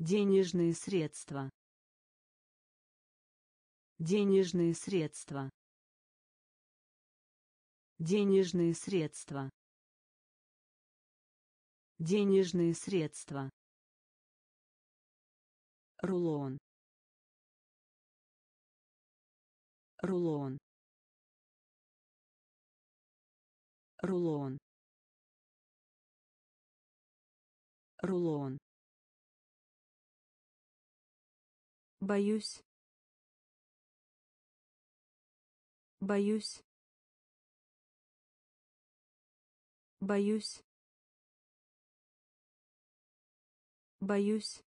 денежные средства, денежные средства, денежные средства, денежные средства, рулон, рулон, рулон, рулон, боюсь, боюсь, боюсь, боюсь,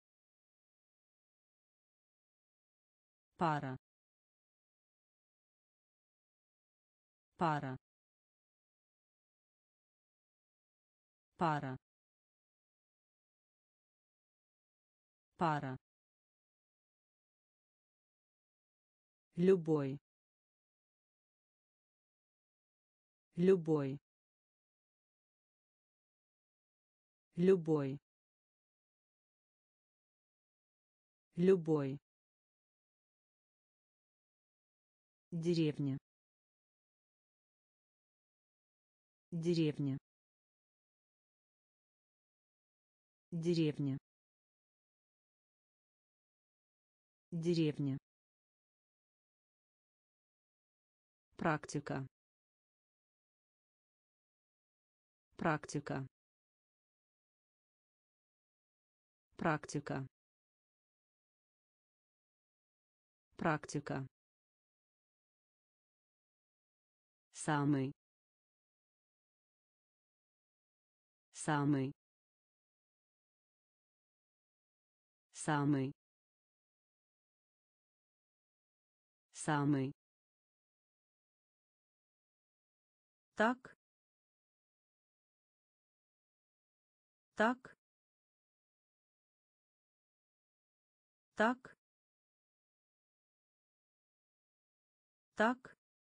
пара, пара, пара, пара, любой, любой, любой, любой, деревня, деревня, деревня, деревня, практика, практика, практика, практика, самый, самый, самый, самый, так, так, так, так,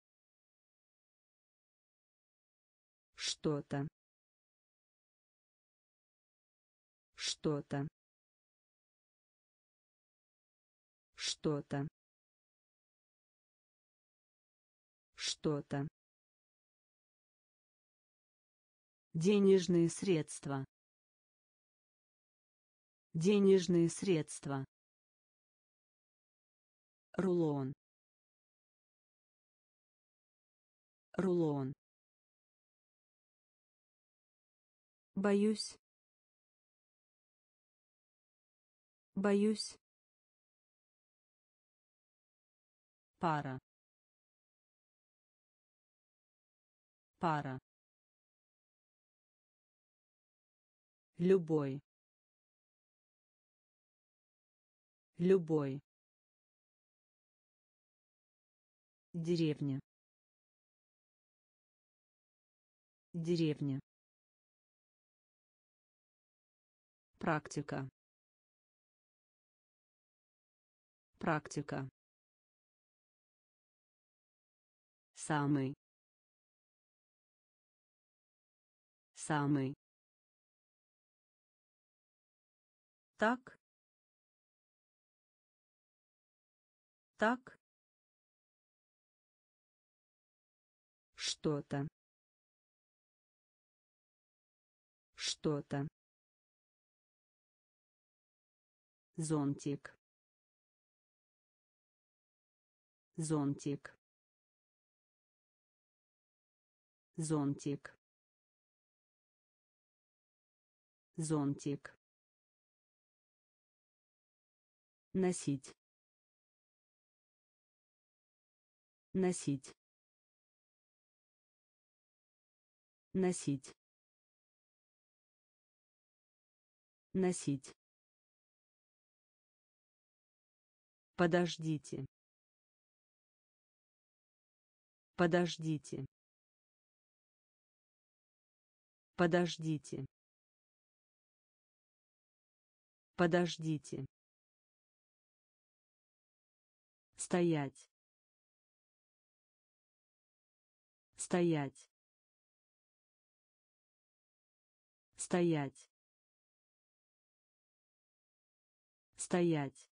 что-то, что-то, что-то, что-то, денежные средства, денежные средства, рулон, рулон, боюсь, боюсь, пара, пара, любой, любой, деревня, деревня, практика, практика, самый, самый, так, так, что-то, что-то, зонтик, зонтик, зонтик, зонтик, носить, носить, носить, носить, подождите, подождите, подождите, подождите, стоять, стоять, стоять, Стоять.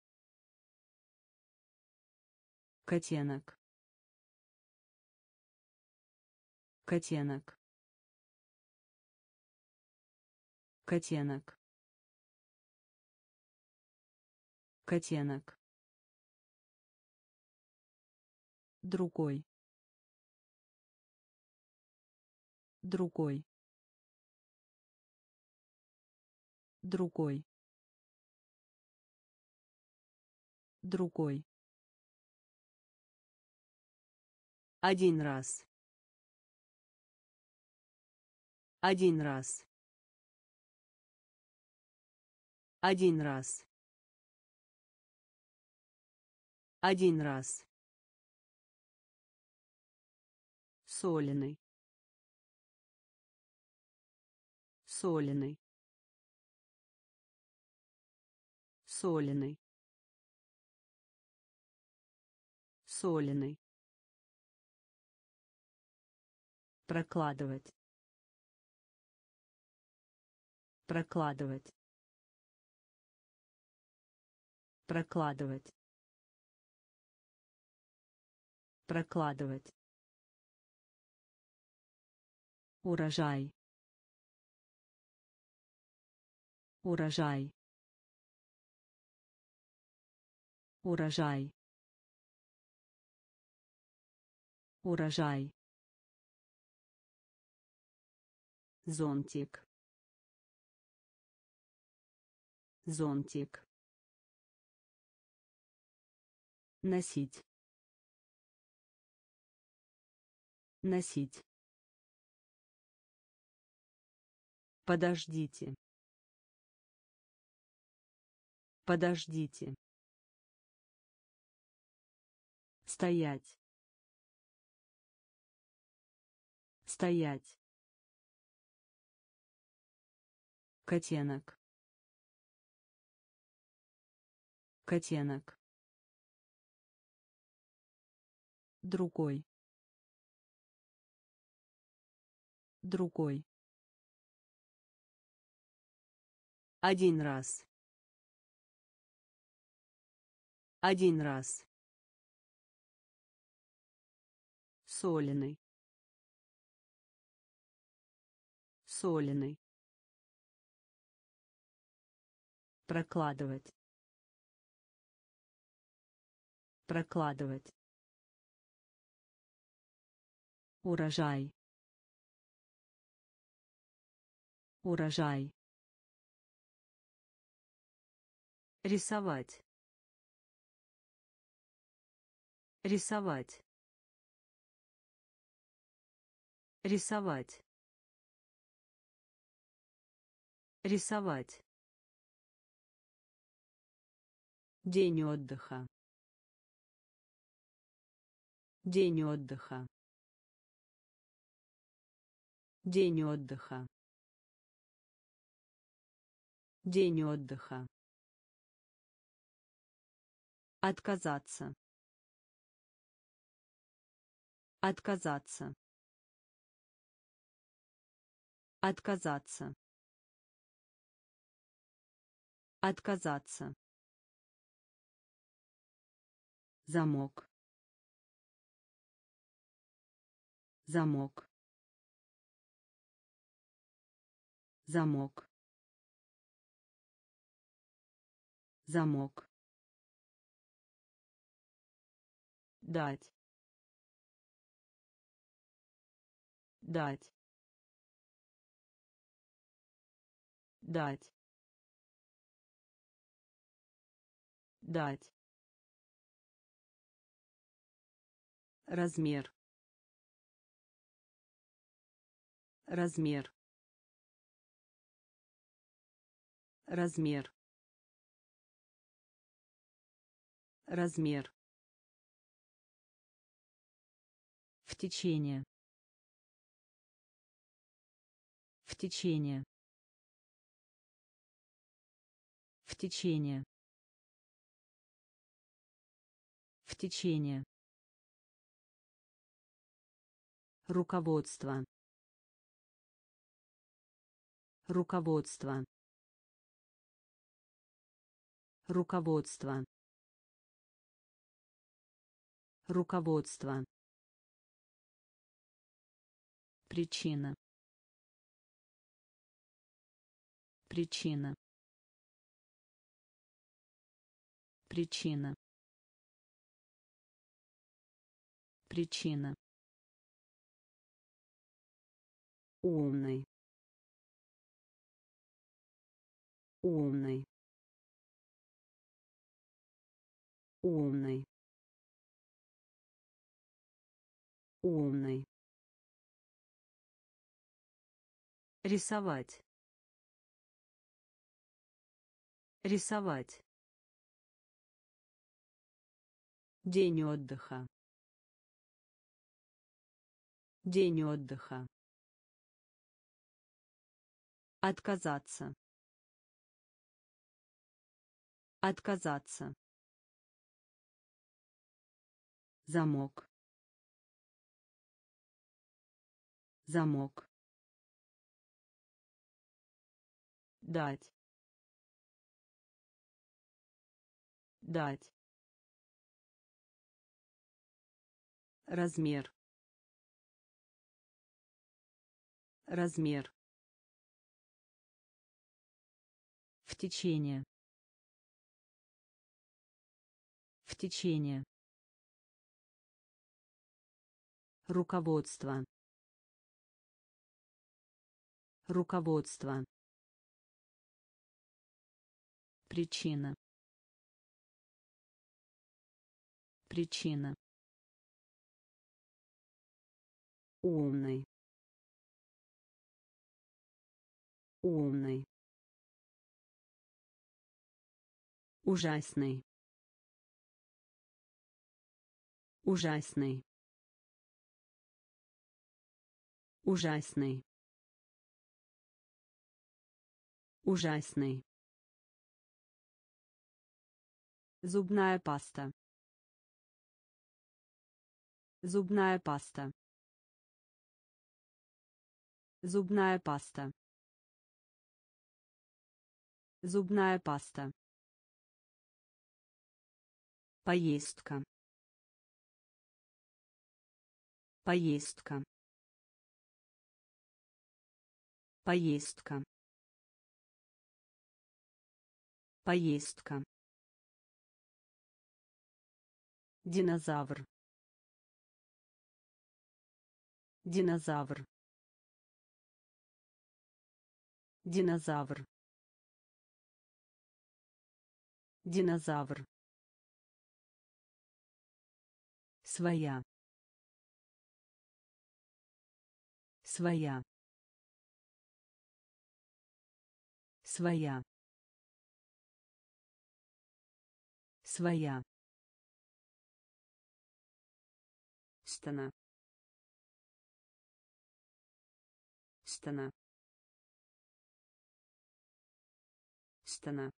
Котенок. Котенок. Котенок. Котенок. Другой. Другой. Другой. Другой. Один раз. Один раз. Один раз. Один раз. Соленый. Соленый. Соленый. Соленый. Прокладывать. Прокладывать. Прокладывать. Прокладывать. Урожай. Урожай. Урожай. Урожай. Зонтик. Зонтик. Носить. Носить. Подождите. Подождите. Стоять. Стоять. Котенок. Котенок. Другой. Другой. Один раз. Один раз. Соленый. Соленый. Прокладывать. Прокладывать. Урожай. Урожай. Рисовать. Рисовать. Рисовать. Рисовать. День отдыха. День отдыха. День отдыха. День отдыха. Отказаться. Отказаться. Отказаться. Отказаться. Замок. Замок. Замок. Замок. Дать. Дать. Дать. Дать. Размер. Размер. Размер. Размер. В течение. В течение. В течение. В течение. Руководство. Руководство. Руководство. Руководство. Причина. Причина. Причина. Причина. Умный. Умный. Умный. Умный. Рисовать. Рисовать. День отдыха. День отдыха. Отказаться. Отказаться. Замок. Замок. Дать. Дать. Размер. Размер. В течение. В течение. Руководство. Руководство. Причина. Причина. Умный. Умный. Ужасный. Ужасный. Ужасный. Ужасный. Зубная паста. Зубная паста. Зубная паста. Зубная паста. Поездка. Поездка. Поездка. Поездка. Динозавр. Динозавр. Динозавр. Динозавр. Своя. Своя. Своя. Своя. Стена. Стена. Стена.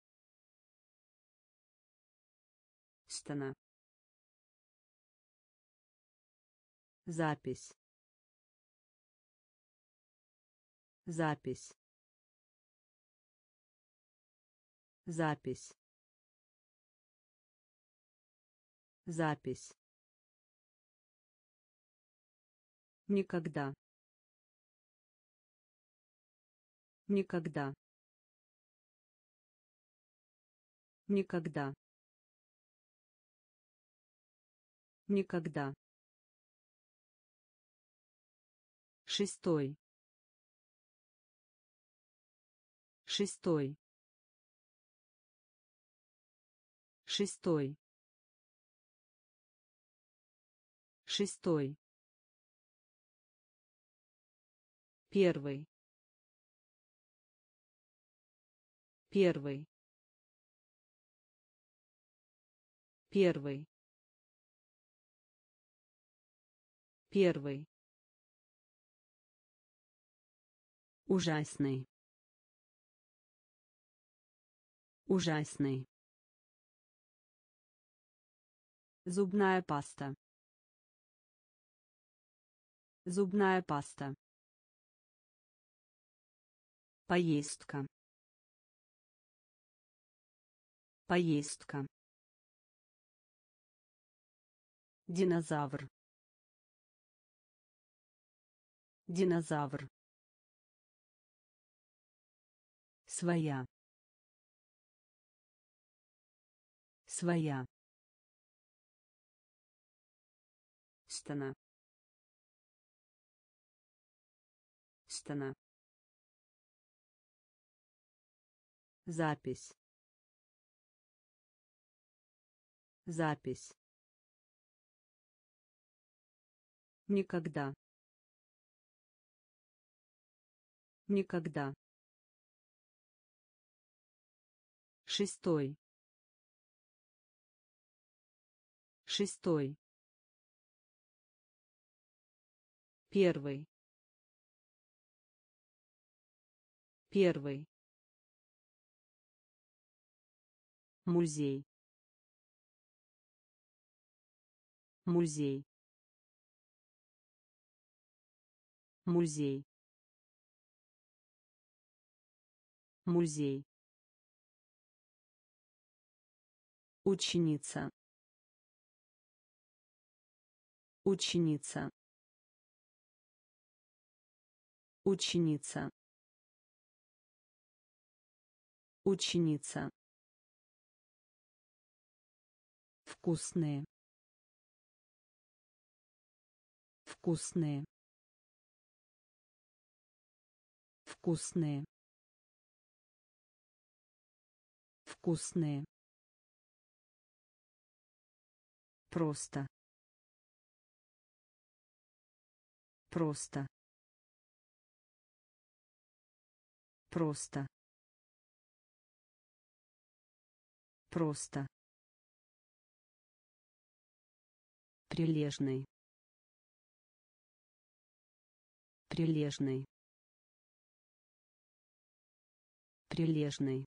Стена. Запись. Запись. Запись. Запись. Никогда. Никогда. Никогда. Никогда. Шестой. Шестой. Шестой. Шестой. Первый. Первый. Первый. Первый. Ужасный. Ужасный. Зубная паста. Зубная паста. Поездка. Поездка. Динозавр. Динозавр. Своя. Своя. Стена. Стена. Запись. Запись. Никогда. Никогда. Шестой. Шестой. Первый. Первый. Музей. Музей. Музей. Музей. Ученица. Ученица. Ученица. Ученица. Вкусные. Вкусные. Вкусные. Вкусные. Просто. Просто. Просто. Просто. Прилежный. Прилежный. Прилежный.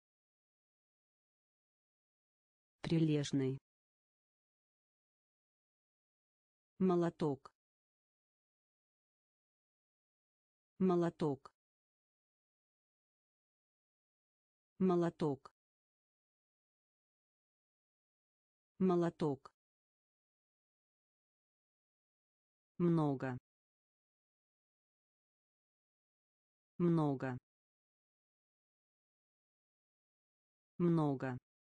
Прилежный. Молоток. Молоток. Молоток. Молоток. Много. Много. Много.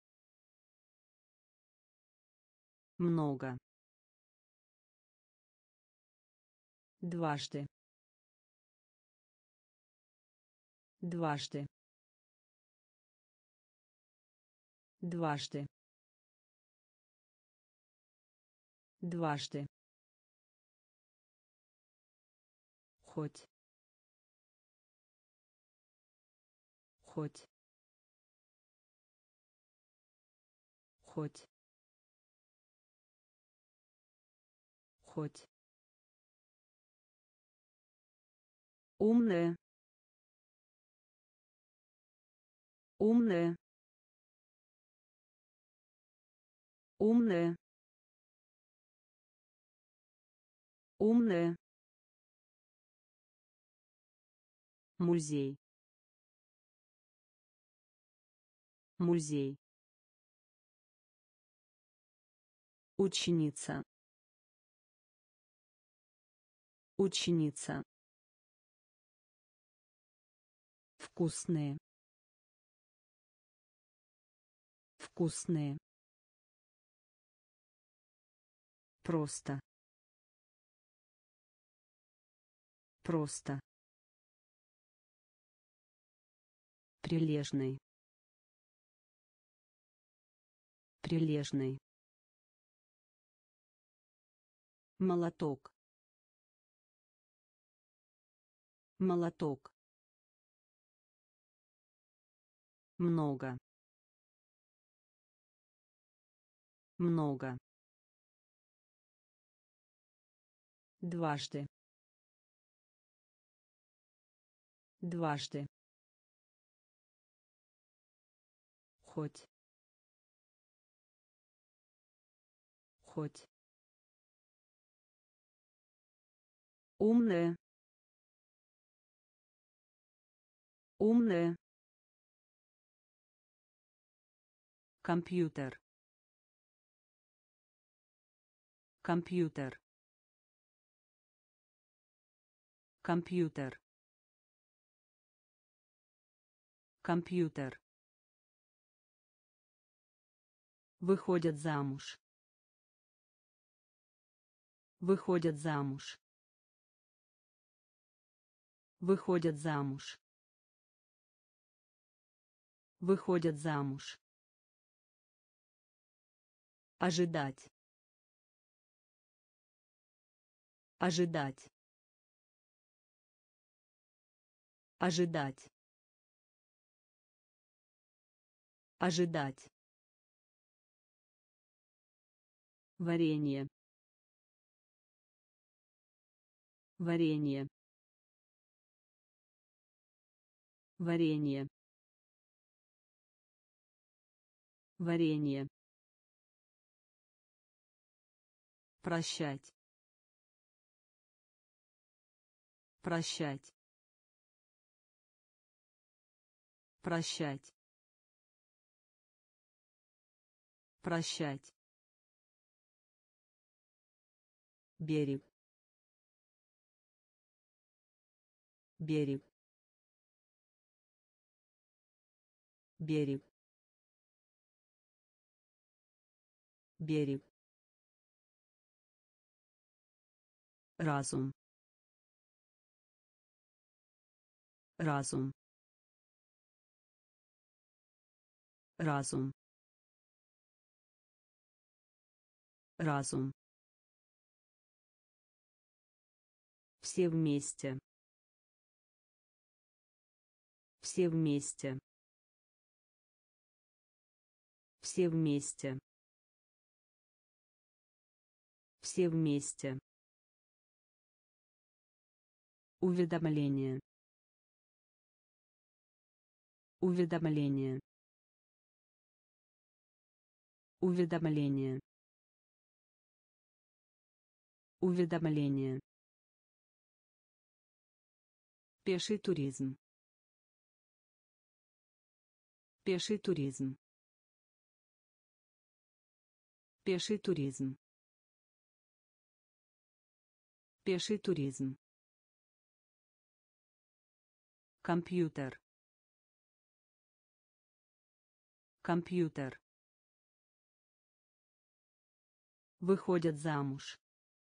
Много. Дважды. Дважды. Дважды. Дважды. Хоть. Хоть. Хоть. Хоть. Умная. Умная. Умная. Умная. Музей. Музей. Ученица. Ученица. Вкусные. Вкусные. Просто. Просто. Прилежный. Прилежный. Молоток. Молоток. Много. Много. Дважды. Дважды. Хоть. Хоть. Умная. Умная. Компьютер. Компьютер. Компьютер. Компьютер. Выходят замуж. Выходят замуж. Выходят замуж. Выходят замуж. Ожидать. Ожидать. Ожидать. Ожидать. Варенье. Варенье. Варенье. Варенье. Прощать. Прощать. Прощать. Прощать. Берег. Берег. Берег. Берег. Разум. Разум. Разум. Разум. Все вместе. Все вместе. Все вместе. Все вместе. Уведомление. Уведомление. Уведомление. Уведомление. Пеший туризм. Пеший туризм. Пеший туризм. Пеший туризм. Компьютер. Компьютер. Выходят замуж.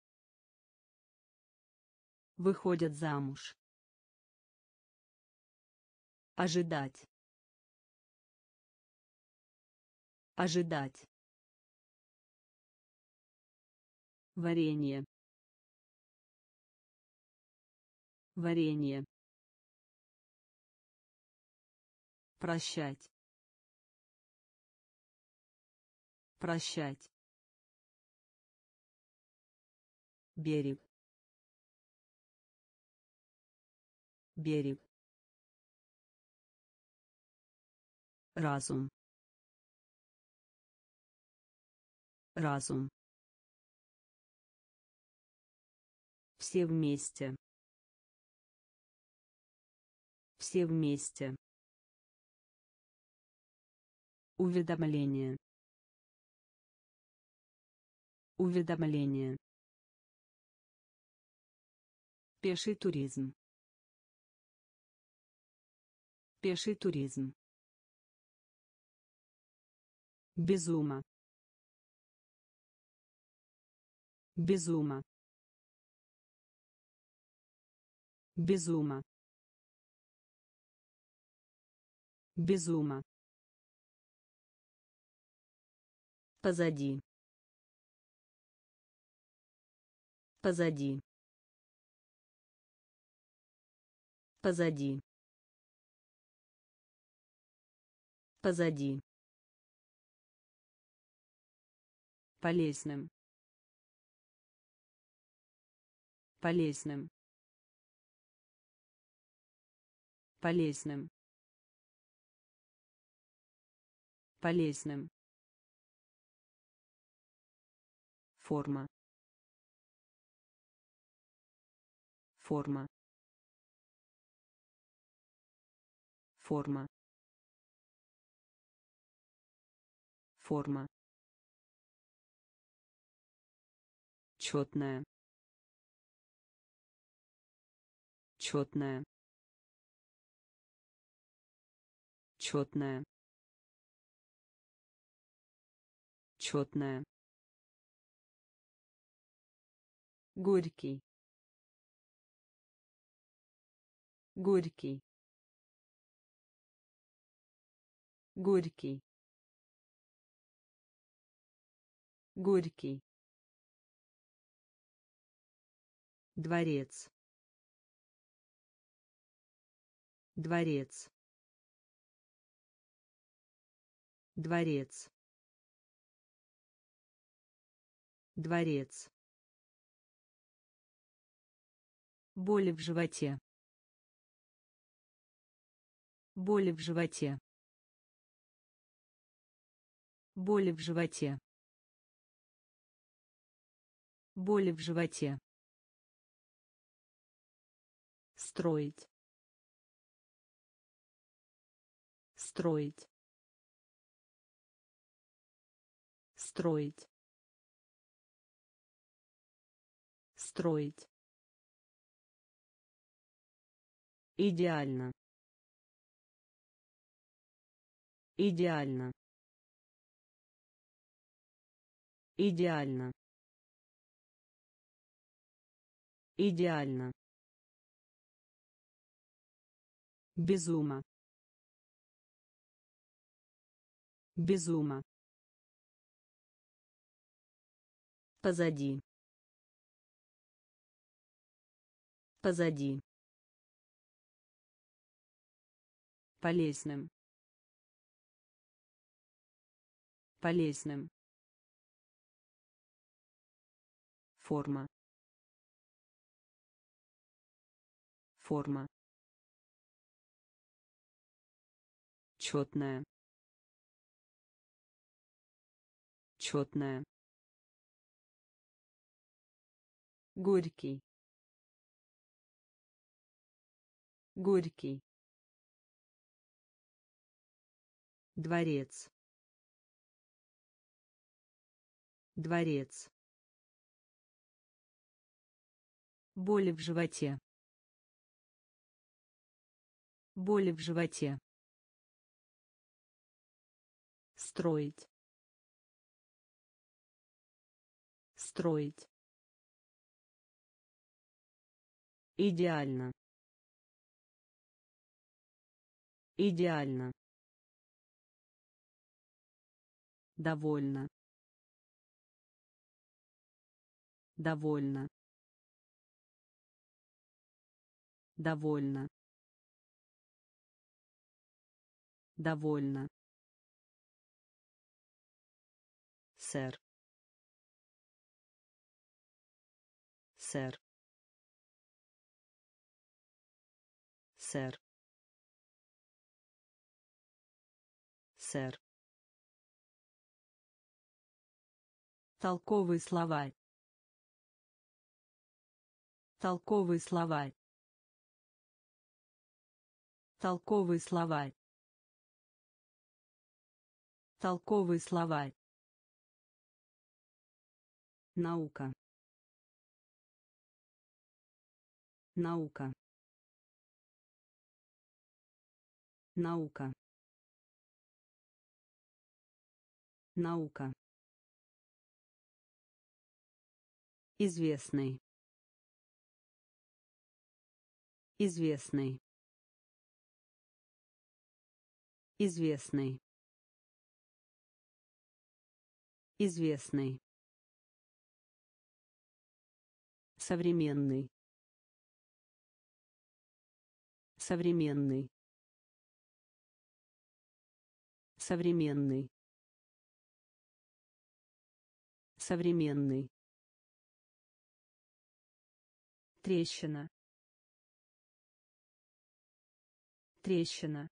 Выходят замуж. Ожидать. Ожидать. Варенье. Варенье. Прощать. Прощать. Берег. Берег. Разум. Разум. Все вместе. Все вместе. Уведомление. Уведомление. Пеший туризм. Пеший туризм. Безума. Безума. Безума. Безума. Позади. Позади. Позади. Позади. Полезным. Полезным. Полезным. Полезным. Форма. Форма. Форма. форма, четная, четная, четная, четная, горький, горький, горький, горький, дворец, дворец, дворец, дворец, боли в животе, боли в животе, боли в животе, боли в животе, строить, строить, строить, строить, идеально, идеально, идеально, идеально, безума, безума, позади, позади, полезным, полезным, форма, форма, четная, четная, горький, горький, дворец, дворец, боли в животе, боли в животе, строить, строить, идеально, идеально, довольно, довольно, довольно, довольно, сэр, сэр, сэр, сэр, толковый словарь, толковый словарь, толковый словарь, толковый словарь, наука, наука, наука, наука, известный, известный, известный, известный, современный, современный, современный, современный, трещина, трещина,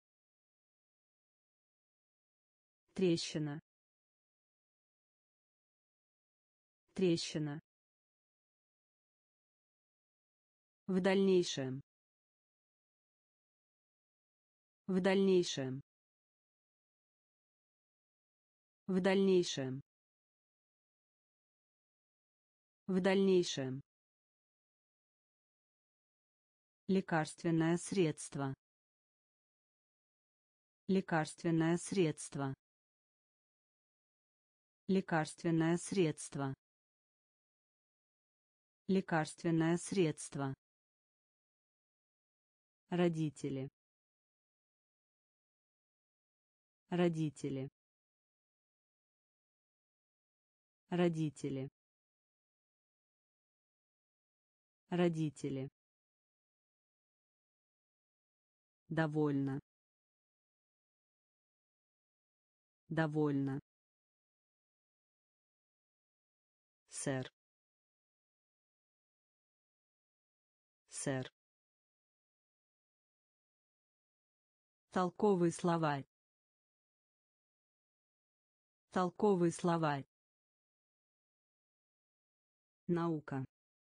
трещина, трещина, в дальнейшем, в дальнейшем, В дальнейшем. В дальнейшем. Лекарственное средство. Лекарственное средство. Лекарственное средство. Лекарственное средство. Родители. Родители. Родители. Родители. Довольно. Довольно. Сэр. Сэр. Толковый словарь. Толковый словарь. Наука.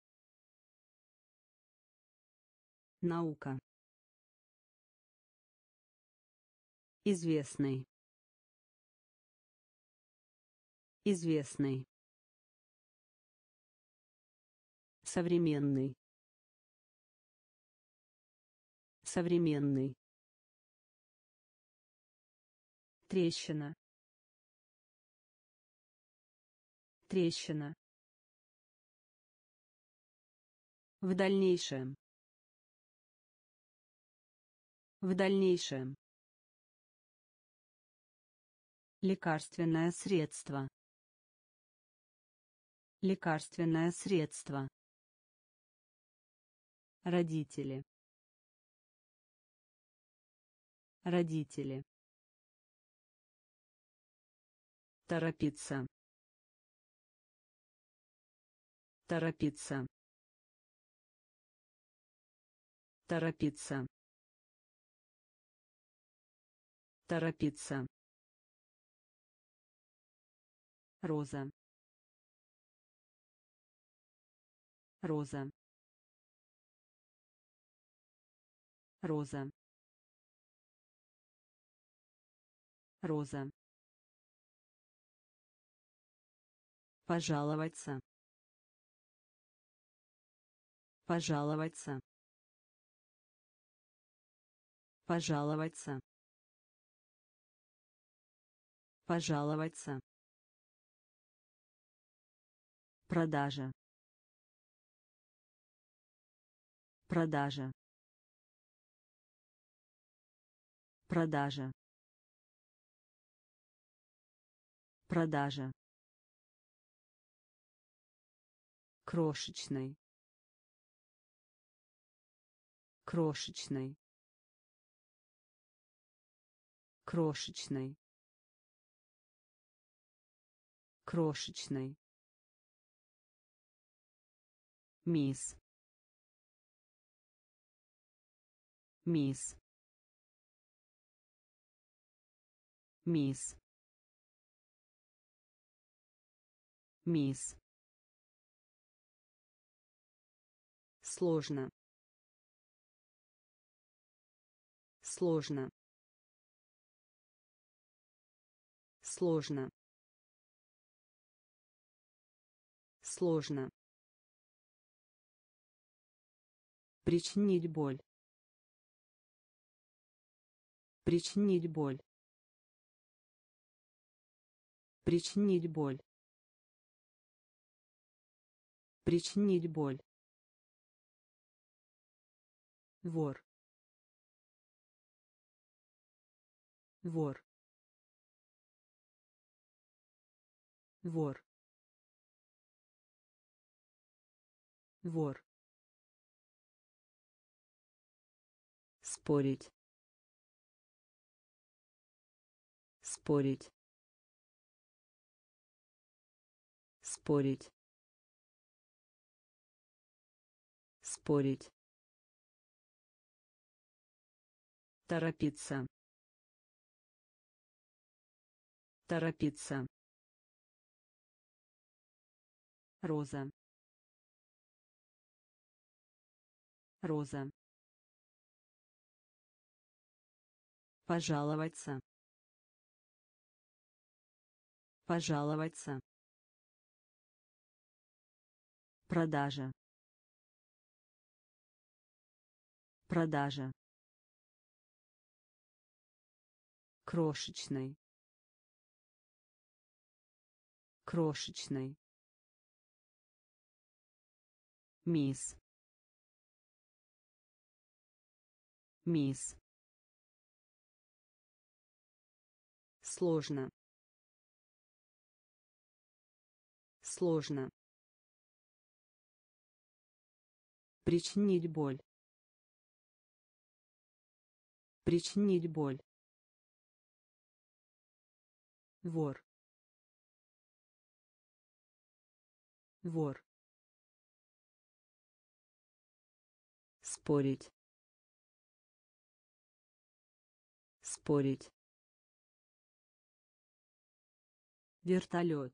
Наука. Известный. Известный. Современный. Современный. Трещина. Трещина. В дальнейшем. В дальнейшем. Лекарственное средство. Лекарственное средство. Родители. Родители. Торопиться. Торопиться. Торопиться. Торопиться. Роза. Роза. Роза. Роза. Пожаловаться. Пожаловаться. Пожаловаться. Пожаловаться. Продажа. Продажа. Продажа. Продажа. Крошечный. Крошечный. Крошечный. Крошечный. Мисс. Мисс. Мисс. Мисс. Сложно. Сложно. Сложно. Сложно. Причинить боль. Причинить боль. Причинить боль. Причинить боль. Вор. Вор. Вор. Вор. Спорить. Спорить. Спорить. Спорить. Торопиться. Торопиться. Роза. Роза. Пожаловаться. Пожаловаться. Продажа. Продажа. Крошечный. Крошечный. Мисс. Мисс. Сложно. Сложно. Причинить боль. Причинить боль. Вор. Вор. Спорить. Спорить. Вертолет.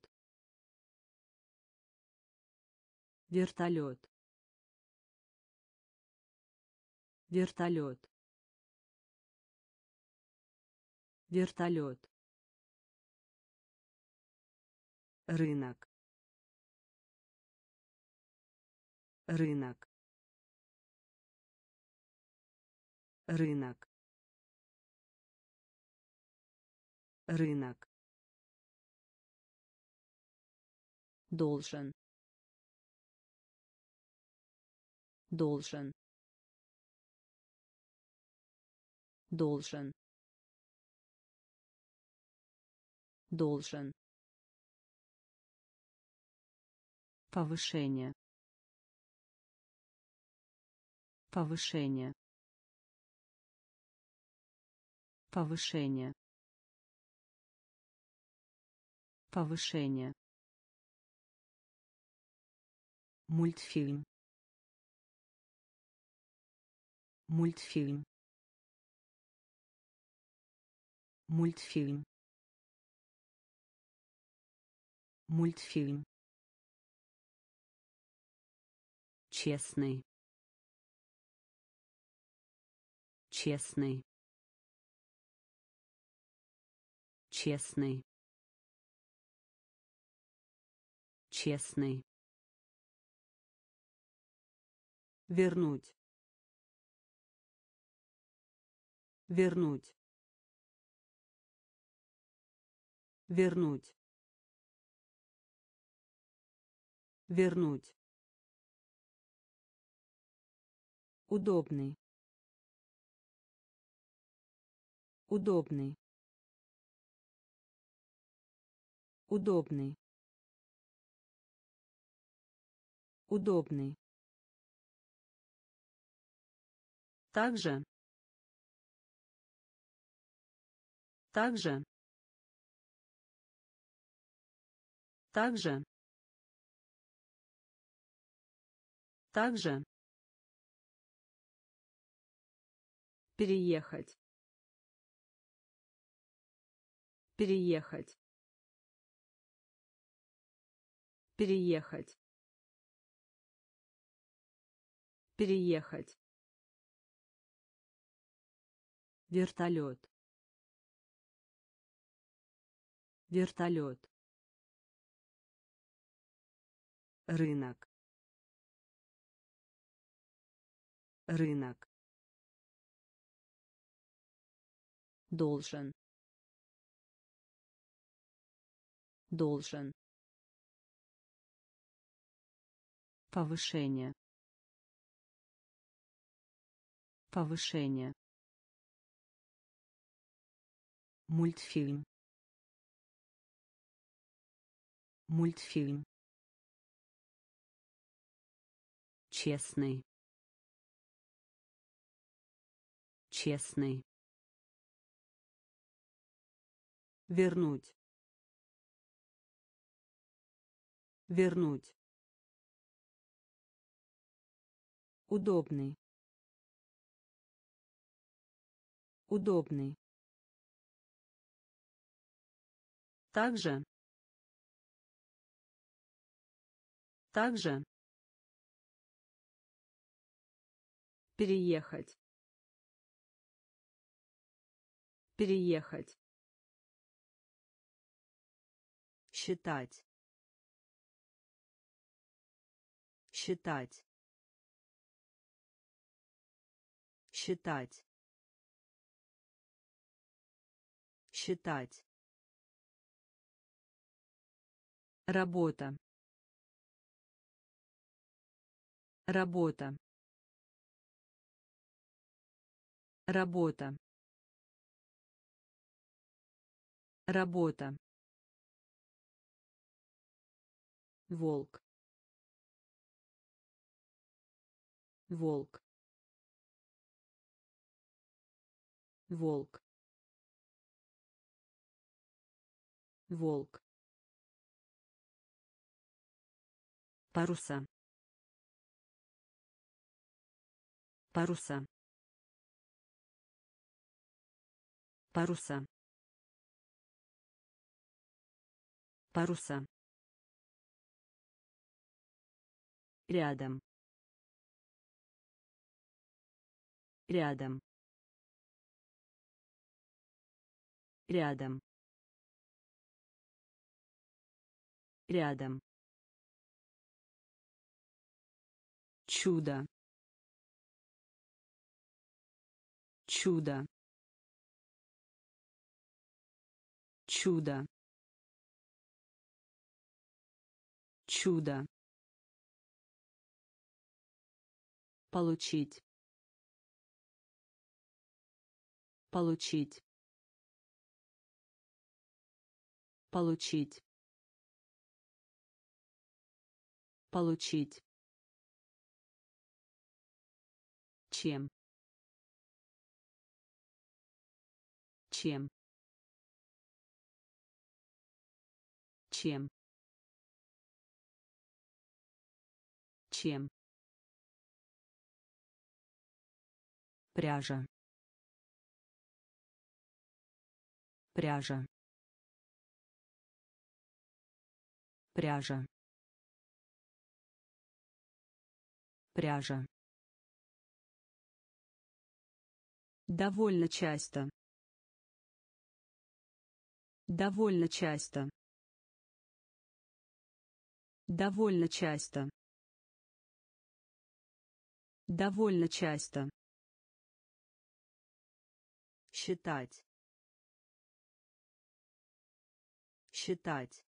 Вертолет. Вертолет. Вертолет. Рынок. Рынок. Рынок. Рынок. Должен. Должен. Должен. Должен. Повышение. Повышение. Повышение. Повышение. Мультфильм. Мультфильм. Мультфильм. Мультфильм. Честный. Честный. Честный. Честный. Вернуть. Вернуть. Вернуть. Вернуть. Удобный. Удобный. Удобный. Удобный. Также. Также. Также. Также. Переехать. Переехать. Переехать. Переехать. Вертолет. Вертолет. Рынок. Рынок. Должен. Должен. Повышение. Повышение. Мультфильм. Мультфильм. Честный. Честный. Вернуть. Вернуть. Удобный. Удобный. Также. Также. Переехать. Переехать. считать, считать, считать, считать, работа, работа, работа, работа, волк, волк, волк, волк, паруса, паруса, паруса, паруса, рядом, рядом, рядом, рядом, чудо, чудо, чудо, чудо, получить, получить, получить, получить, чем, чем, чем, чем, пряжа, пряжа, пряжа, пряжа, довольно часто, довольно часто, довольно часто, довольно часто, считать, считать,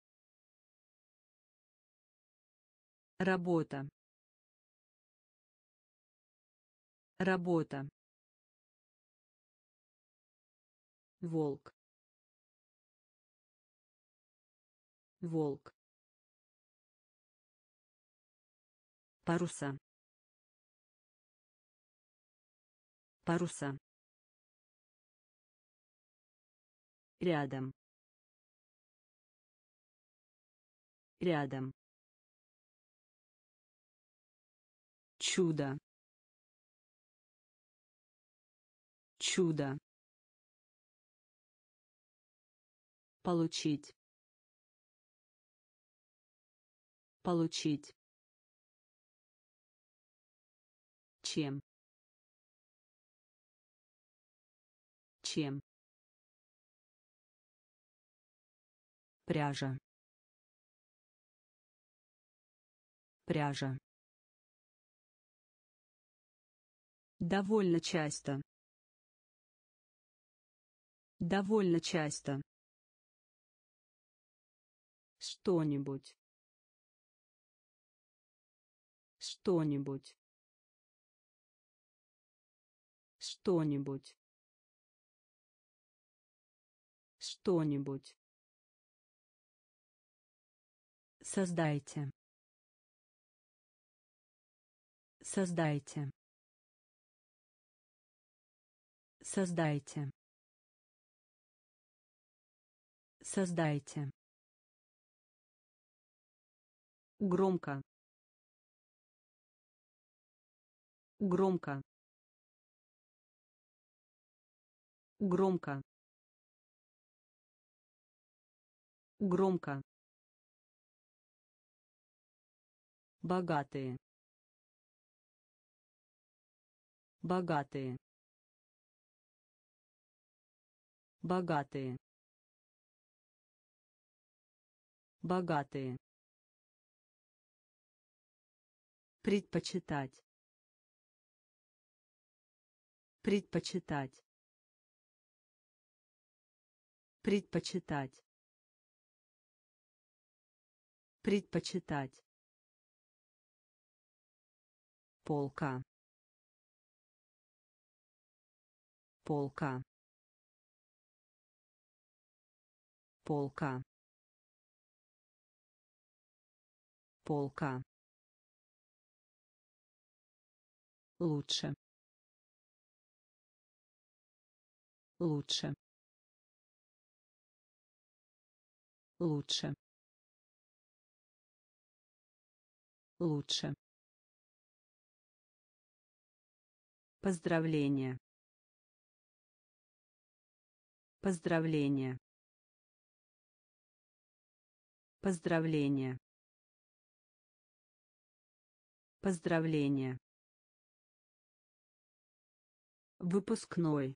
работа, работа, волк, волк, паруса, паруса, рядом, рядом, чудо, чудо, получить, получить, чем, чем, пряжа, пряжа, довольно часто, довольно часто, что-нибудь, что-нибудь, что-нибудь, что-нибудь, создайте, создайте, создайте, создайте, громко, громко, громко, громко, богатые, богатые, богатые, Богатые. Предпочитать. Предпочитать. Предпочитать. Предпочитать. Полка. Полка. Полка. Полка. Лучше. Лучше. Лучше. Лучше. Поздравление. Поздравление. Поздравление. Поздравление. Выпускной.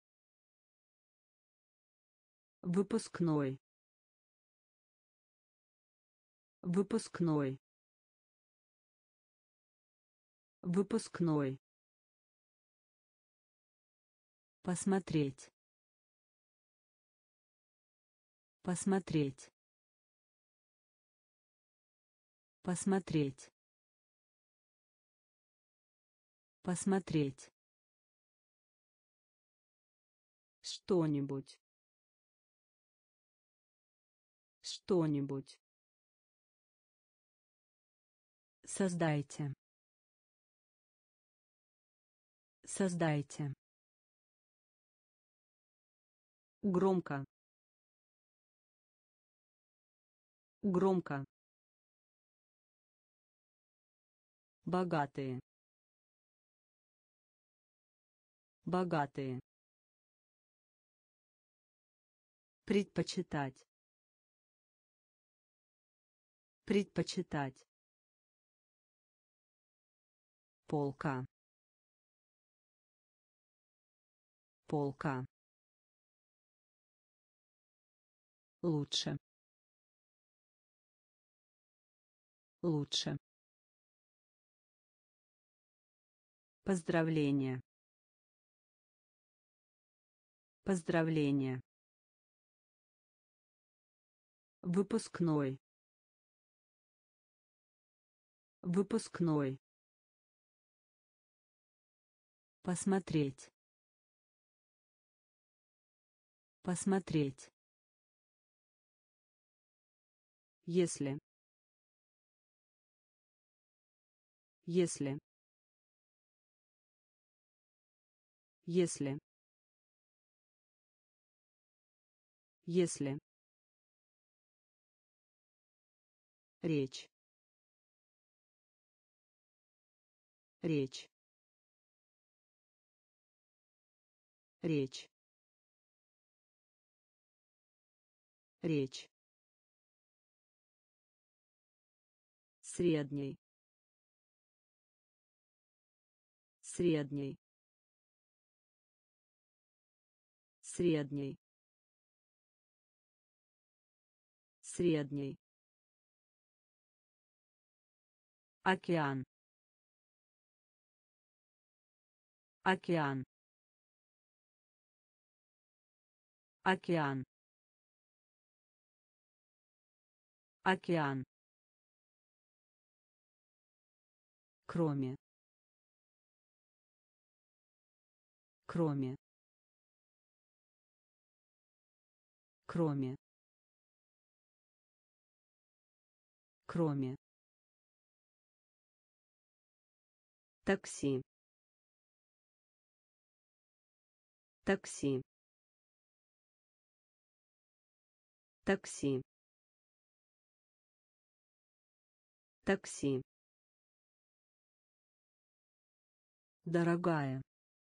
Выпускной. Выпускной. Выпускной. Посмотреть. Посмотреть. Посмотреть. Посмотреть. Что-нибудь. Что-нибудь. Создайте. Создайте. Громко. Громко. Богатые. Богатые. Предпочитать. Предпочитать. Полка. Полка. Лучше. Лучше. Поздравление. Поздравление. Выпускной. Выпускной. Посмотреть. Посмотреть. Если. Если. Если. Если. Речь. Речь. Речь. Речь. Средний. Средний. Средний. Средний. Океан. Океан. Океан. Океан. Кроме. Кроме. Кроме. Кроме. Такси. Такси. Такси. Такси. Дорогая.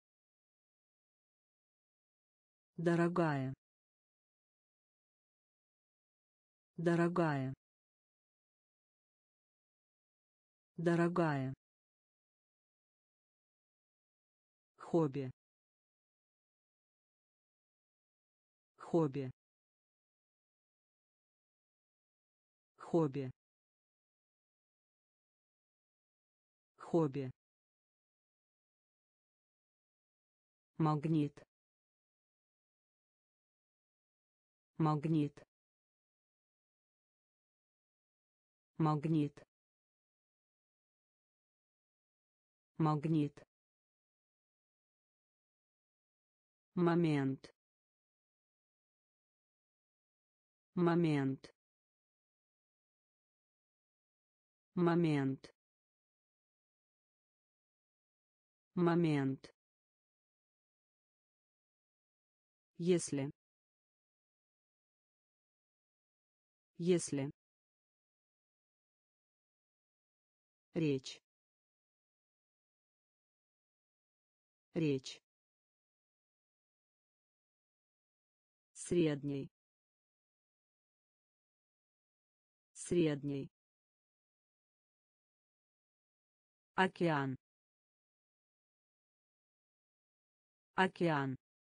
Дорогая. Дорогая. Дорогая. Хобби. Хобби. хобби, хобби, магнит, магнит, магнит, магнит, момент, момент, момент, момент, если, если, речь, речь, средний, средний, океан, океан,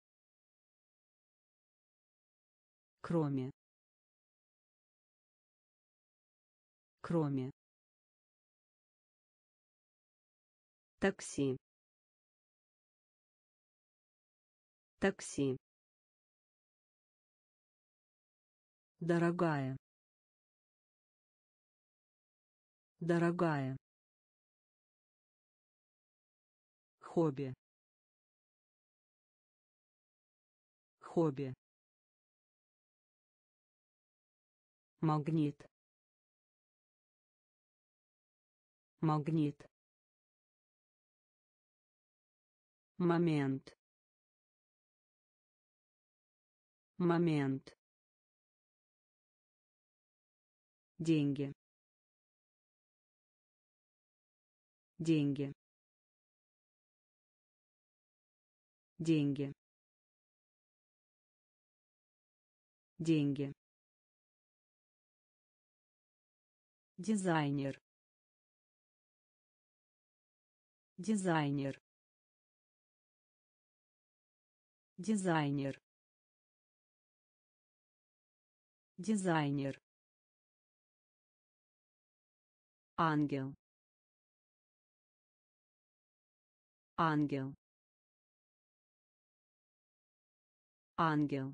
кроме, кроме, такси, такси, дорогая, дорогая, хобби, хобби, магнит, магнит, момент, момент, деньги, деньги, деньги, деньги, дизайнер, дизайнер, дизайнер, дизайнер, ангел, ангел, ангел,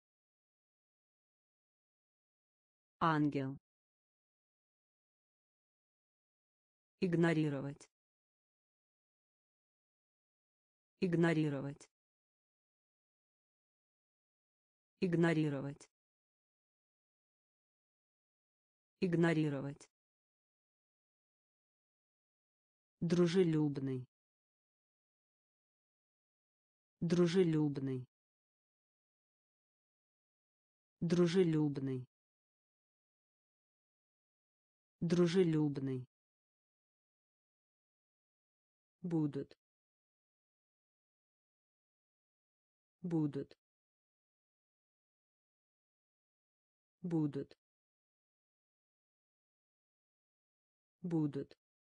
ангел, игнорировать, игнорировать, игнорировать, игнорировать, дружелюбный, дружелюбный, дружелюбный, дружелюбный, будут, будут, будут, будут,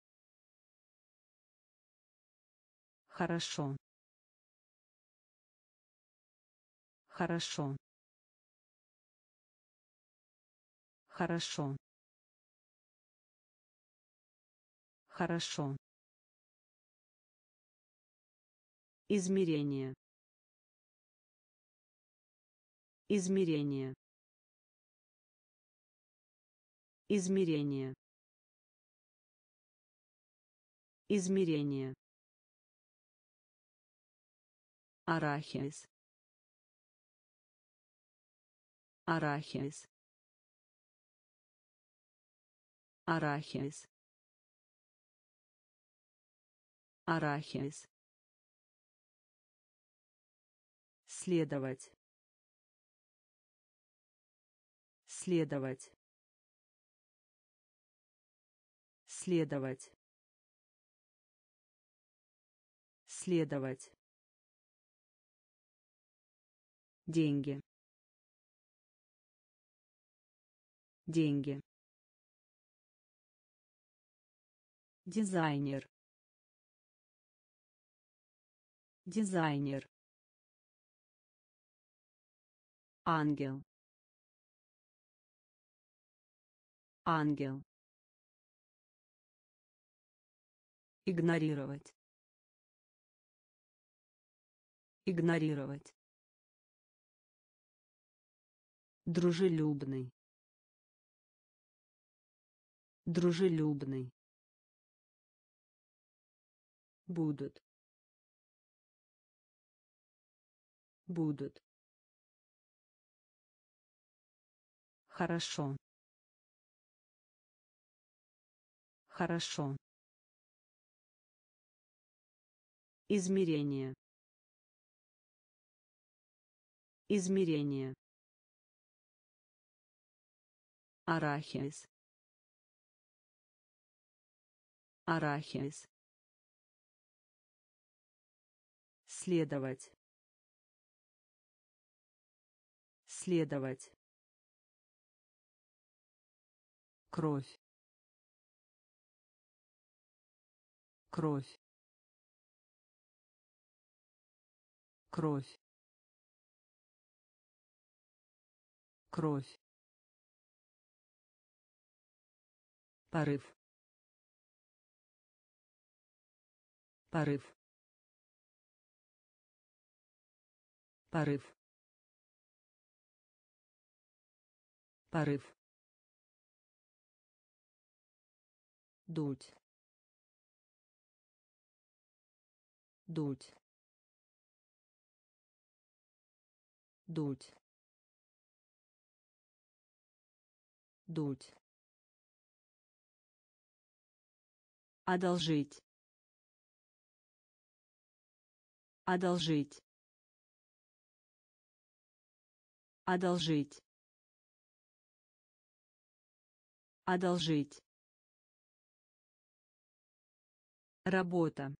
хорошо, хорошо, хорошо, хорошо, измерение, измерение, измерение, измерение, арахис, арахис, арахис, арахис, следовать, следовать, следовать, следовать, деньги, деньги, дизайнер, дизайнер, ангел, ангел, игнорировать, игнорировать, дружелюбный, дружелюбный, будут, будут, хорошо, хорошо, измерение, измерение, арахис, арахис, следовать, следовать, кровь, кровь, кровь, кровь, порыв, порыв, порыв, порыв, дуть, дуть, дуть, дуть, одолжить, одолжить, одолжить, одолжить, работа,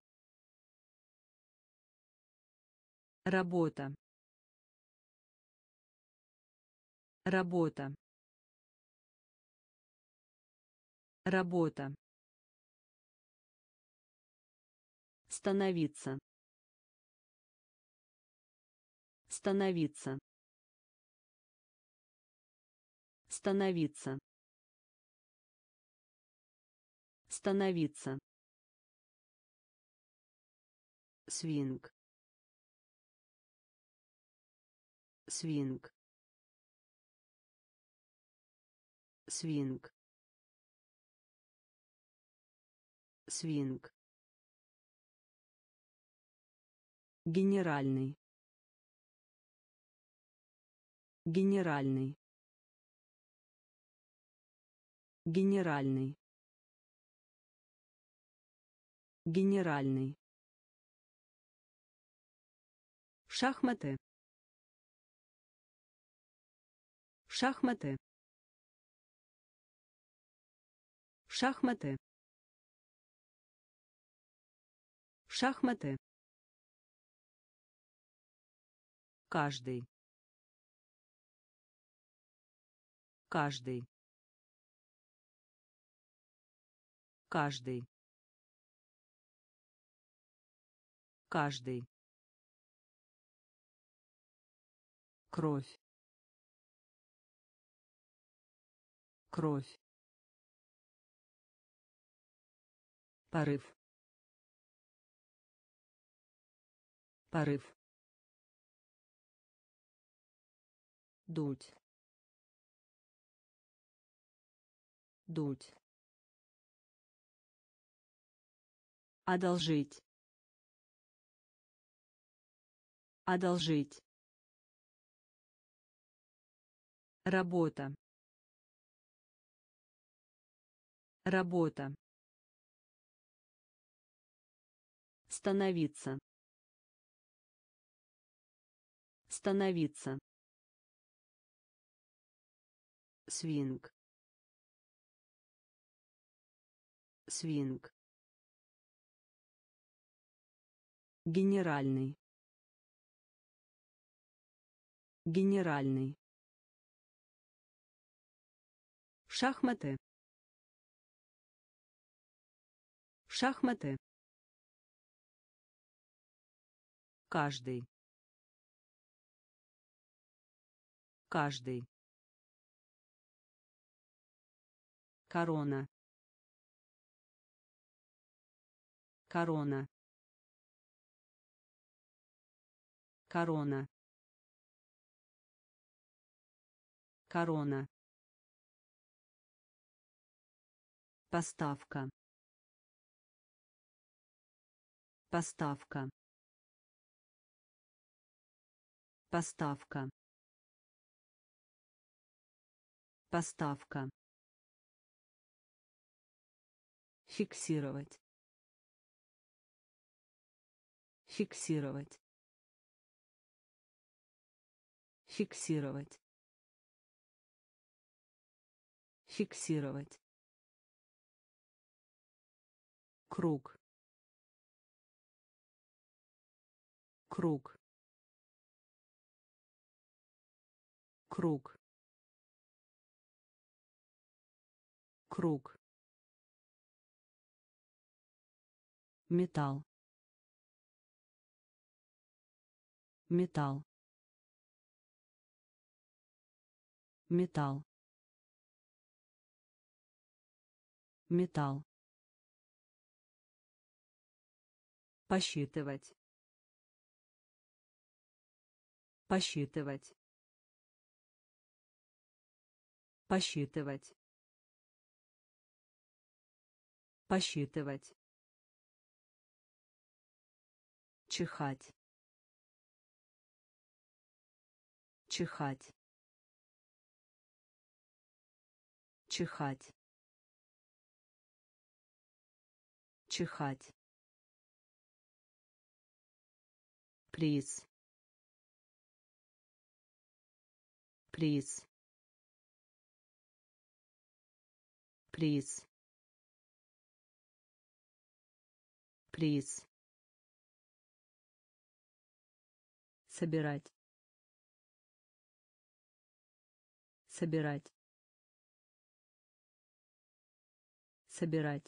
работа, работа, работа, становиться, становиться, становиться, становиться, свинг, свинг, свинг, свинг, генеральный, генеральный, генеральный, генеральный, шахматы, шахматы, шахматы, шахматы, каждый, каждый, каждый, каждый, кровь, кровь, порыв, порыв, дуть, дуть, одолжить, одолжить, работа, работа, становиться, становиться, свинг, свинг, генеральный, генеральный, шахматы, шахматы, каждый, каждый, Корона. Корона. Корона. Корона. Поставка. Поставка. Поставка. Поставка. Фиксировать. Фиксировать. Фиксировать. Фиксировать. Круг. Круг. Круг. Круг. Металл. Металл. Металл. Металл. Посчитывать. Посчитывать. Посчитывать. Посчитывать. Чихать. Чихать. Чихать. Чихать. Приз. Приз. Приз. Приз. Собирать. Собирать. Собирать.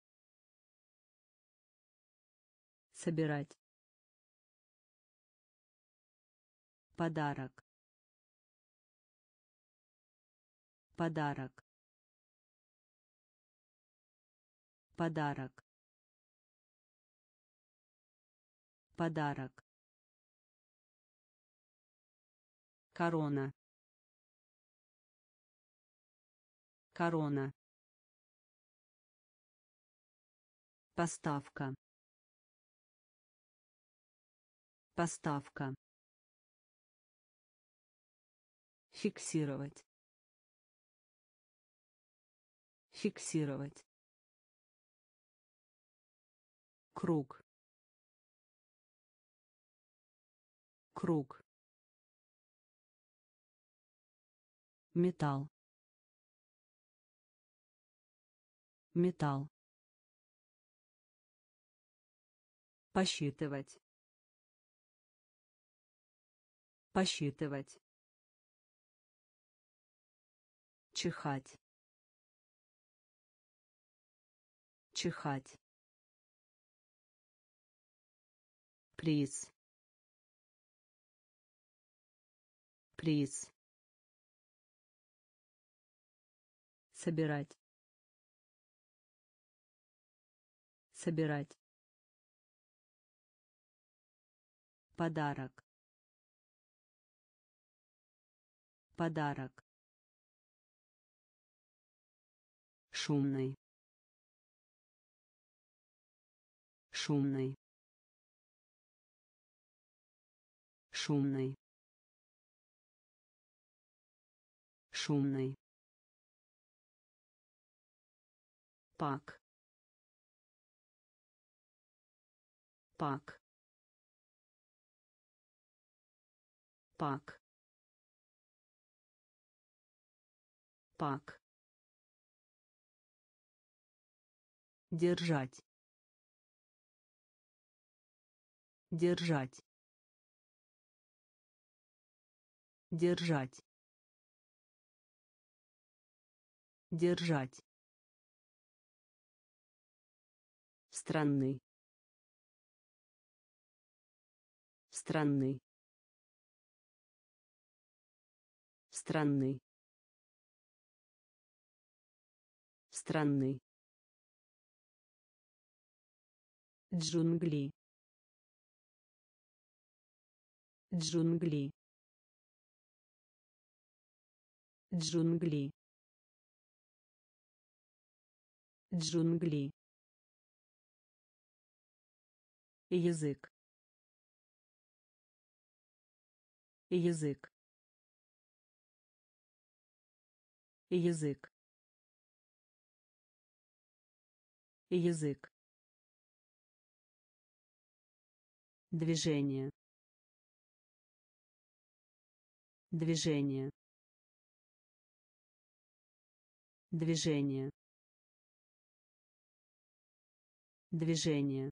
Собирать. Подарок. Подарок. Подарок. Подарок. Корона. Корона. Поставка. Поставка. Фиксировать. Фиксировать. Круг. Круг. Металл. Металл. Посчитывать. Посчитывать. Чихать. Чихать. Приз. Приз. Собирать. Собирать. Подарок. Подарок. Шумный. Шумный. Шумный. Шумный. Пак. Пак. Пак. Пак. Держать. Держать. Держать. Держать. Странный. Странный. Странный. Странный. Джунгли. Джунгли. Джунгли. Джунгли. Язык. Язык. Язык. Язык. Движение. Движение. Движение. Движение.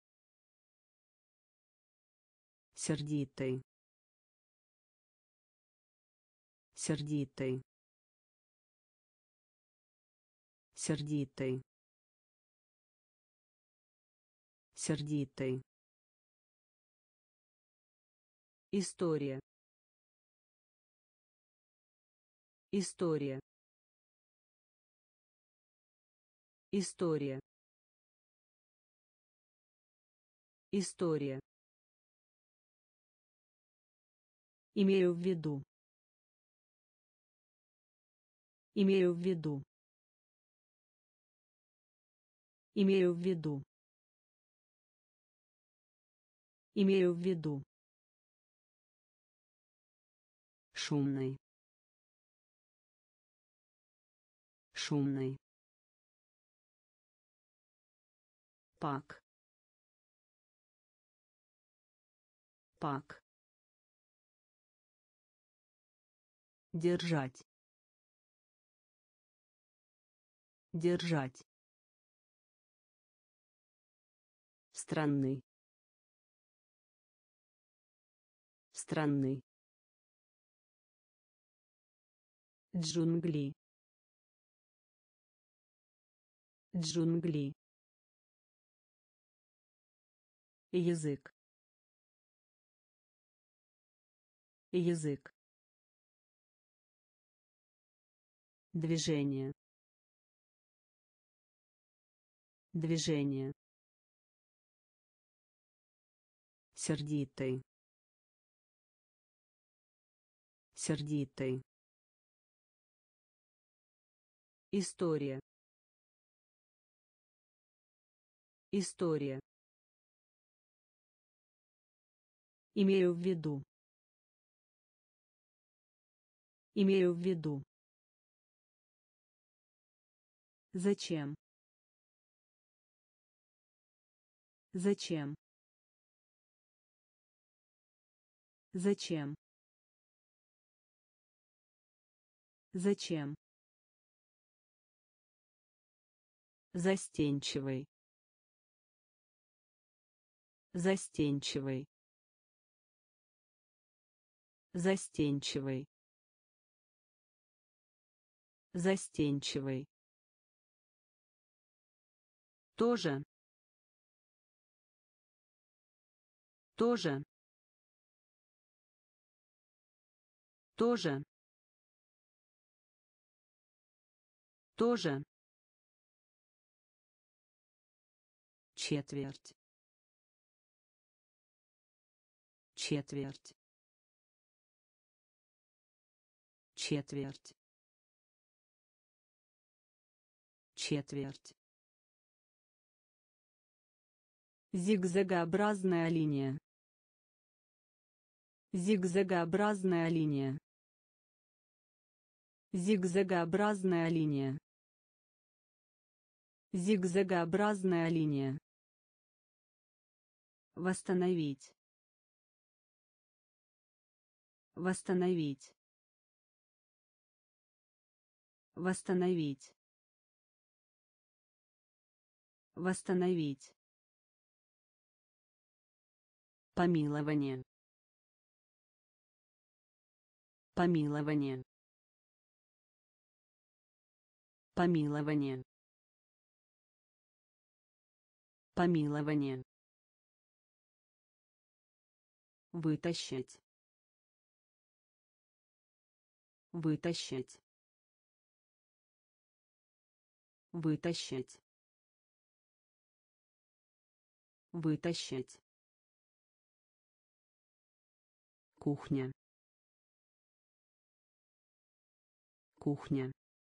Сердитый. Сердитый. Сердитый. Сердитый. История. История. История. История. Имею в виду. Имею в виду. Имею в виду. Имею в виду. Шумный. Шумный. Пак. Пак. Держать. Держать. Странный. Странный. Джунгли. Джунгли. Язык. Язык. Движение. Движение. Сердитый. Сердитый. История. История. Имею в виду. Имею в виду. Зачем? Зачем? Зачем? Зачем? Застенчивый. Застенчивый. Застенчивый. Застенчивый. Тоже. Тоже. Тоже. Тоже. Четверть. Четверть. Четверть. Четверть. Зигзагообразная линия. Зигзагообразная линия. Зигзагообразная линия. Зигзагообразная линия. Восстановить. Восстановить. Восстановить. Восстановить. Помилование. Помилование. Помилование. Помилование. Вытащить. Вытащить. Вытащить. Вытащить. Кухня. Кухня.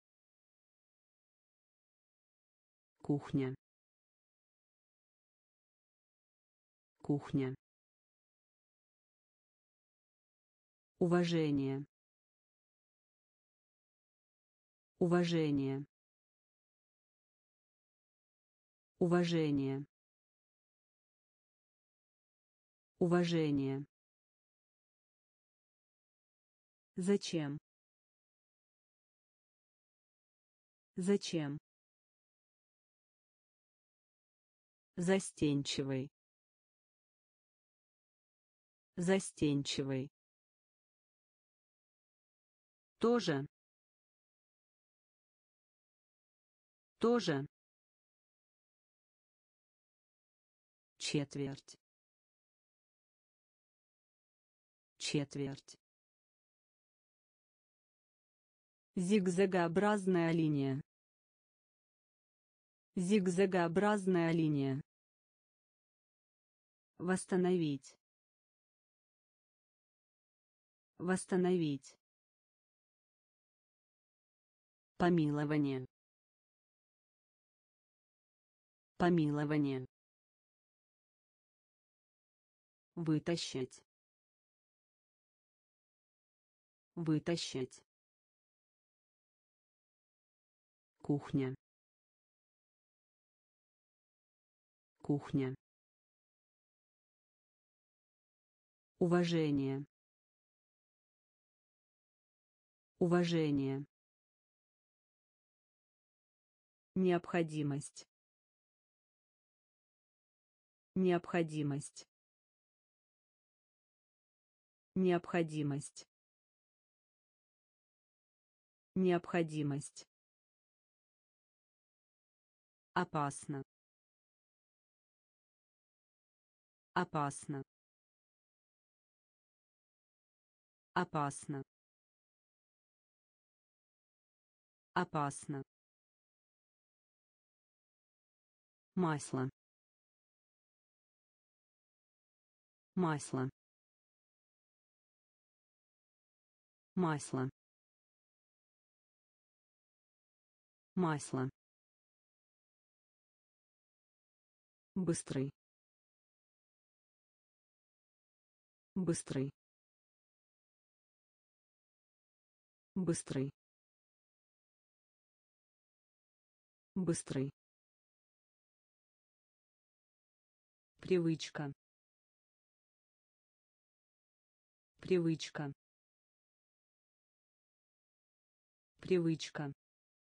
Кухня. Кухня. Уважение. Уважение. Уважение. Уважение. Зачем? Зачем? Застенчивый. Застенчивый. Тоже. Тоже. Четверть. Четверть. Зигзагообразная линия. Зигзагообразная линия. Восстановить. Восстановить. Помилование. Помилование. Вытащить. Вытащить. Кухня. Кухня. Уважение. Уважение. Необходимость. Необходимость. Необходимость. Необходимость. Опасно. Опасно. Опасно. Опасно. Масло. Масло. Масло. Масло. Быстрый. Быстрый. Быстрый. Быстрый. Привычка. Привычка. Привычка.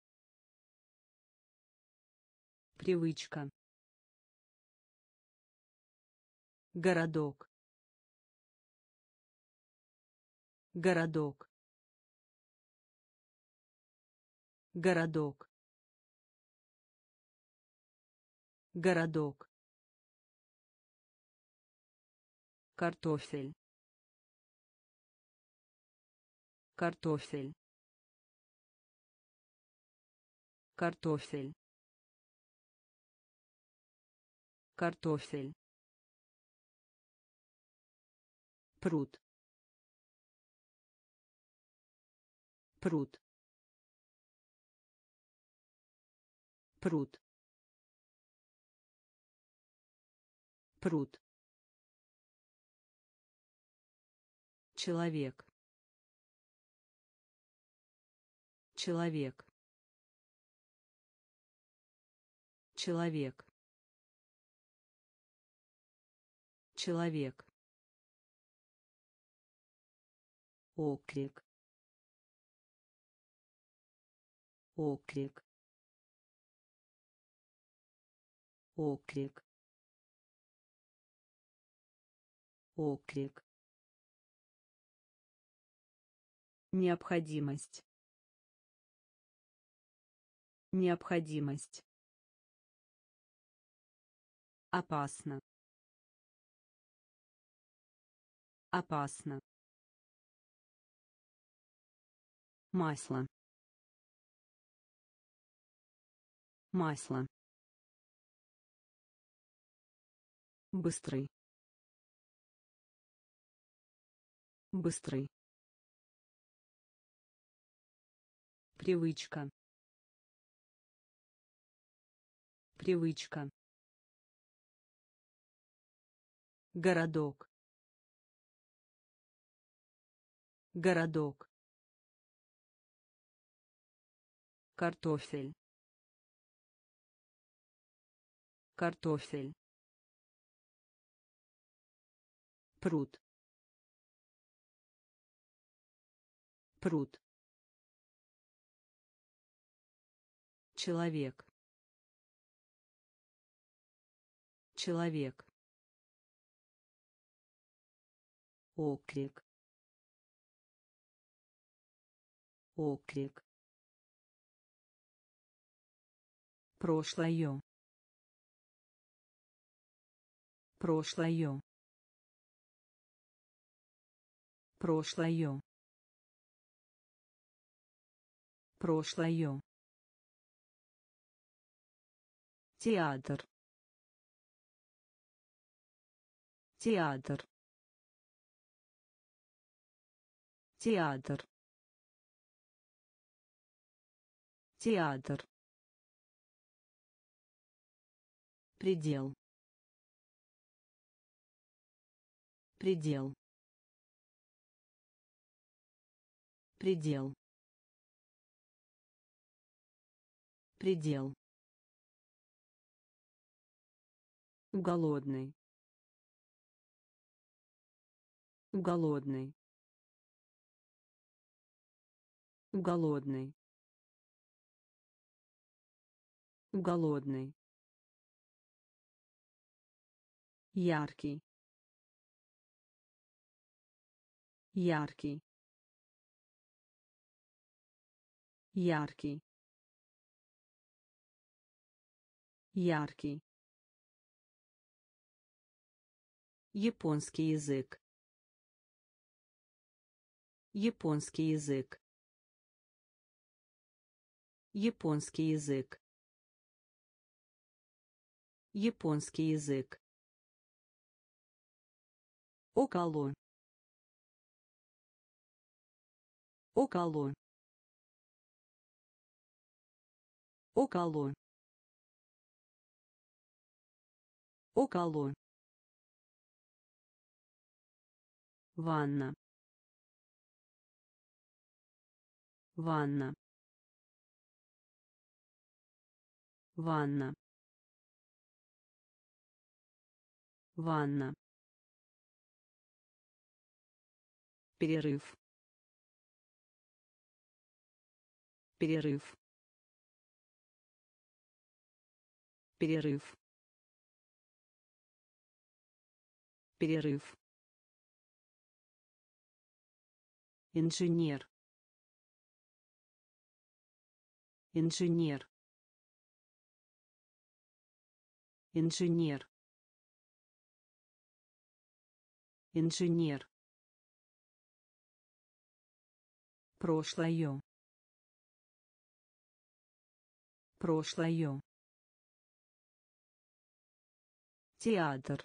Привычка. Городок. Городок. Городок. Городок. Картофель. Картофель. Картофель. Картофель. Пруд. Пруд. Пруд. Пруд. Человек. Человек. Человек. Человек. Оклик. Оклик. Оклик. Оклик. Необходимость. Необходимость. Опасно. Опасно. Масло. масло, быстрый, быстрый, привычка, привычка, городок, городок, картофель, картофель, пруд, пруд, человек, человек, оклик, оклик, прошлое, прошлое, прошлое, прошлое, театр, театр, театр, театр, предел, предел, предел, предел, голодный, голодный, голодный, голодный, яркий, яркий, яркий, яркий, японский язык, японский язык, японский язык, японский язык, около, около, около, около, ванна, ванна, ванна, ванна, перерыв, перерыв, перерыв, перерыв, инженер, инженер, инженер, инженер, прошлое, прошлое, театр,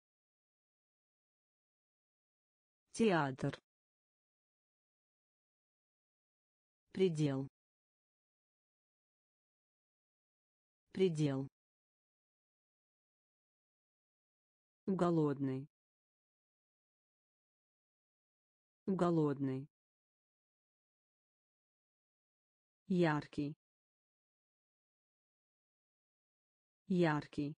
театр, предел, предел, голодный, голодный, яркий, яркий,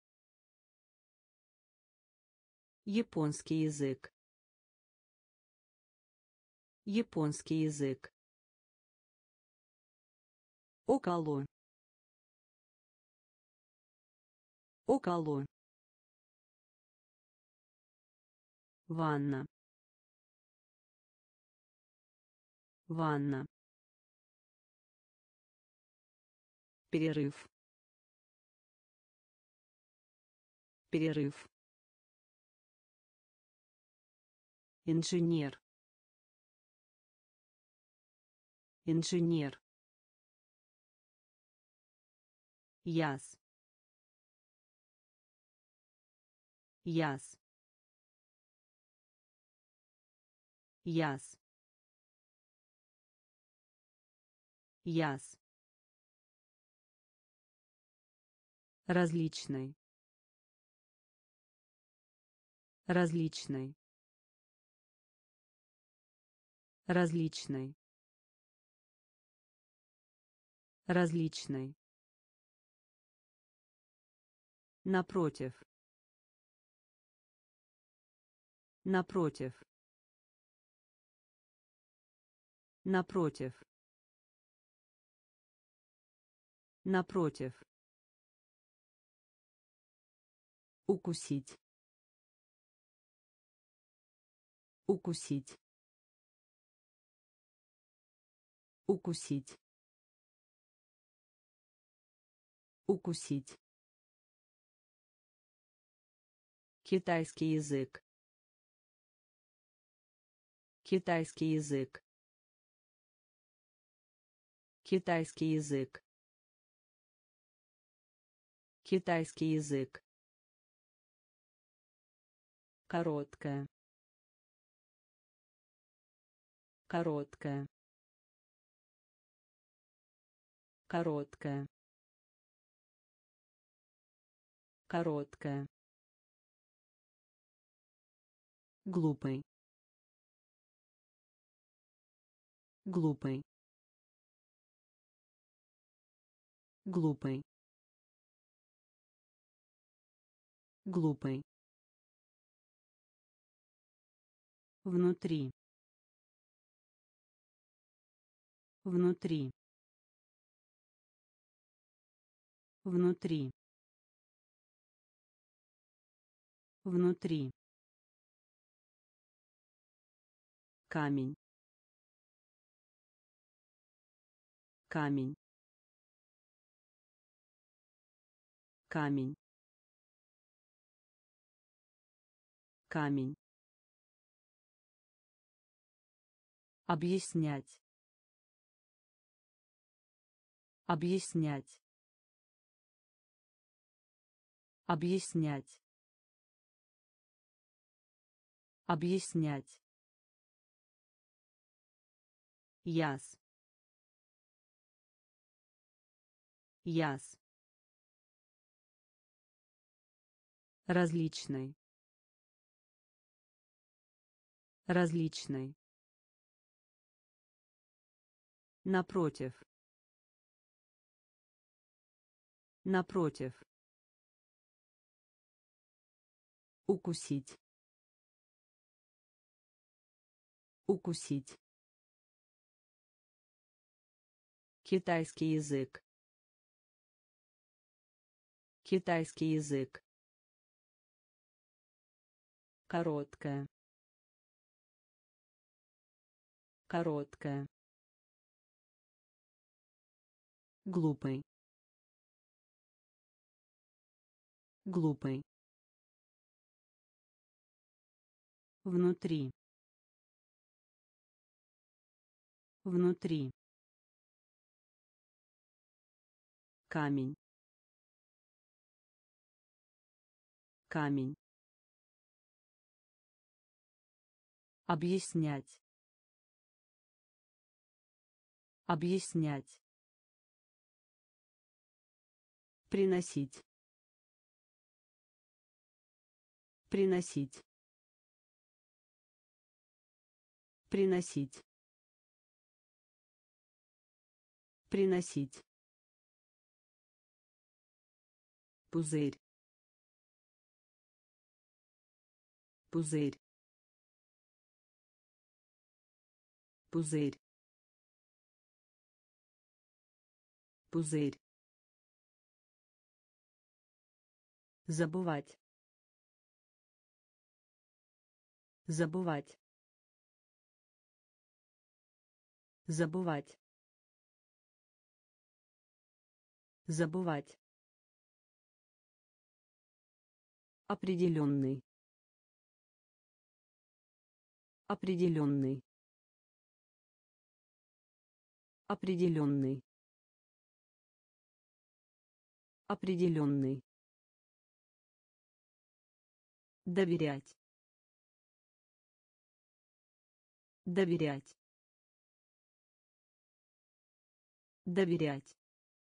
японский язык, японский язык, около, около, ванна, ванна, перерыв, перерыв, инженер, инженер, Яс. Яс. Яс. Яс. Различный. Различный. Различный. Различный. Напротив. Напротив. Напротив. Напротив. Укусить. Укусить. Укусить. Укусить. Китайский язык. Китайский язык. Китайский язык. Китайский язык. Короткая. Короткая. Короткая. Короткая. Глупый. Глупый. Глупый. Глупый. Внутри. Внутри. Внутри. Внутри. Камень. Камень. Камень. Камень. Объяснять. Объяснять. Объяснять. Объяснять. Яс. Яс. Различный. Различный. Напротив. Напротив. Укусить. Укусить. Китайский язык. Китайский язык. Короткая. Короткая. Глупый. Глупый. Внутри. Внутри. Камень. Камень. Объяснять. Объяснять. Приносить. Приносить. Приносить. Приносить. Пузырь. Пузырь. Пузырь. Пузырь. Забывать. Забывать. Забывать. Забывать. Определенный. Определенный. Определенный. Определенный. Доверять. Доверять. Доверять.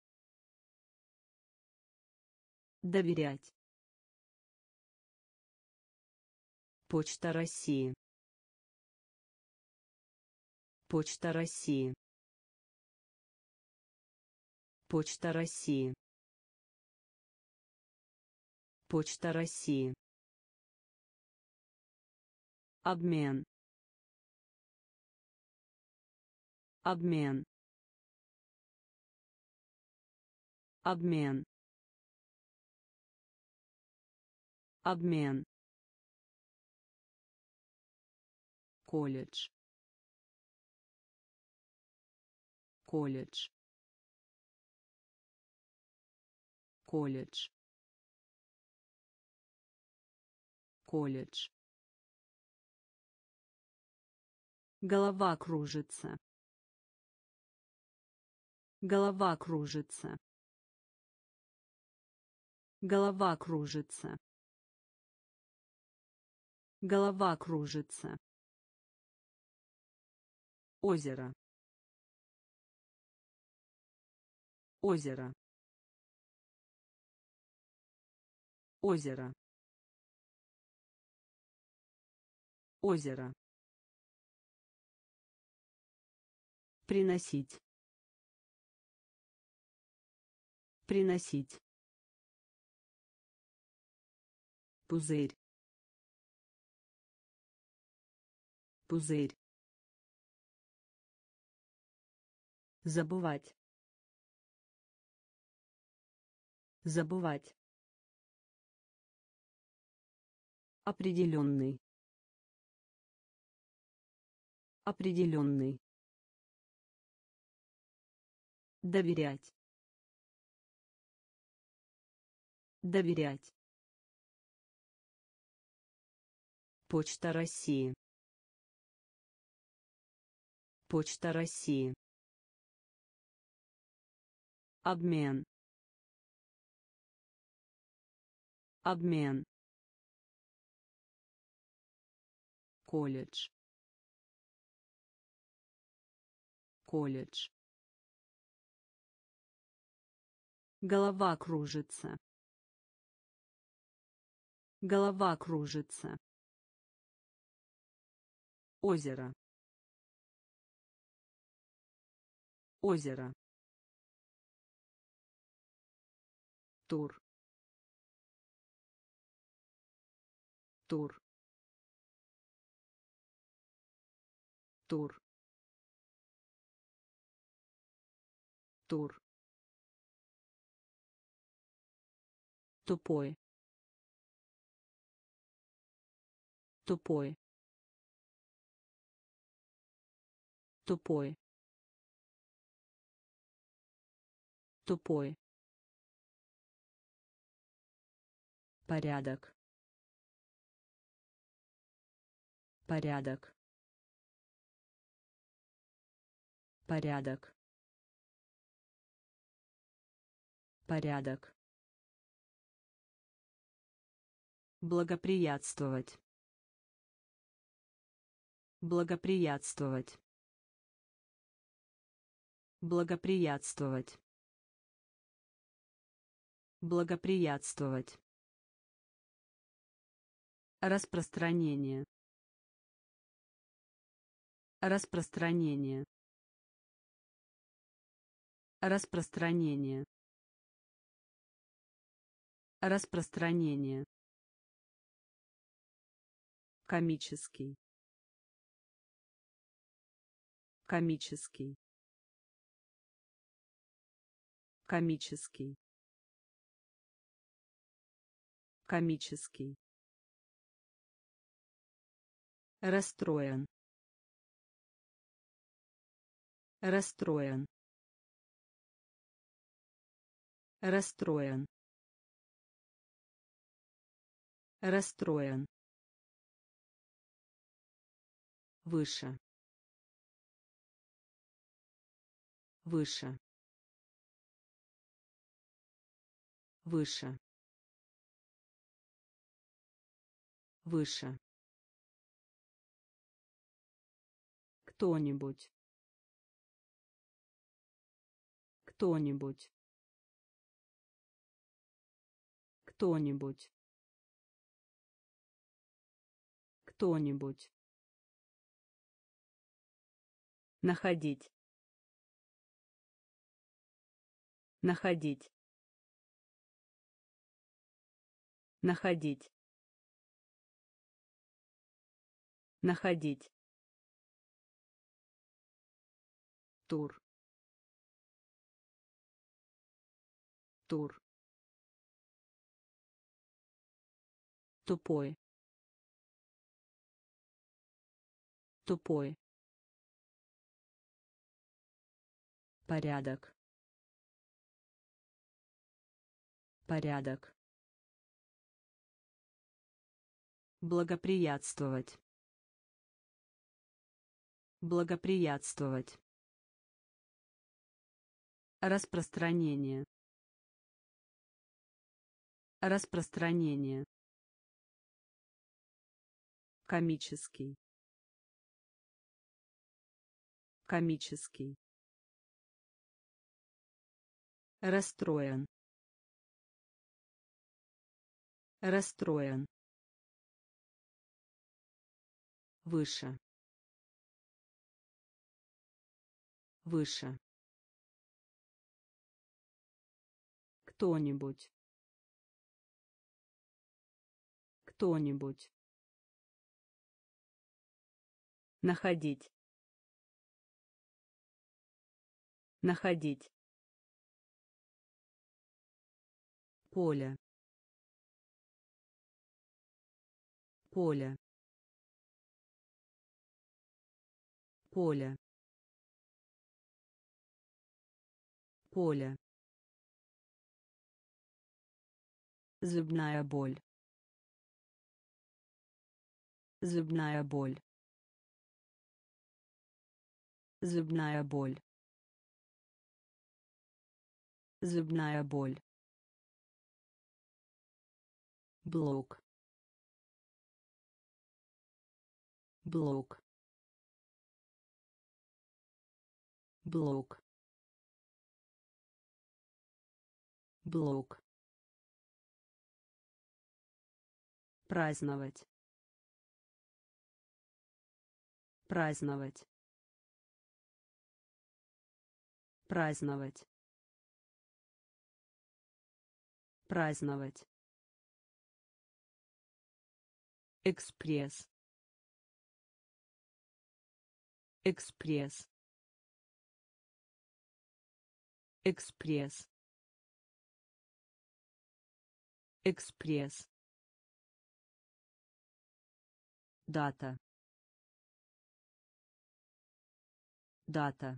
Доверять. Почта России. Почта России. Почта России. Почта России. Обмен. Обмен. Обмен. Обмен. Колледж. Колледж. Колледж. Колледж. Голова кружится. Голова кружится. Голова кружится. Голова кружится. Озеро. Озеро. Озеро. Озеро. Приносить. Приносить. Пузырь. Пузырь. Забывать. Забывать. Определенный. Определенный. Доверять. Доверять. Почта России. Почта России. Обмен. Обмен. Колледж. Колледж. Голова кружится. Голова кружится. Озеро. Озеро. Тур. Тур. Тур. Тур. Тупой. Тупой. Тупой. Тупой. Порядок. Порядок. Порядок. Порядок. Благоприятствовать. Благоприятствовать. Благоприятствовать. Благоприятствовать. Распространение. Распространение. Распространение. Распространение. Комический. Комический. Комический. Комический. Расстроен. Расстроен. Расстроен. Расстроен. Выше. Выше. выше, выше, кто-нибудь, кто-нибудь, кто-нибудь, кто-нибудь, находить, находить, находить, находить, тур, тур, тупой, тупой, порядок, порядок, благоприятствовать, благоприятствовать, распространение, распространение, комический, комический, расстроен, расстроен, выше, выше, кто-нибудь, кто-нибудь, находить, находить, поле, поле, поле, поле, зубная боль, зубная боль, зубная боль, зубная боль, блок, блок, блок, блок, праздновать, праздновать, праздновать, праздновать, экспресс, экспресс, экспресс, экспресс, дата, дата,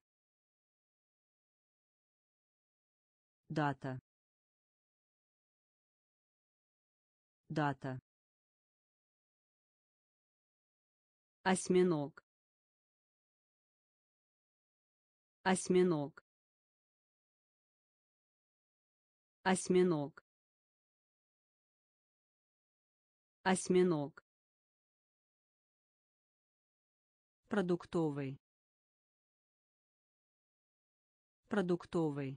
дата, дата, осьминог, осьминог, осьминог, осьминог, продуктовый, продуктовый,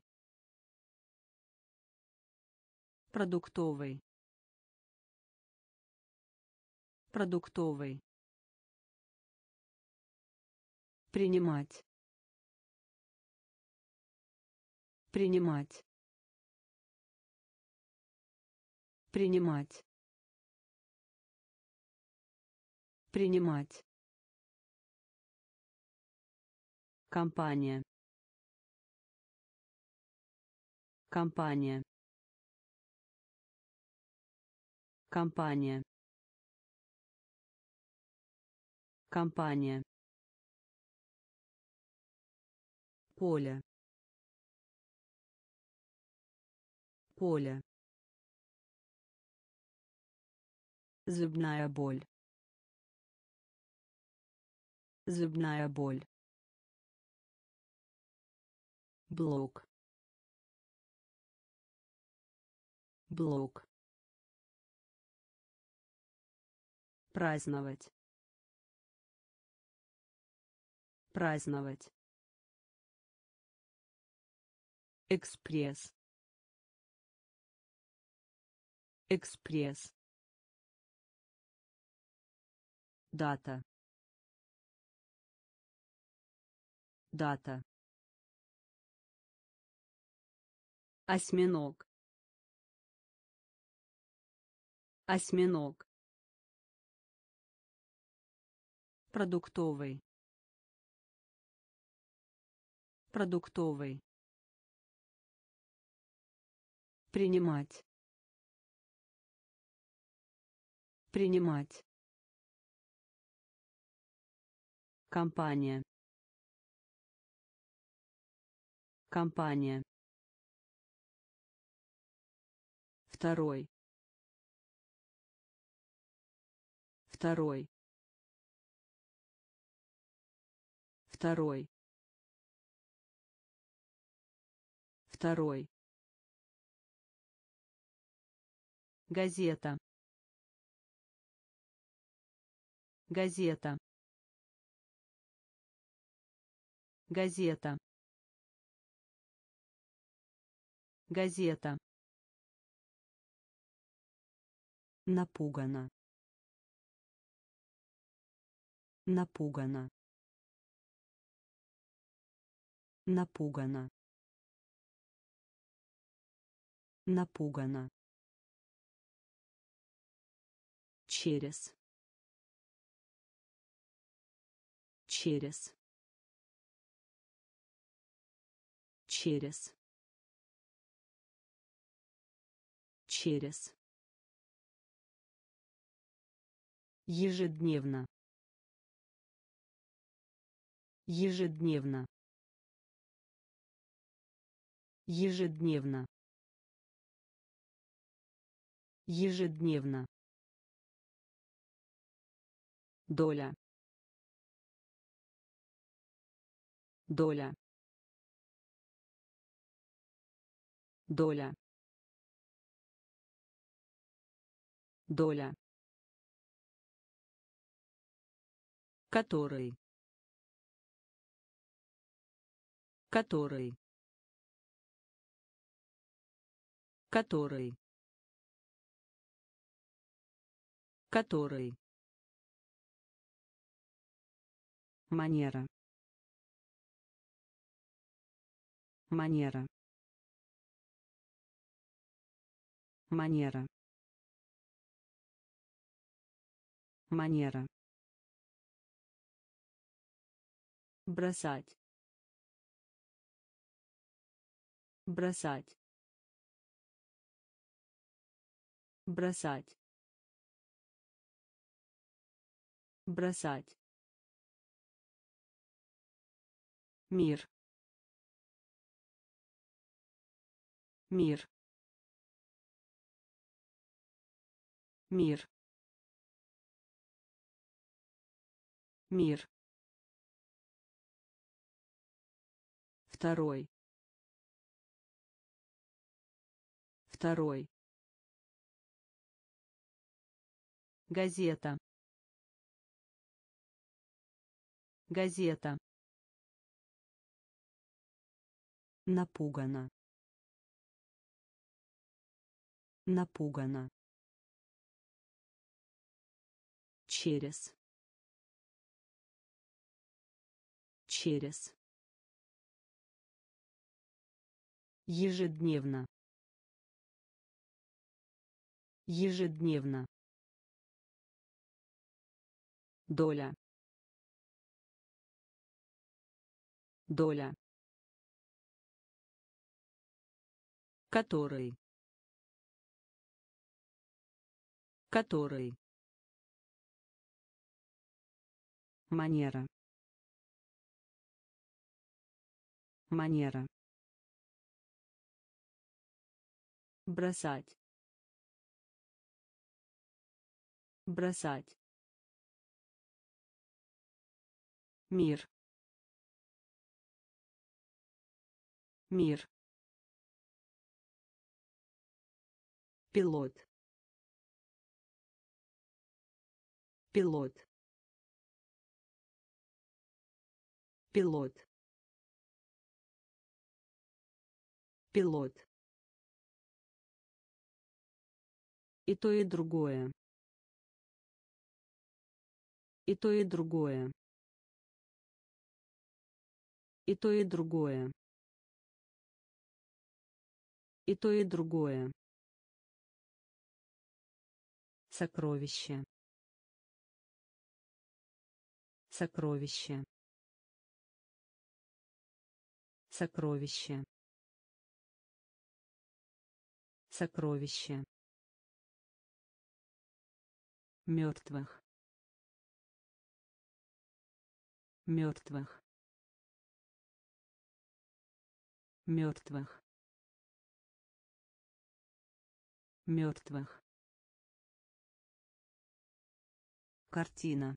продуктовый, продуктовый, принимать, принимать, принимать, принимать, компания, компания, компания, компания, поле, поле, зубная боль, зубная боль, блок, блок, праздновать, праздновать, экспресс, экспресс, дата, дата, осьминог, осьминог, продуктовый, продуктовый, принимать, принимать, компания, компания, второй, второй, второй, второй, газета, газета, газета, газета, напугана, напугана, напугана, напугана, через, через, через, через, ежедневно, ежедневно, ежедневно, ежедневно, доля, доля, доля, доля, который, который, который, который, манера, манера, манера, манера, бросать, бросать, бросать, бросать, мир, мир, мир, мир, второй, второй, газета, газета, напугана, напугана, через, через, ежедневно, ежедневно, доля, доля, который, который, манера, манера, бросать, бросать, мир, мир, пилот, пилот, пилот, пилот. И то, и другое. И то, и другое. И то, и другое. И то, и другое. Сокровище. Сокровище. Сокровище. Сокровище. Мертвых. Мертвых. Мертвых. Мертвых. Картина.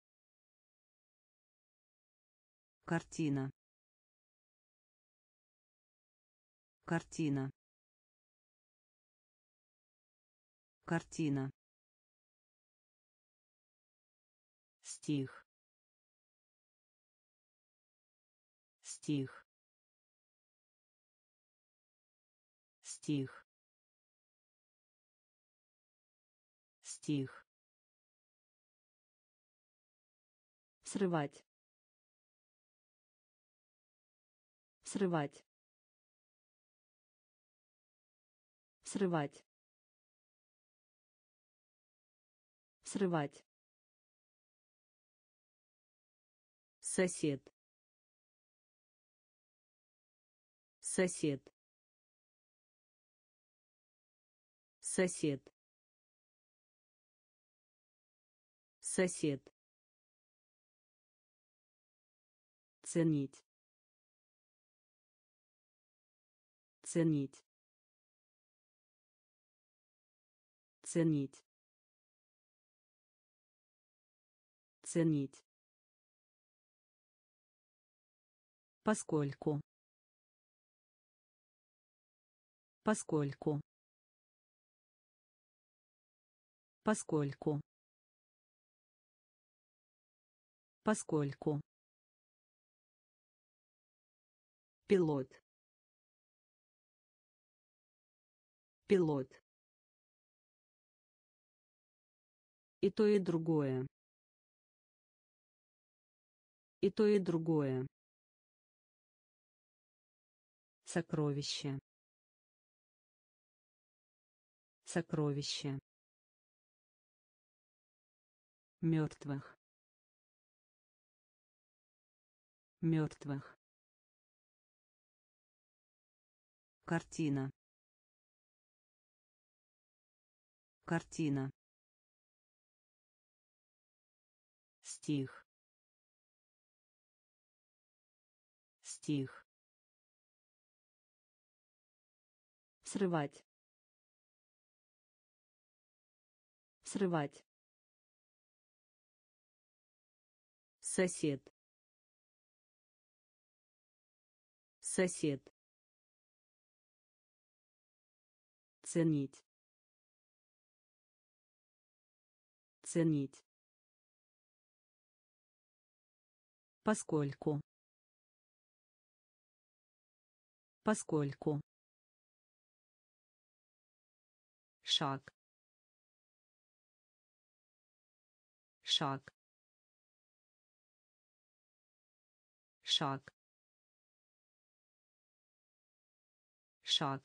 Картина. Картина. Картина. Стих. Стих. Стих. Стих. Срывать. Срывать. Срывать. Срывать. Сосед. Сосед. Сосед. Сосед. Ценить. Ценить. Ценить. Ценить. Поскольку. Поскольку. Поскольку. Поскольку. Пилот. Пилот. И то, и другое. И то, и другое. Сокровище. Сокровище. Мертвых. Мертвых. Картина. Картина. Стих. Стих. Срывать. Срывать. Сосед. Сосед. Ценить. Ценить. Поскольку. Поскольку. Шаг. Шаг. Шаг. Шаг.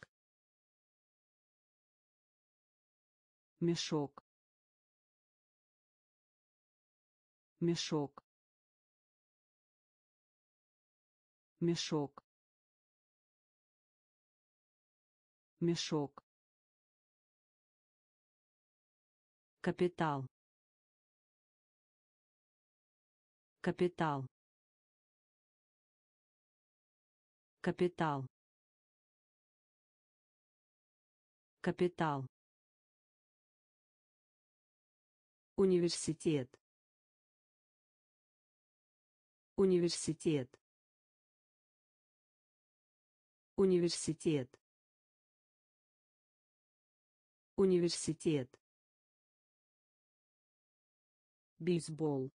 Мешок. Мешок. Мешок. Мешок. Капитал. Капитал. Капитал. Капитал. Университет. Университет. Университет. Университет. Бейсбол.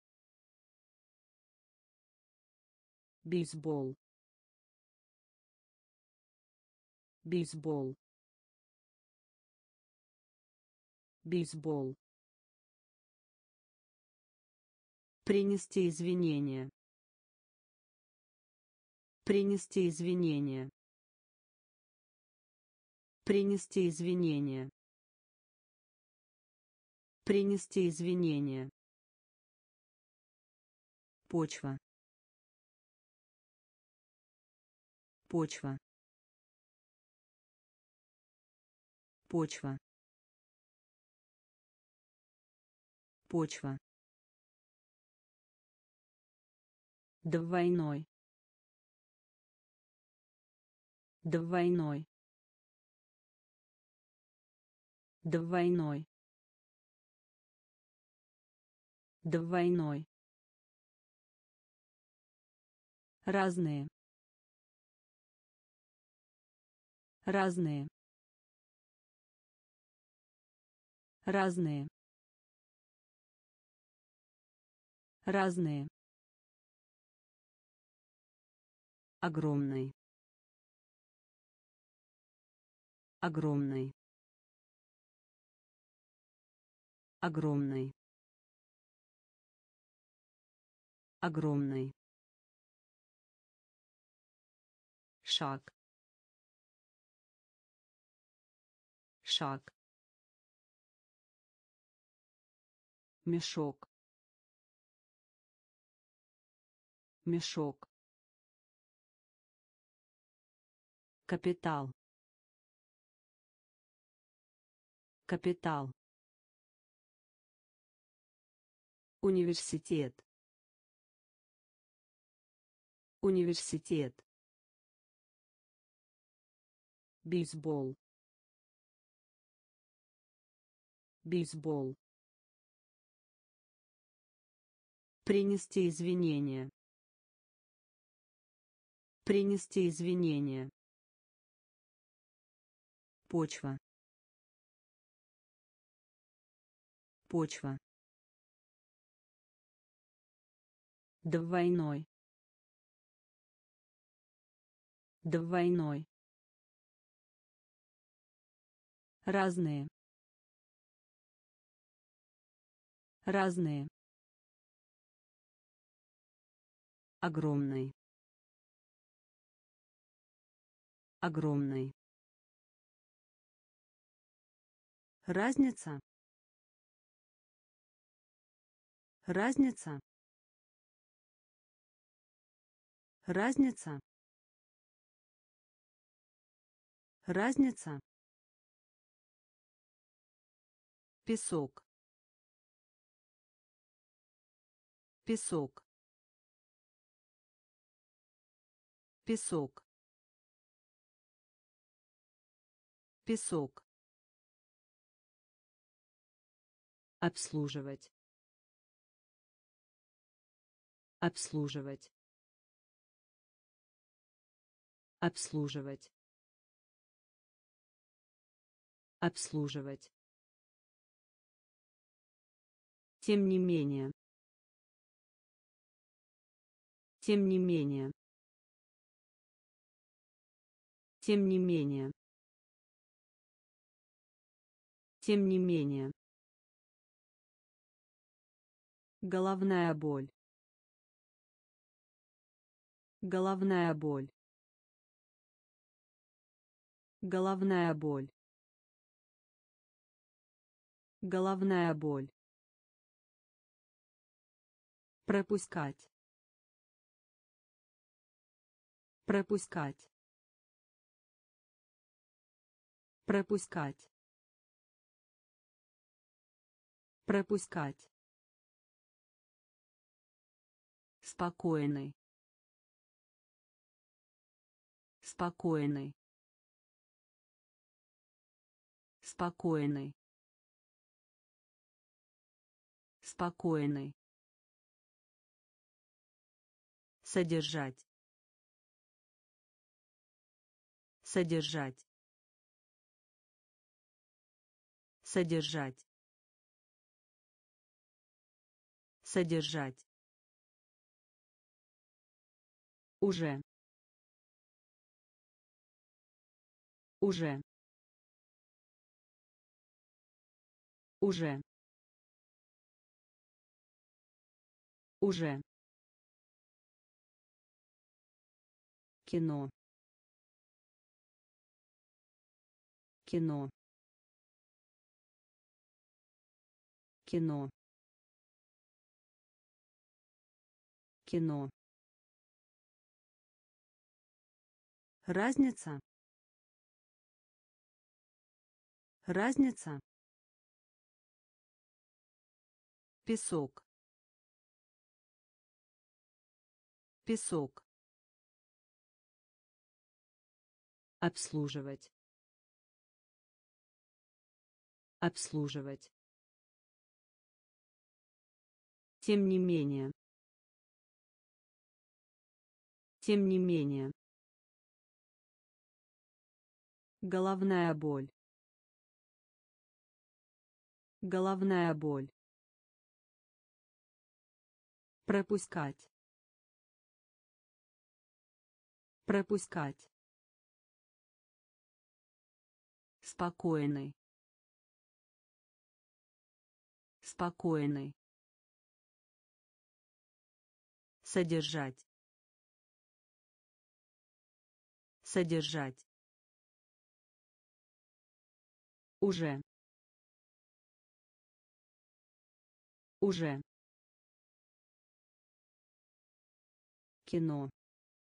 Бейсбол. Бейсбол. Бейсбол. Принести извинения. Принести извинения. Принести извинения. Принести извинения. Почва. Почва. Почва. Почва. Двойной. Двойной. Двойной. Двойной. Разные. Разные. Разные. Разные. Огромный. Огромный. Огромный. Огромный. Шаг. Шаг. Мешок. Мешок. Капитал. Капитал. Университет. Университет. Бейсбол. Бейсбол. Принести извинения. Принести извинения. Почва. Почва. Двойной. Двойной. Разные. Разные. Огромный. Огромный. Разница. Разница. Разница. Разница. Песок. Песок. Песок. Песок. Обслуживать. Обслуживать. Обслуживать. Обслуживать. Тем не менее. Тем не менее. Тем не менее. Тем не менее. Головная боль. Головная боль. Головная боль. Головная боль. Пропускать. Пропускать. Пропускать. Пропускать. Спокойный. Спокойный. Спокойный. Спокойный. Содержать. Содержать. Содержать. Содержать. Уже. Уже. Уже. Уже. Кино. Кино. Кино. Кино. Разница. Разница. Песок. Песок. Обслуживать. Обслуживать. Тем не менее. Тем не менее. Головная боль. Головная боль. Пропускать. Пропускать. Спокойный. Спокойный. Содержать. Содержать. Уже. Уже. Кино.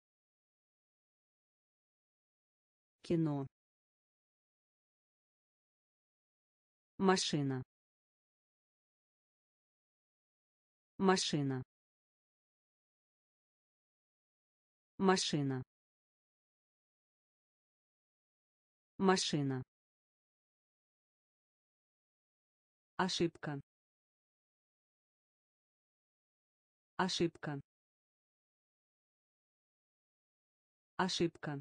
Кино. Машина. Машина. Машина. Машина. Ошибка. Ошибка. Ошибка.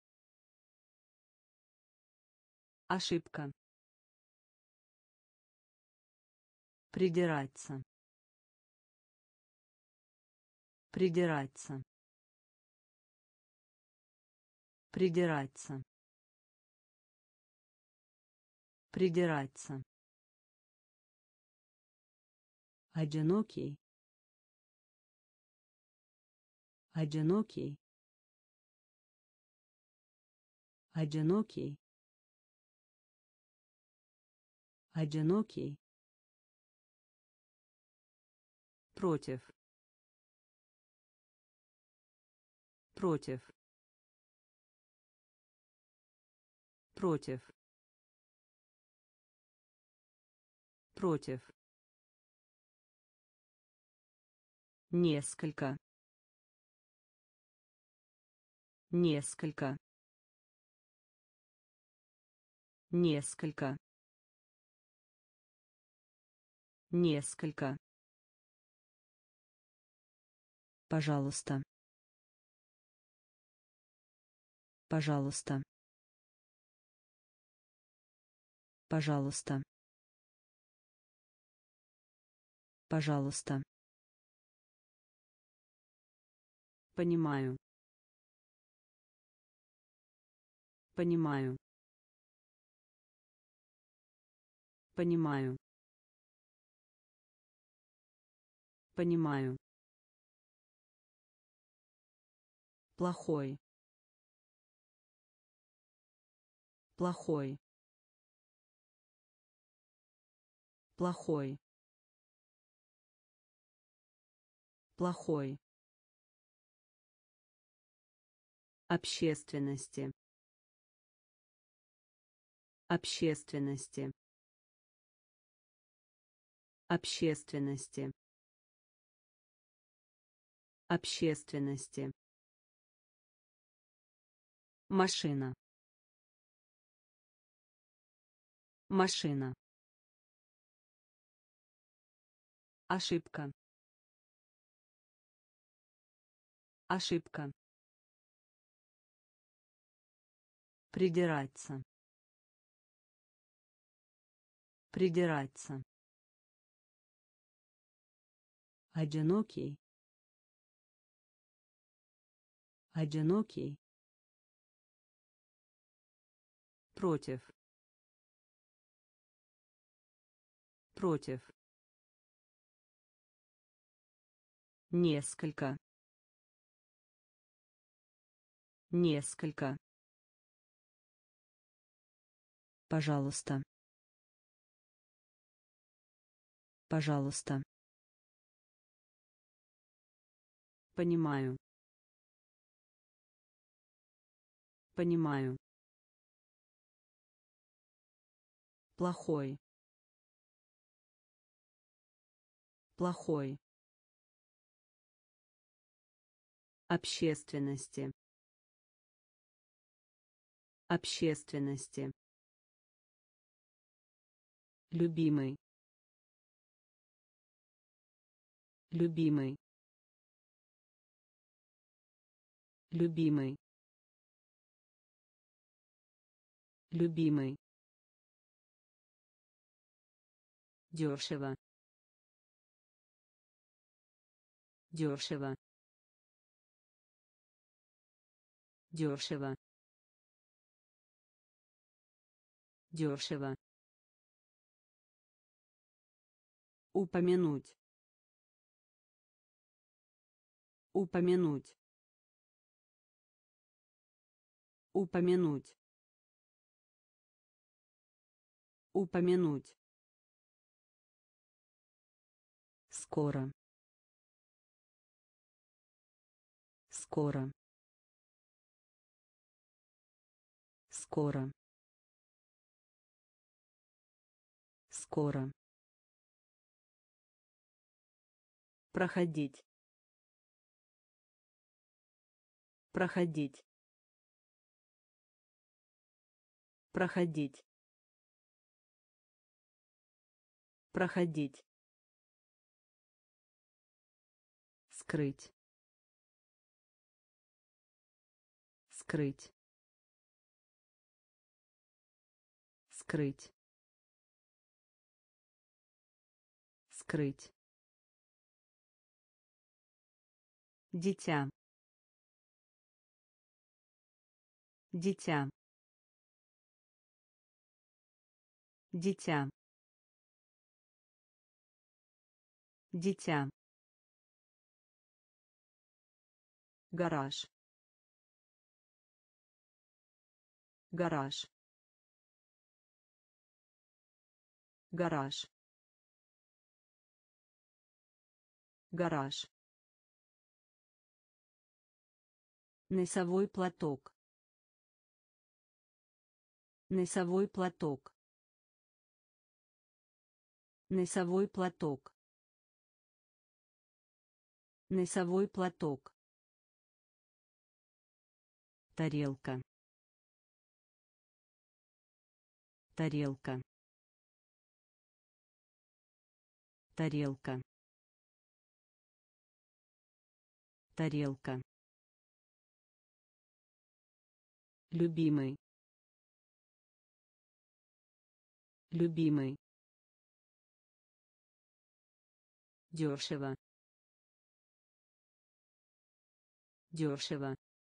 Ошибка. Придираться. Придираться. Придираться. Придираться. Одинокий. Одинокий. Одинокий. Одинокий. Против. Против. Против. Против. Несколько. Несколько. Несколько. Несколько. Пожалуйста. Пожалуйста. Пожалуйста. Пожалуйста. Понимаю. Понимаю. Понимаю. Понимаю. Плохой. Плохой. Плохой. Плохой. Общественности. Общественности. Общественности. Общественности. Машина. Машина. Ошибка. Ошибка. Придираться. Придираться. Одинокий. Одинокий. Против. Против. Несколько. Несколько. Пожалуйста. Пожалуйста. Понимаю. Понимаю. Плохой. Плохой. Общественности. Общественности. Любимый. Любимый. Любимый. Любимый. Дешево. Дешево. Дешево. Дешево. Упомянуть. Упомянуть. Упомянуть. Упомянуть. Скоро. Скоро. Скоро. Скоро. Проходить. Проходить. Проходить. Проходить. Скрыть. Скрыть. Скрыть. Скрыть. Дитя. Дитя. Дитя. Дитя. Гараж. Гараж. Гараж. Гараж. Носовой платок. Носовой платок. Носовой платок. Носовой платок. Тарелка. Тарелка. Тарелка. Тарелка. Любимый. Любимый. Дешево. Дешево.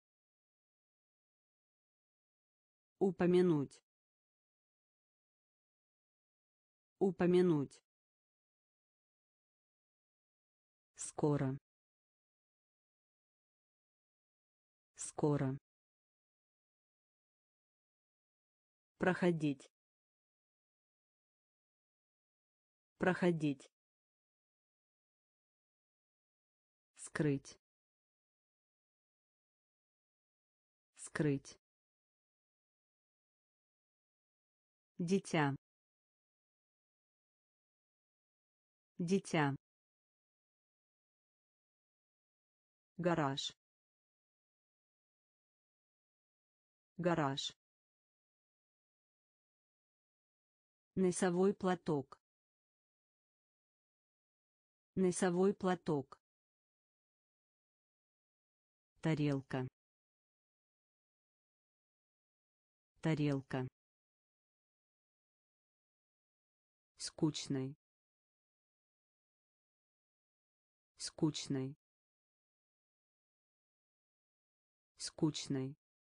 Упомянуть. Упомянуть. Скоро. Скоро. Проходить. Проходить. Скрыть. Скрыть. Дитя. Дитя. Гараж. Гараж. Носовой платок. Носовой платок. Тарелка. Тарелка. скучный, скучный, скучный,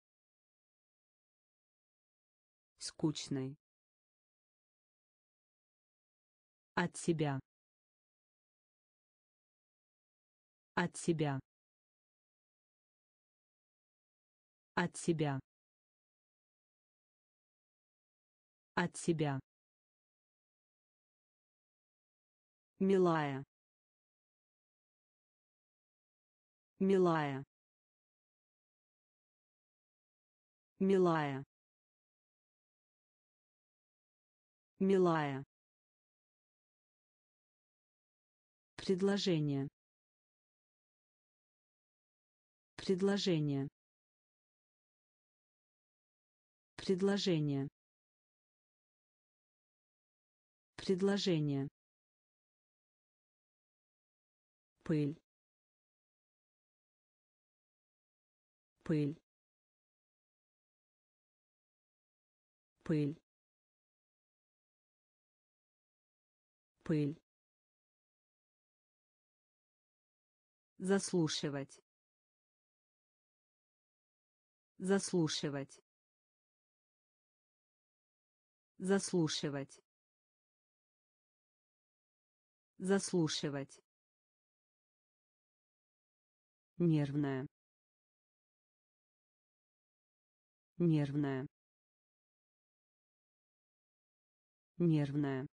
скучный, от себя, от себя, от себя, от себя, милая, милая, милая, милая, предложение, предложение, предложение, предложение, пыль, пыль, пыль, пыль, заслушивать, заслушивать, заслушивать, заслушивать, нервная, нервная, нервная,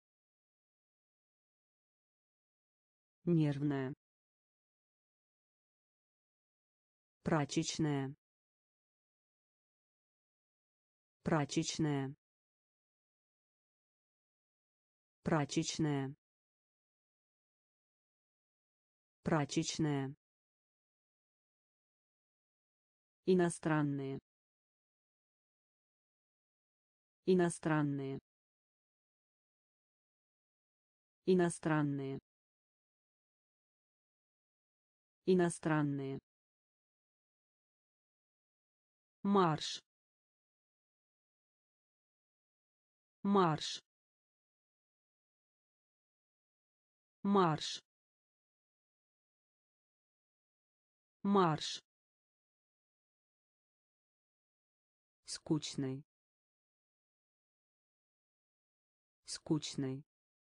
нервная, прачечная, прачечная, прачечная, прачечная, иностранные, иностранные, иностранные, иностранные, марш, марш, марш, марш, скучный, скучный,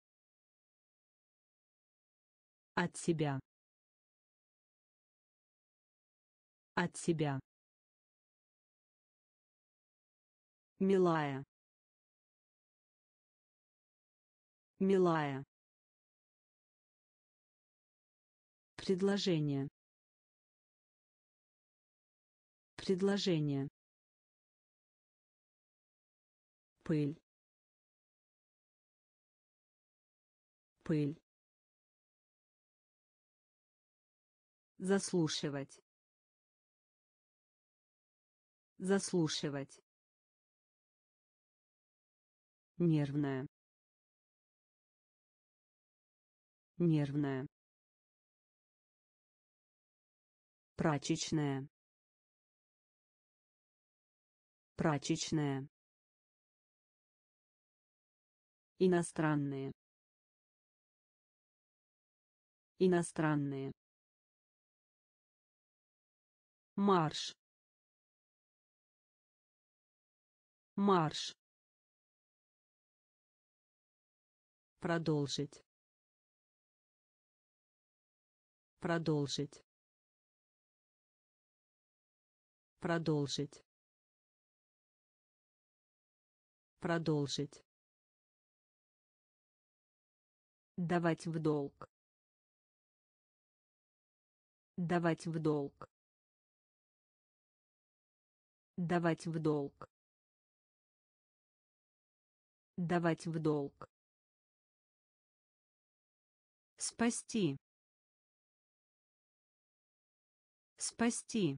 от себя, от себя, милая, милая, предложение, предложение, пыль, пыль, заслушивать, заслушивать, нервная, нервная, прачечная, прачечная, иностранные, иностранные, марш, марш, продолжить, продолжить, продолжить, продолжить, давать в долг, давать в долг, давать в долг, давать в долг, спасти, спасти,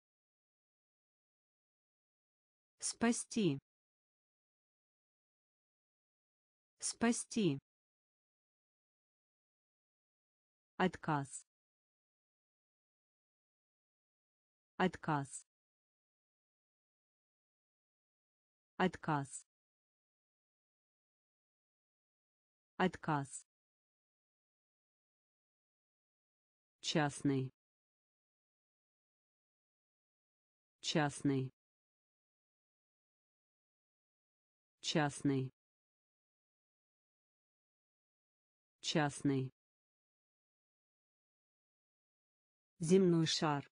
спасти, спасти, отказ, отказ, отказ, Отказ. Частный. Частный. Частный. Частный. Земной шар.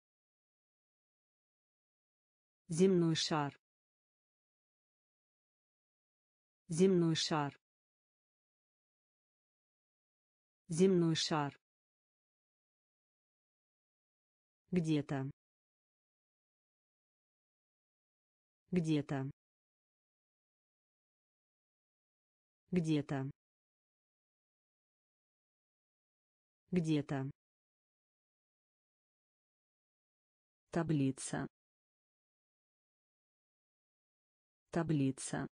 Земной шар. Земной шар. Земной шар. Где-то. Где-то. Где-то. Где-то. Таблица. Таблица.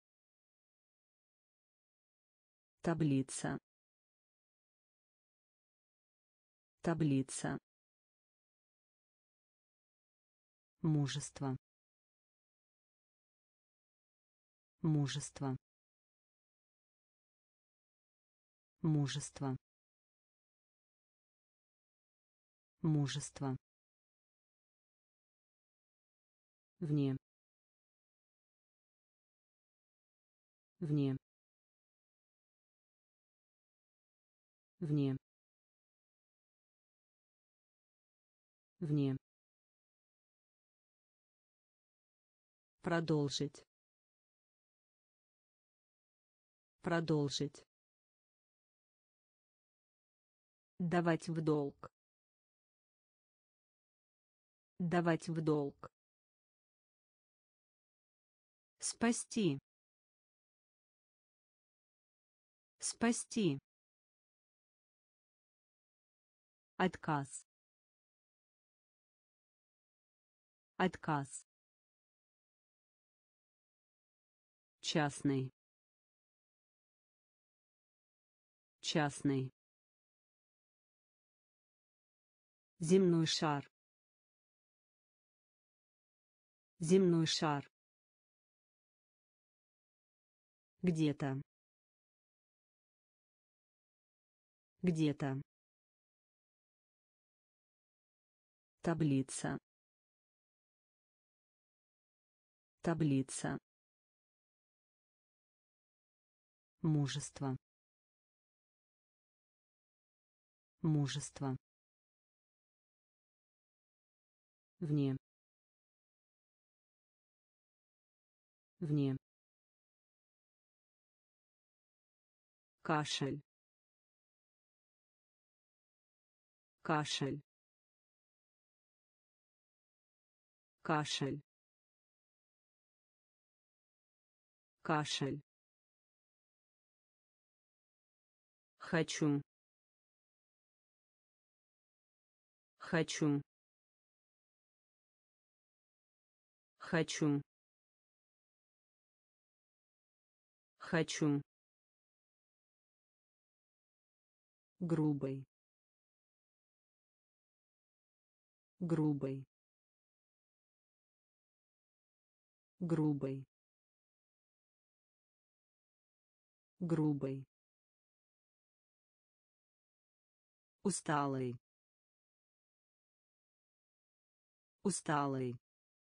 Таблица. Таблица. Мужество. Мужество. Мужество. Мужество. Вне. Вне. Вне. Вне. Продолжить. Продолжить. Давать в долг. Давать в долг. Спасти. Спасти. Отказ. Отказ. Частный. Частный. Земной шар. Земной шар. Где-то. Где-то. Таблица. Таблица. Мужество. Мужество. Вне. Вне. Кашель. Кашель. Кашель. Кашель. Хочу. Хочу. Хочу. Хочу. Грубый. Грубый. Грубый. Грубый. Усталый. Усталый.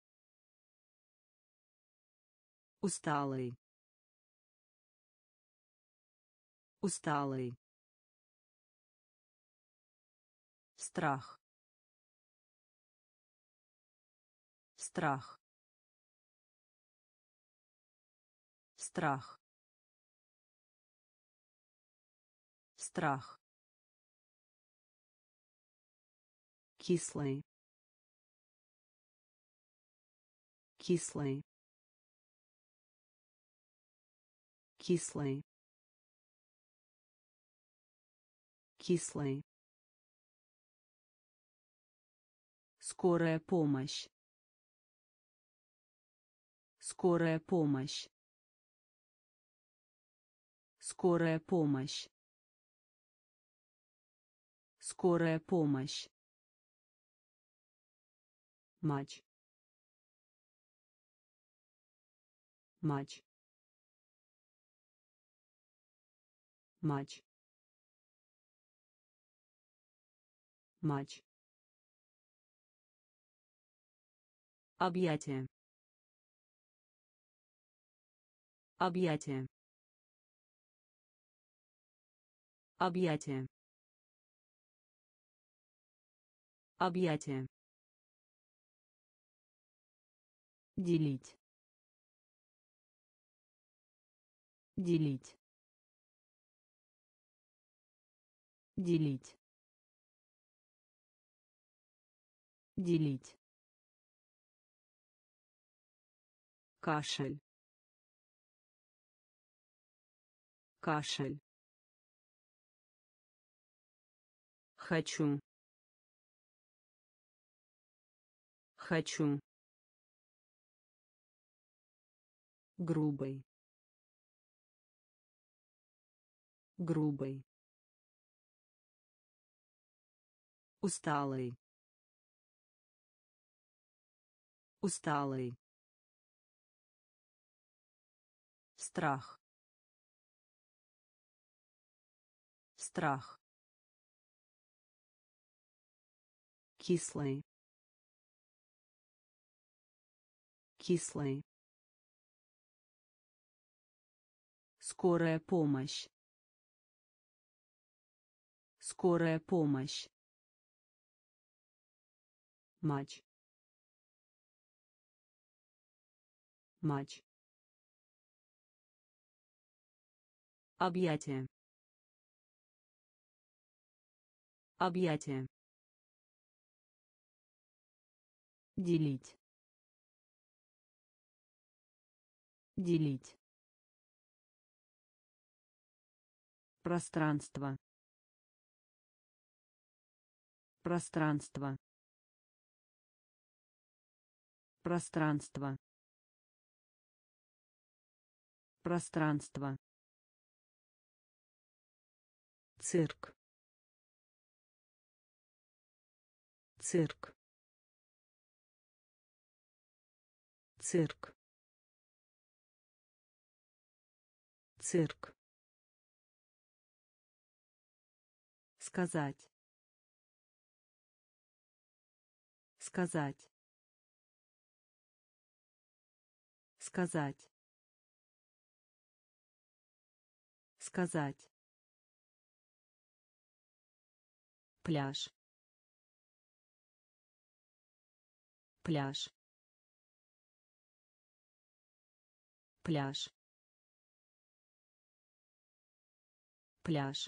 Усталый. Усталый. Страх. Страх. Страх. Страх. Кислый. Кислый. Кислый. Кислый. Скорая помощь. Скорая помощь. Скорая помощь. Скорая помощь. Матч. Матч. матч, матч, объятие, объятие, объятие, объятие, делить, делить, делить, делить, кашель, кашель, хочу, хочу, грубый, грубый, усталый, усталый, страх, страх, кислый, кислый, скорая помощь, скорая помощь, матч, матч, объятие, объятие, делить, делить, пространство, пространство, пространство, пространство, цирк, цирк, цирк, цирк, сказать, сказать, сказать, сказать, пляж, пляж, пляж, пляж,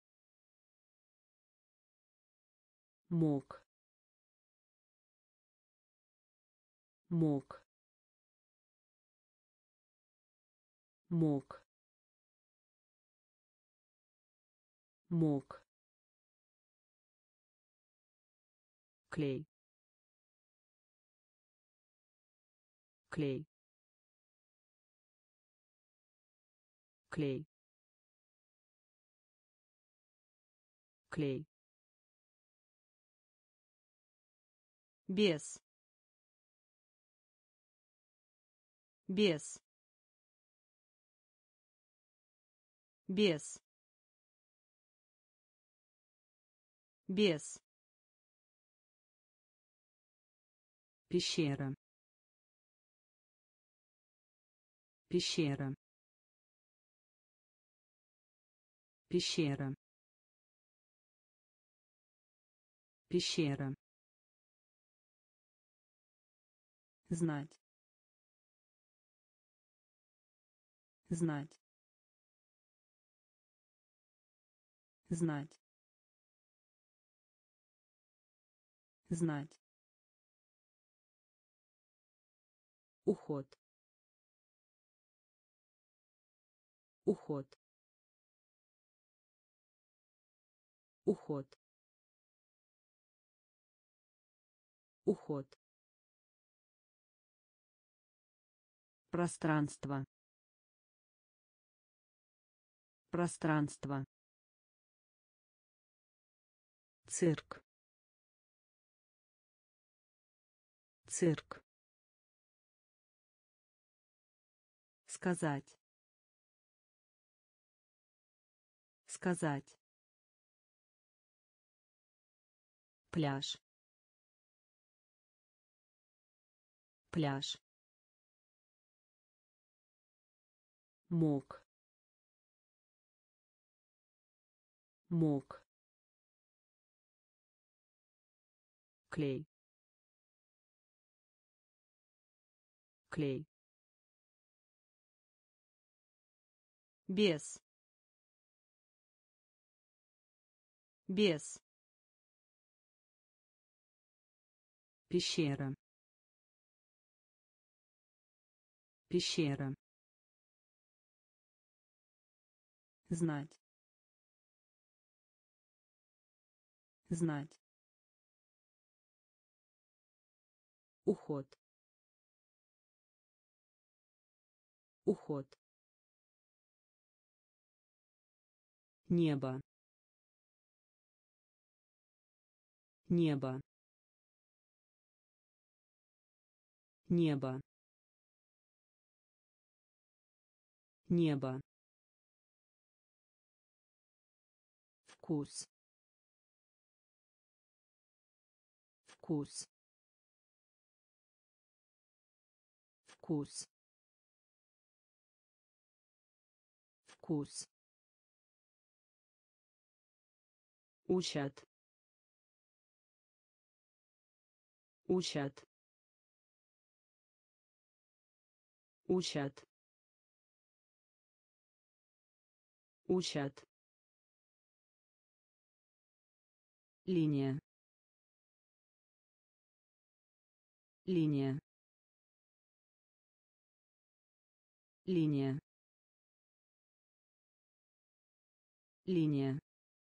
мог, мог, мог, мог, клей, клей, клей, клей, без, без, без, без, пещера, пещера, пещера, пещера, знать, знать, знать, знать, уход, уход, уход, уход, пространство, пространство, цирк, цирк, сказать, Сказать. Пляж. Пляж. Мог. Мог. Клей. Клей. Без. Без. Пещера. Пещера. Знать. Знать. Уход. Уход. Небо. Небо. Небо. Небо. Вкус. Вкус. Вкус. Вкус. Учат. Учат. Учат. Учат. Линия. Линия. Линия. Линия.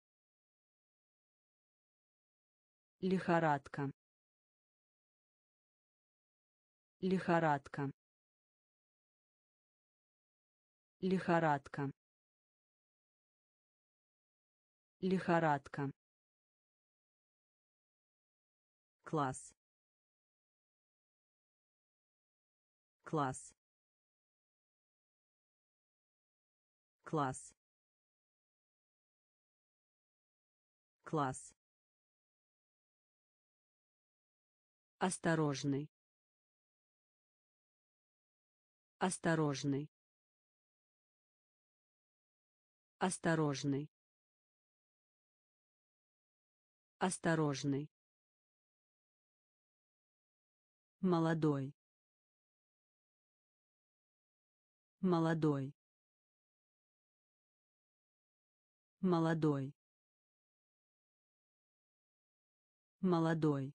Лихорадка. Лихорадка. Лихорадка. Лихорадка. Класс. Класс. Класс. Класс. Осторожный. Осторожный. Осторожный. Осторожный. Молодой. Молодой. Молодой. Молодой.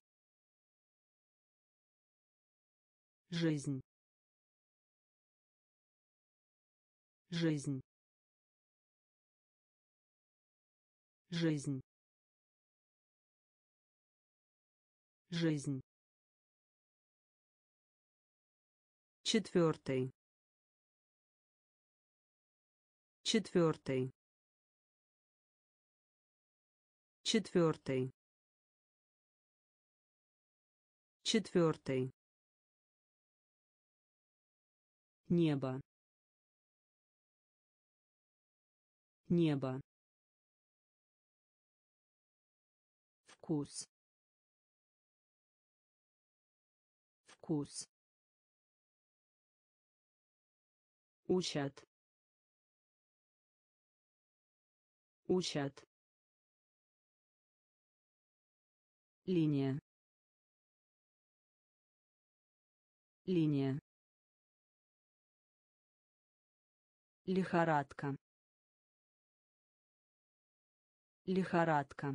Жизнь. Жизнь. Жизнь. Жизнь. Четвертый. Четвертый. Четвертый. Четвертый. Небо. Небо. Вкус. Вкус. Учат. Учат. Линия. Линия. Лихорадка. Лихорадка.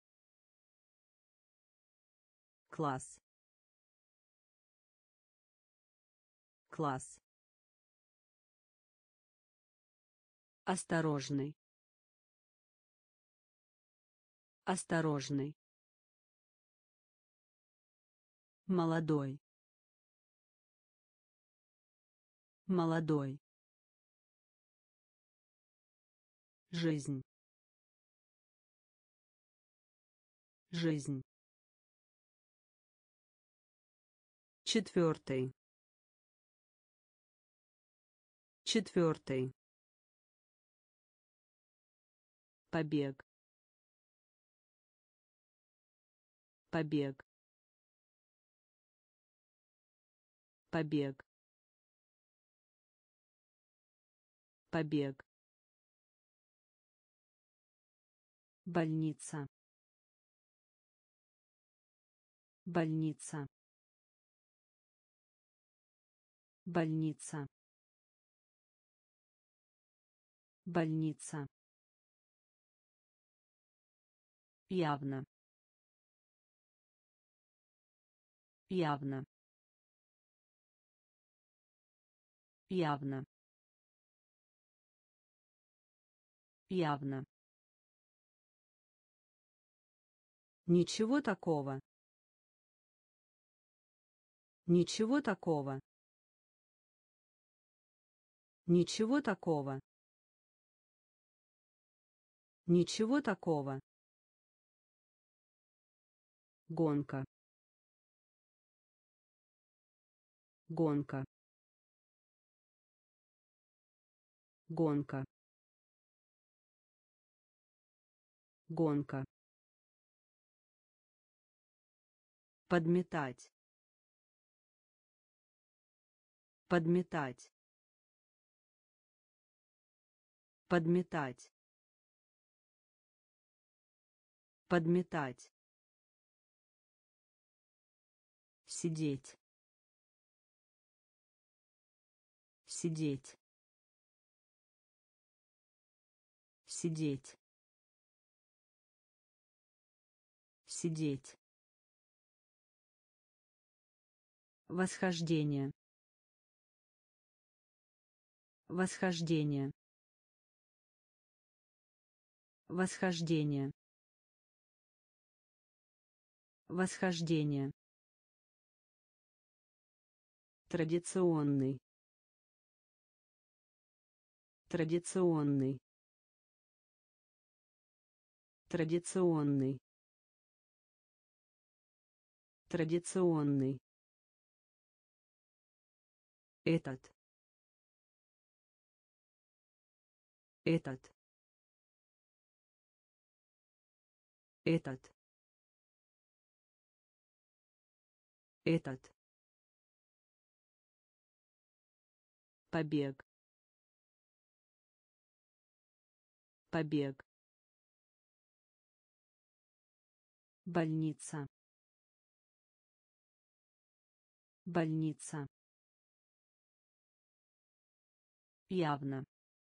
Класс. Класс. Осторожный. Осторожный. Молодой. Молодой. Жизнь. Жизнь. Четвертый. Четвертый. Побег. Побег. Побег. Побег. Больница. Больница. Больница. Больница. Явно. Явно. Явно. Явно. Ничего такого. Ничего такого. Ничего такого. Ничего такого. Гонка. Гонка. Гонка. Гонка. Подметать. Подметать. Подметать. Подметать. Сидеть. Сидеть. Сидеть. Сидеть. Восхождение. Восхождение. Восхождение. Восхождение. Традиционный. Традиционный. Традиционный. Традиционный. Этот. Этот. Этот. Этот. Побег. Побег. Больница. Больница. Явно.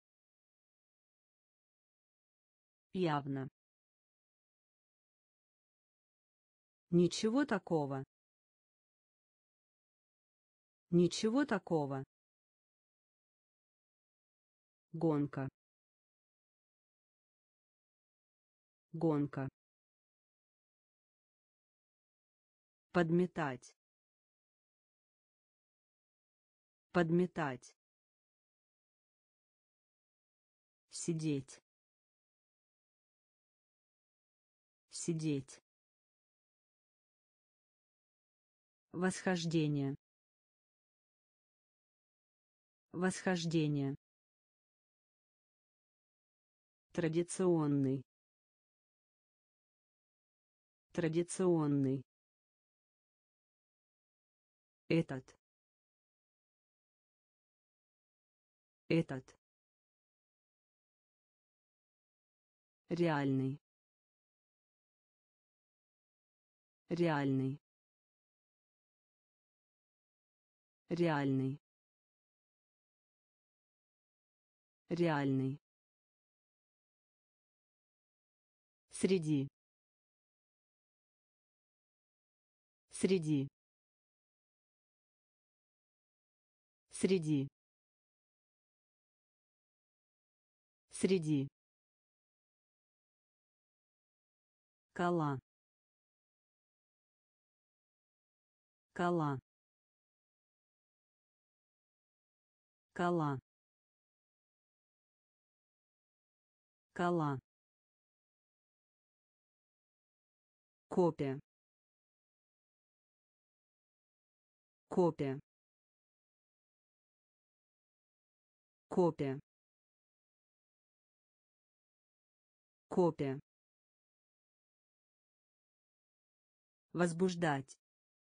Явно. Ничего такого. Ничего такого. Гонка. Гонка. Подметать. Подметать. Сидеть. Сидеть. Восхождение. Восхождение. Традиционный. Традиционный. Этот. Этот. Реальный. Реальный. Реальный. Реальный. Среди. Среди. Среди. Среди. Кола. Кола. Кола. Кола. Копия. Копия. Копия. копия, возбуждать,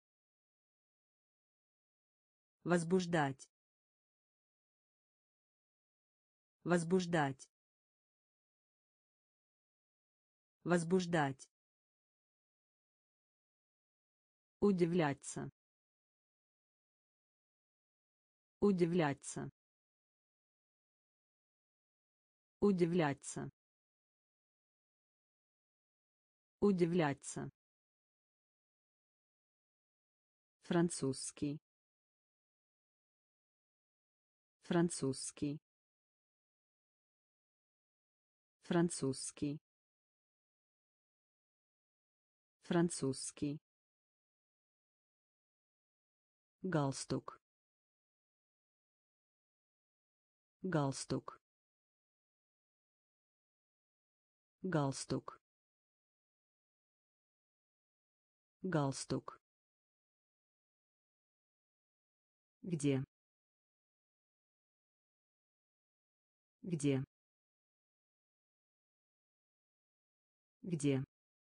возбуждать, возбуждать, возбуждать, удивляться, удивляться, удивляться, удивляться, французский, французский, французский, французский, галстук, галстук, галстук, галстук, где, где, где,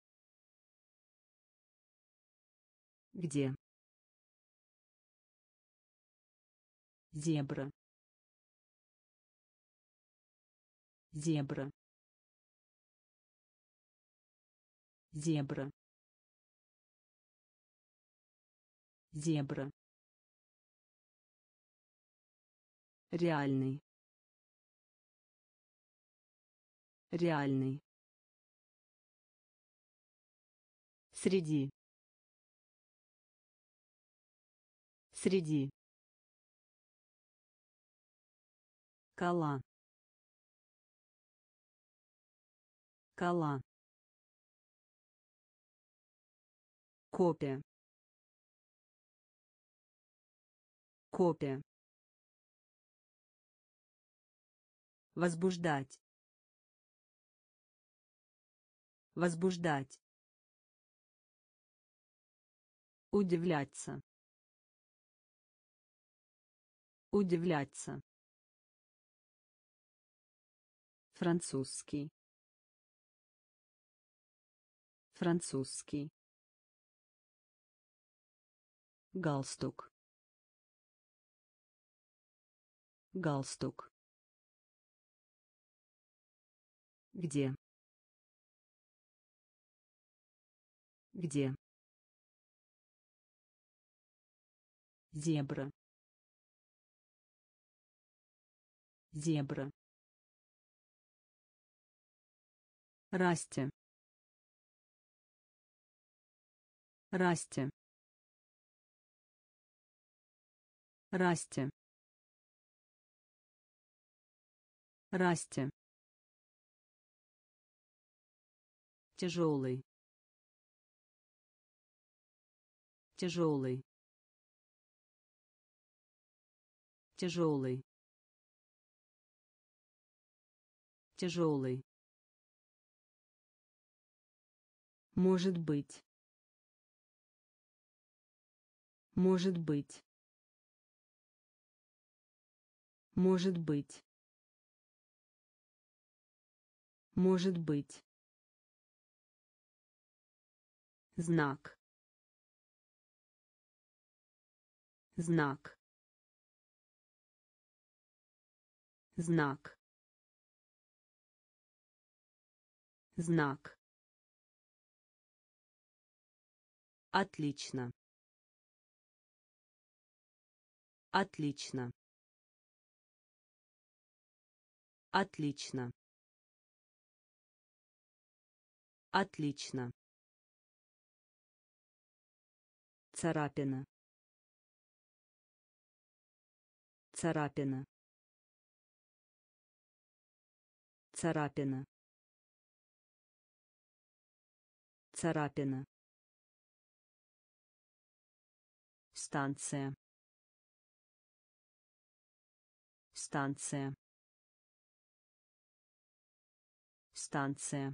где, зебра, зебра, зебра, зебра, реальный, реальный, среди, среди, кола, кола, копия, копия, возбуждать, возбуждать, удивляться, удивляться, французский, французский, галстук, галстук, где, где, зебра, зебра, расти, расти, расти, расти, тяжелый, тяжелый, тяжелый, тяжелый, может быть, может быть, может быть, может быть, знак, знак, знак, знак, отлично, отлично, отлично, отлично, царапина, царапина, царапина, царапина, станция, станция, станция,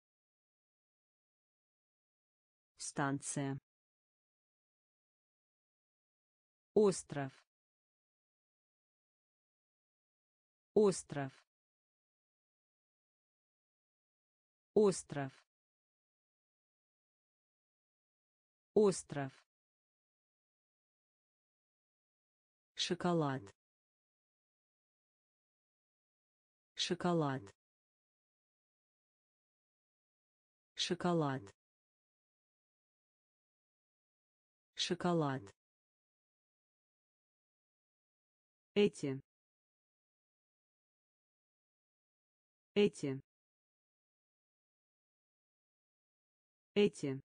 станция, остров, остров, Остров. Остров. Шоколад. Шоколад. Шоколад. Шоколад. Эти. Эти. Эти.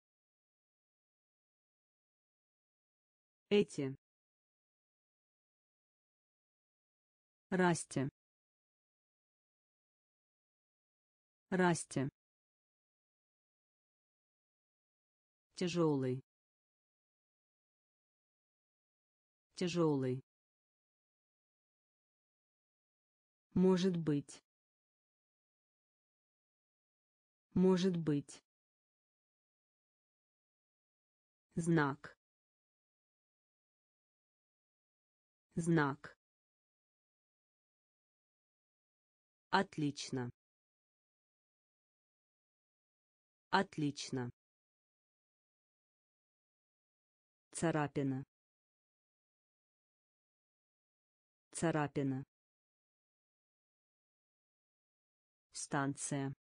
Эти. Расти. Расти. Тяжелый. Тяжелый. Может быть. Может быть. Знак. Знак. Отлично. Отлично. Царапина. Царапина. Станция.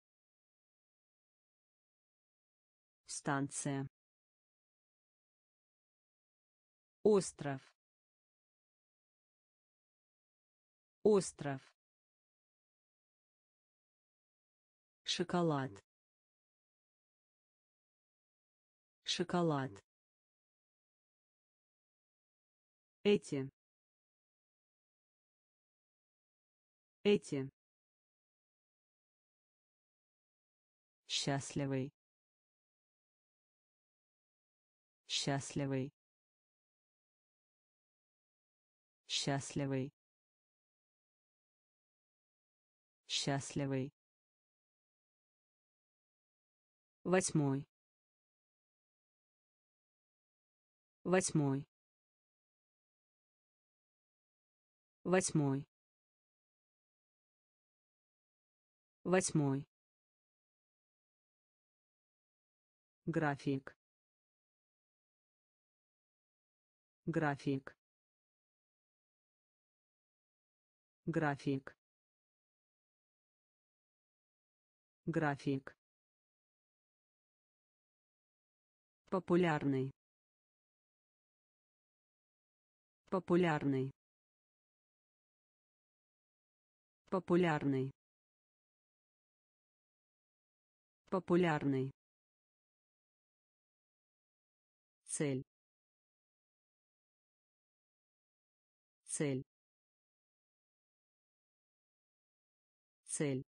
Станция. Остров. Остров. Шоколад. Шоколад. Эти. Эти. Счастливый. Счастливый. Счастливый. Счастливый. Восьмой. Восьмой. Восьмой. Восьмой. График. График. График. График. Популярный. Популярный. Популярный. Популярный. Цель. Цель. Цель.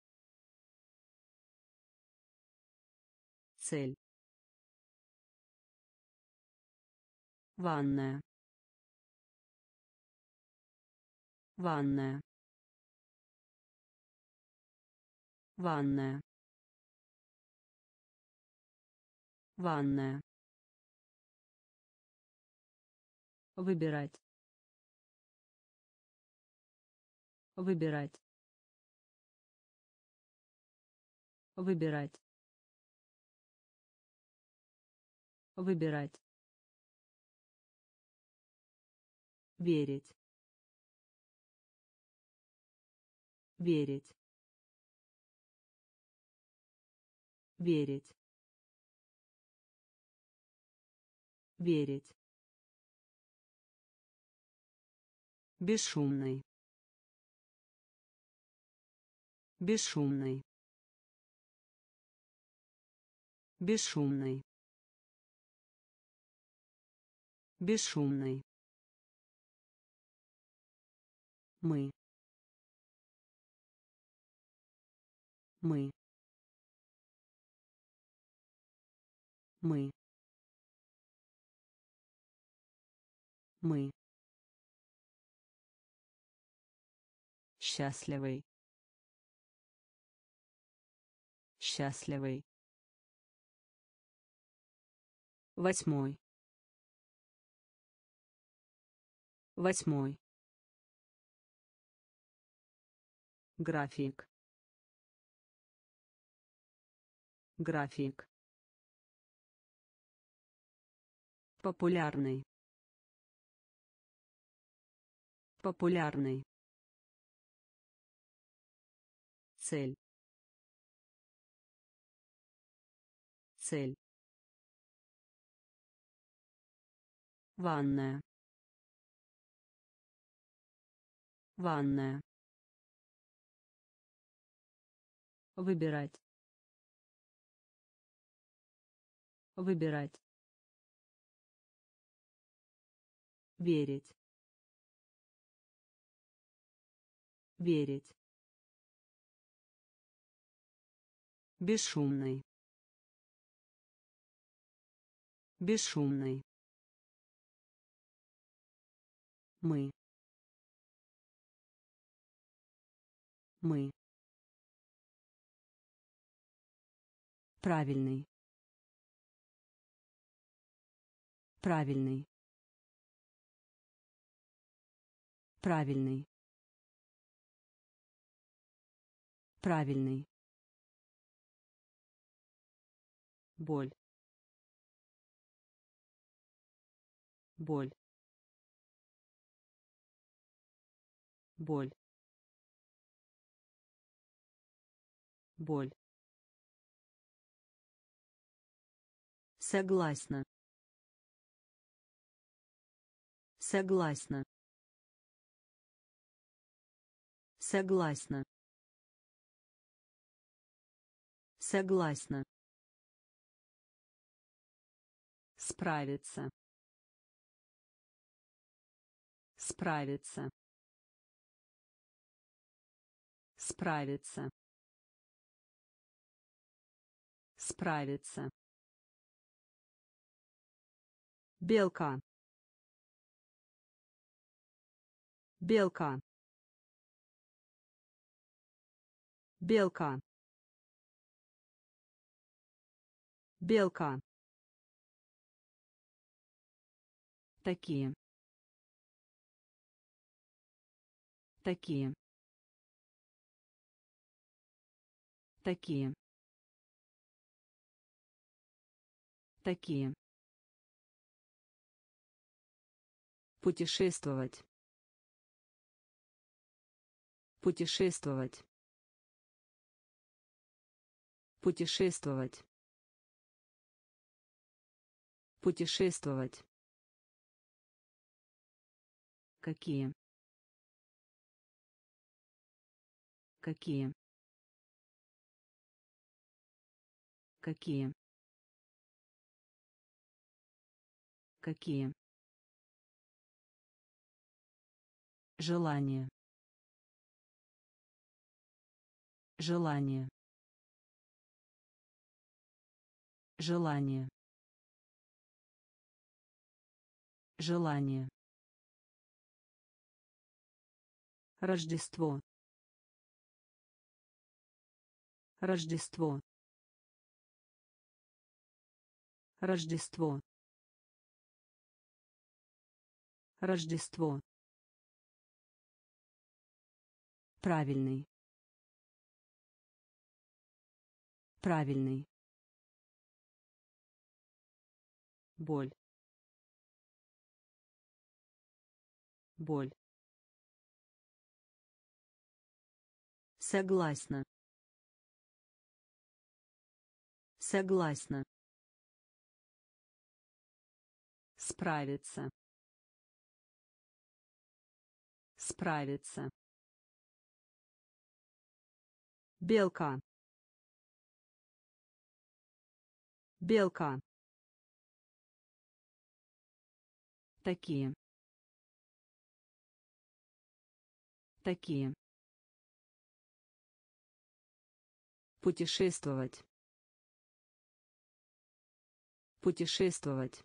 Цель. Ванная. Ванная. Ванная. Ванная. Выбирать. Выбирать. Выбирать. Выбирать. Верить. Верить. Верить. Верить. Бесшумный. Бесшумный. Бесшумный. Бесшумный. Мы. Мы. Мы. Мы. Счастливый. Счастливый. Восьмой. Восьмой. График. график, популярный, популярный, цель, цель, ванная, ванная, выбирать, выбирать, верить, верить, бесшумный, бесшумный, мы, мы, правильный, правильный, правильный, правильный, боль, боль, боль, боль, согласна, согласна, согласна, согласна, справиться, справиться, справиться, справиться, белка, белка, белка, белка, такие, такие, такие, такие, путешествовать, путешествовать, путешествовать, путешествовать, какие, какие, какие, какие, желание, желание, желание, желание, Рождество, Рождество, Рождество, Рождество, правильный, правильный, боль, боль, согласна, согласна, справиться, справиться, белка, белка, такие, такие, путешествовать, путешествовать,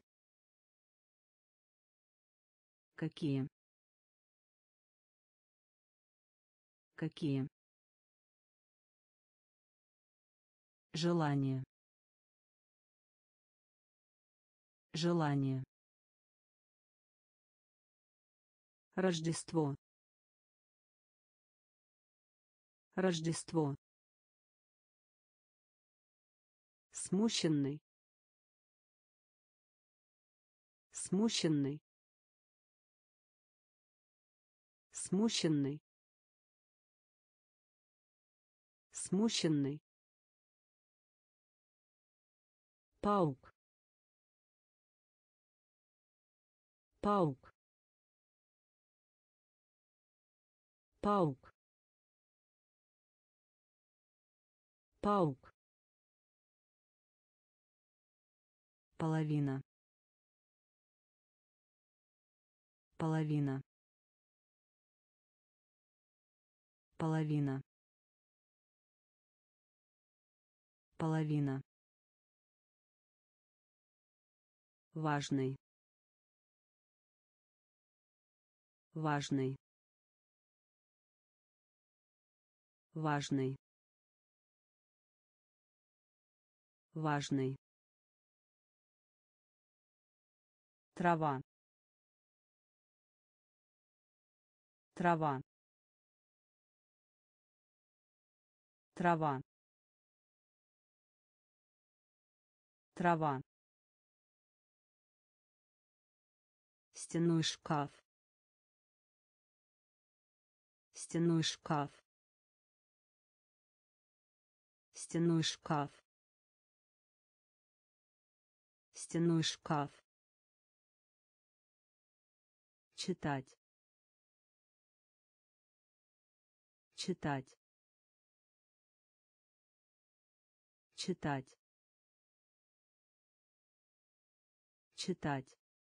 какие, какие, желание, желание, Рождество, Рождество, Смущенный. Смущенный. Смущенный. Смущенный. Паук. Паук. Паук. Паук. Половина. Половина. Половина. Половина. Важный. Важный. Важный. Важный. Трава. Трава. Трава. Трава. Стенной шкаф. Стенной шкаф. Стенной шкаф. Стенной шкаф. Читать. Читать. Читать. Читать.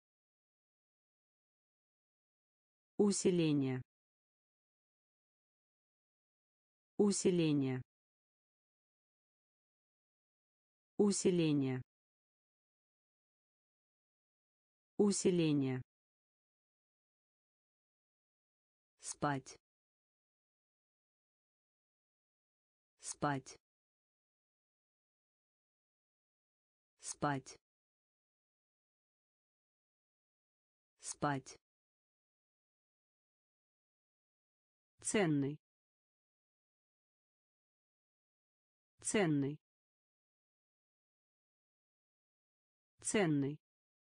Усиление. Усиление. Усиление. Усиление. Спать. Спать. Спать. Спать. Ценный. Ценный. Ценный.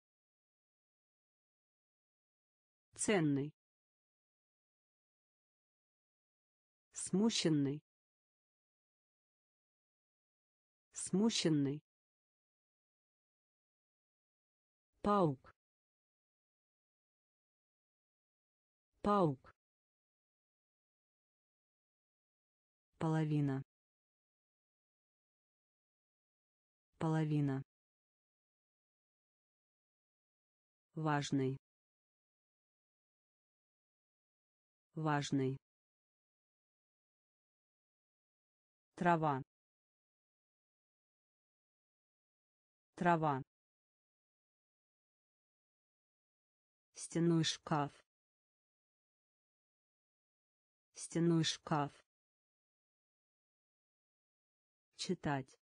Ценный. Смущенный. Смущенный. Паук. Паук. Половина. Половина. Важный. Важный. Трава. Трава. Стенной шкаф. Стенной шкаф. Читать.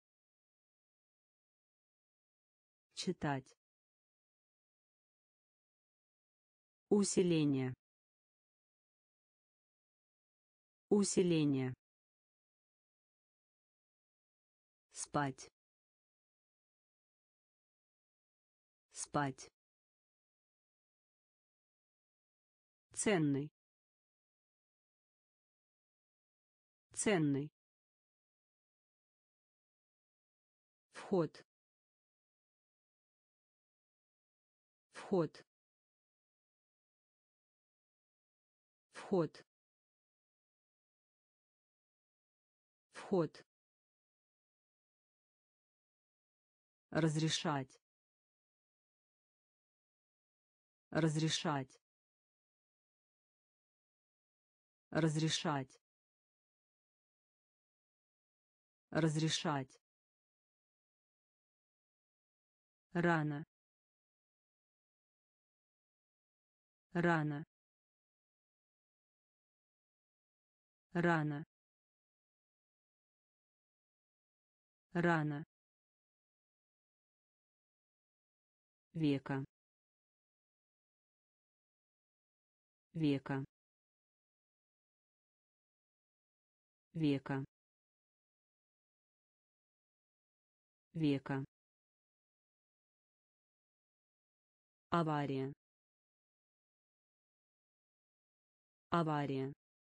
Читать. Усиление. Усиление. Спать. Спать. Ценный. Ценный. Вход. Вход. Вход. Вход. Разрешать. Разрешать. Разрешать. Разрешать. Рано. Рано. Рано. Рано. Века. Века. Века. века, авария, авария,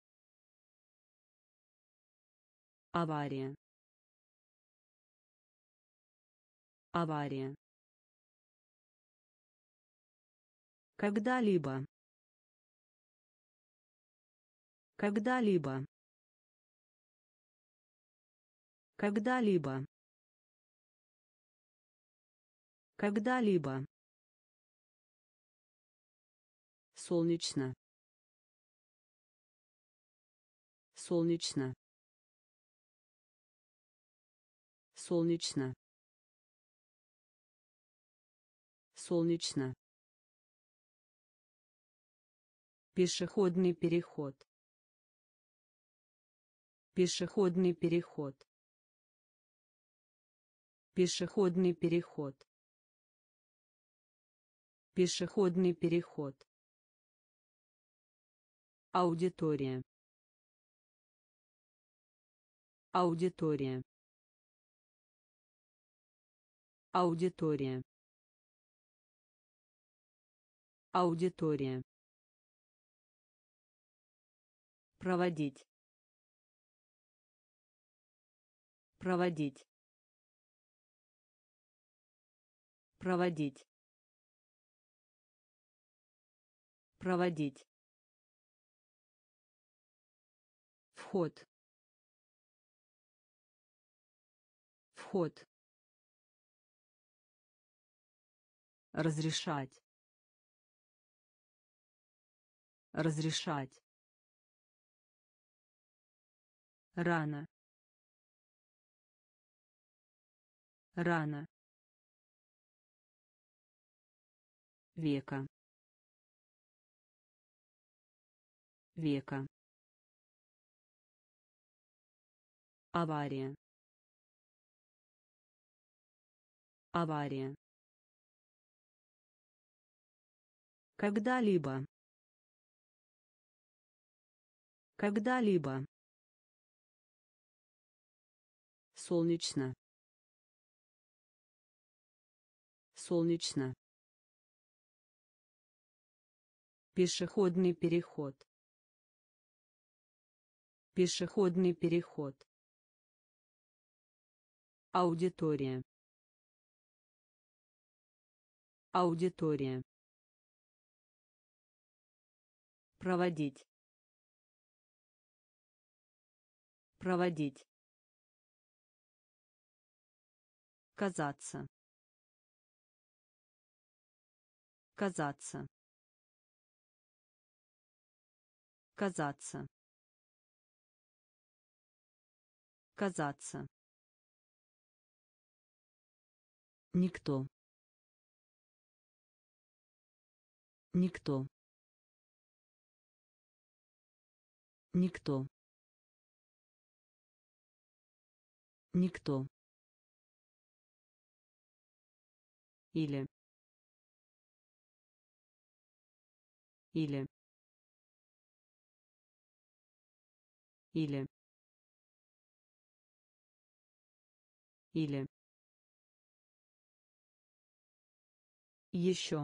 авария, авария, когда-либо, когда-либо, когда-либо, когда-либо, солнечно, солнечно, солнечно, солнечно, пешеходный переход, пешеходный переход, пешеходный переход, пешеходный переход, аудитория, аудитория, аудитория, аудитория, проводить, проводить, проводить, проводить, вход, вход, разрешать, разрешать, рано, рано, века, века, авария, авария, когда-либо, когда-либо, солнечно, солнечно, пешеходный переход, пешеходный переход, аудитория, аудитория, проводить, проводить, казаться, казаться, казаться, казаться, никто, никто, никто, никто, или, или, или, или, еще,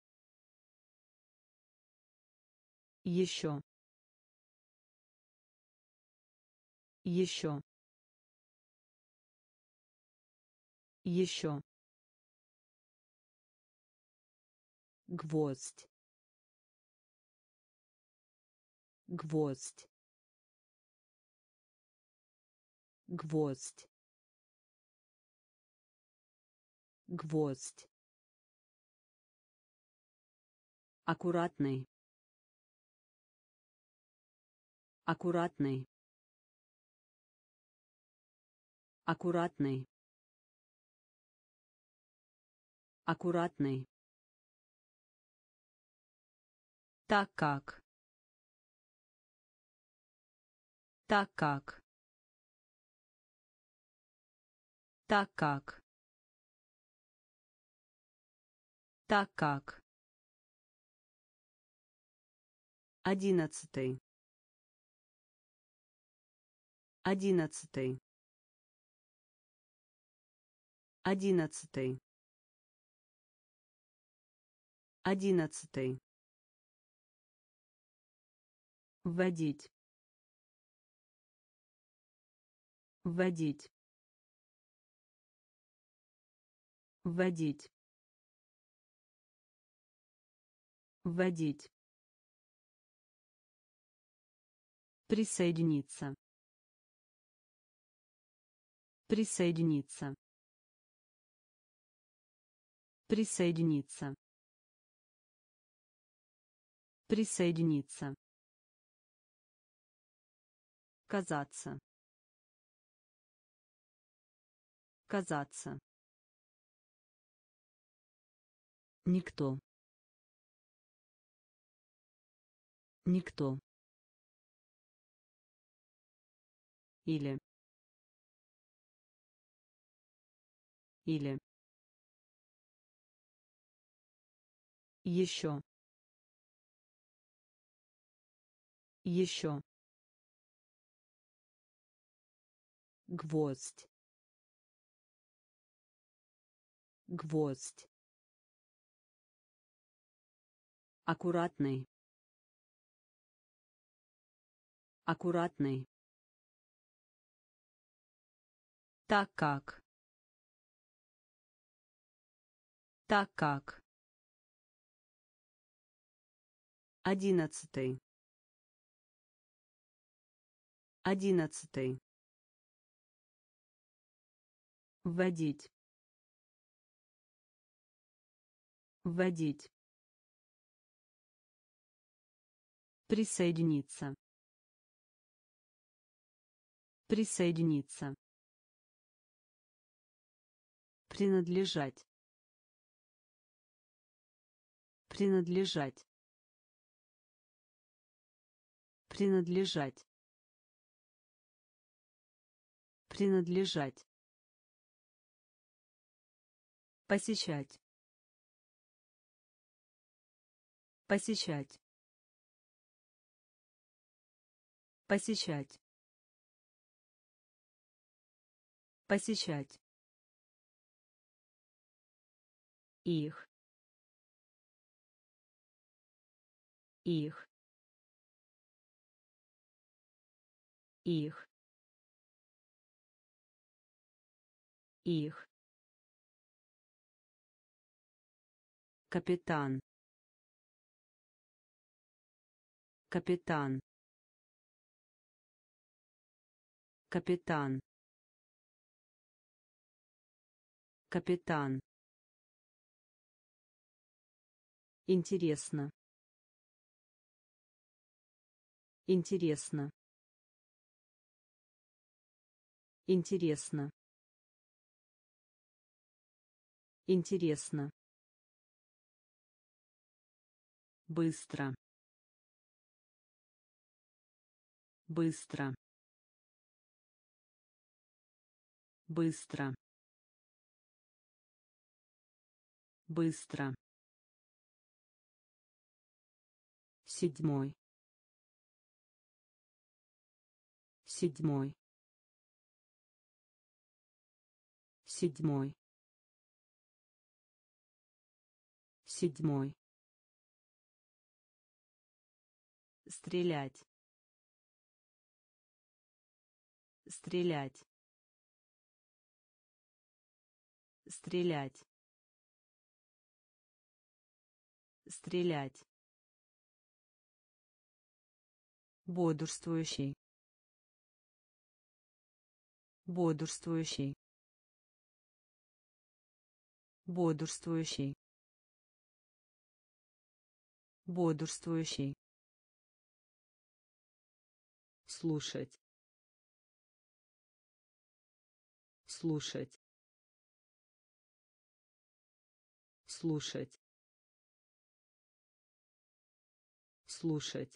еще, еще, еще, гвоздь, гвоздь, гвоздь, гвоздь, аккуратный, аккуратный, аккуратный, аккуратный, так как, так как, так как, так как, 11, 11, 11. 11. Вводить. Вводить. Вводить. Вводить. Присоединиться. Присоединиться. Присоединиться. Присоединиться. Казаться. Казаться. Никто. Никто. Или. Или. Еще. Еще. Гвоздь. Гвоздь. Аккуратный. Аккуратный. Так как. Так как. 11. 11. Вводить. Вводить. Присоединиться. Присоединиться. Принадлежать. Принадлежать. Принадлежать. Принадлежать. Посещать. Посещать. Посещать. Посещать. Их. Их. Их. Их. Капитан. Капитан. Капитан. Капитан. Интересно. Интересно. Интересно. Интересно. Быстро. Быстро. Быстро. Быстро. 7. 7. 7. 7. Стрелять. Стрелять. Стрелять. Стрелять. Бодрствующий. Бодрствующий. Бодрствующий. Бодрствующий. Слушать. Слушать. Слушать. Слушать.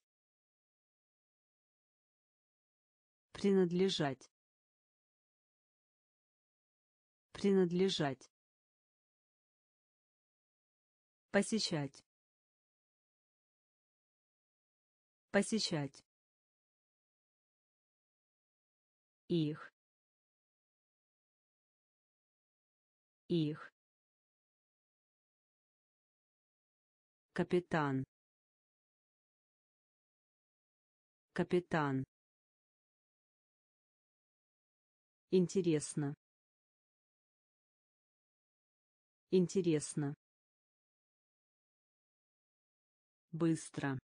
Принадлежать. Принадлежать. Посещать. Посещать. Их. их, капитан, капитан, интересно, интересно, быстро,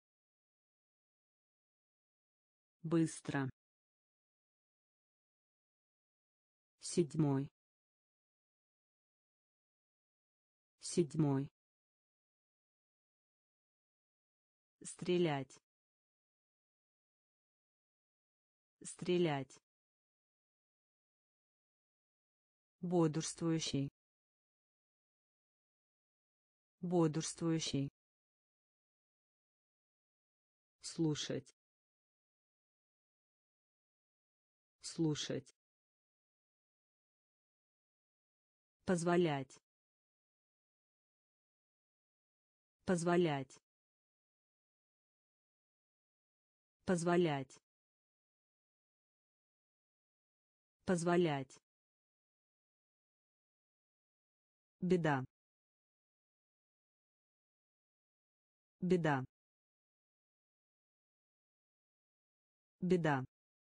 быстро, седьмой, седьмой, стрелять, стрелять, бодрствующий, бодрствующий, слушать, слушать, позволять, позволять, позволять, позволять, беда, беда, беда,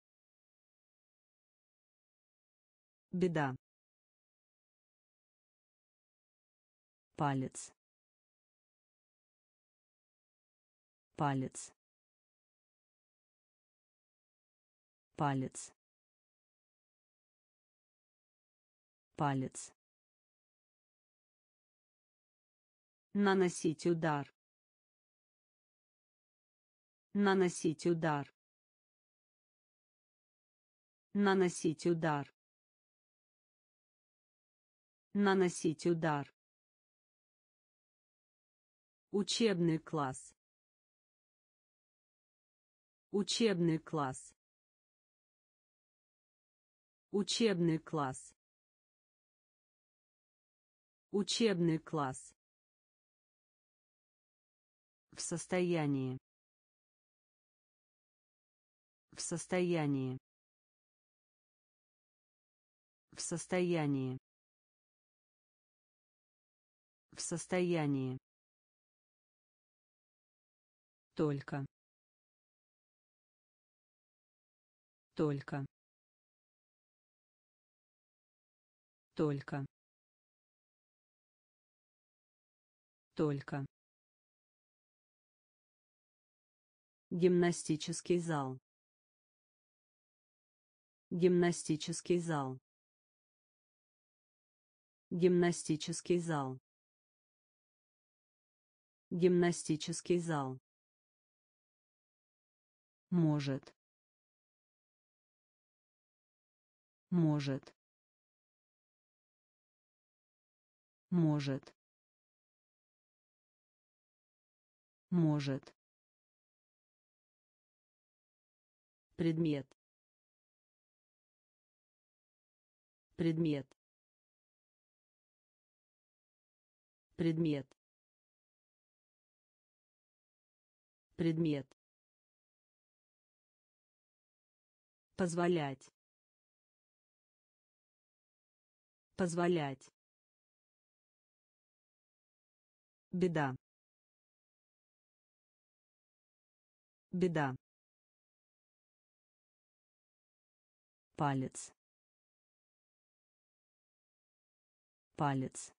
беда, палец, палец, палец, палец, наносить удар, наносить удар, наносить удар, наносить удар, учебный класс, учебный класс, учебный класс, учебный класс, в состоянии, в состоянии, в состоянии, в состоянии, только, только, только, только, гимнастический зал, гимнастический зал, гимнастический зал, гимнастический зал, может, может, может, может, предмет, предмет, предмет, предмет, позволять, позволять, беда, беда, палец, палец,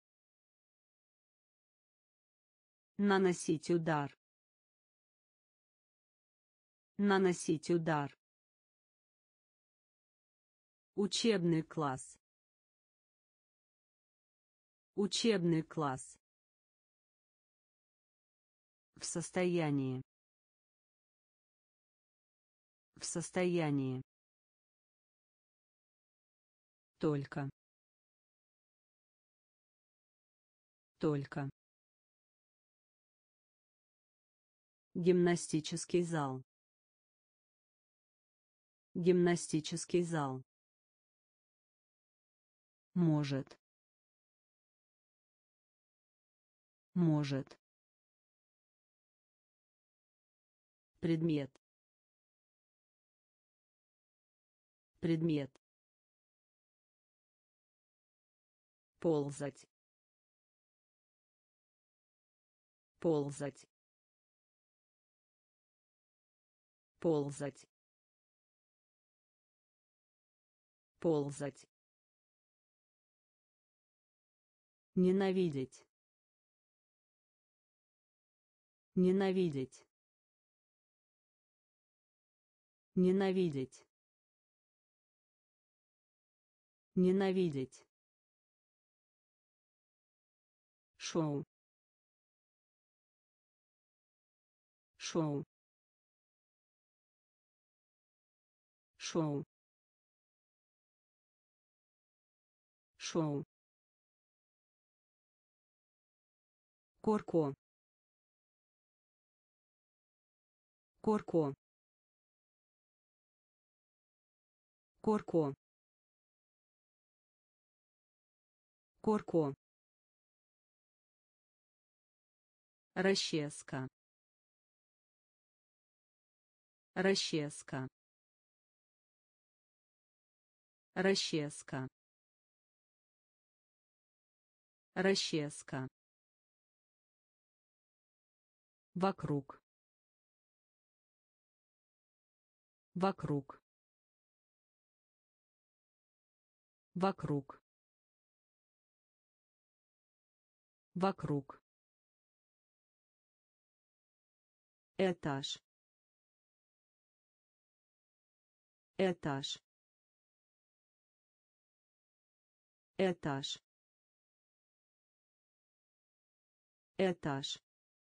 наносить удар, наносить удар, учебный класс, учебный класс, в состоянии, в состоянии, только, только, гимнастический зал, гимнастический зал, может, может, предмет, предмет, ползать, ползать, ползать, ползать, ненавидеть, ненавидеть, ненавидеть, ненавидеть, шоу, шоу, шоу, шоу, корко, корко, корко, корко, расческа, расческа, расческа, расческа, вокруг, вокруг, вокруг, вокруг, этаж, этаж, этаж, этаж,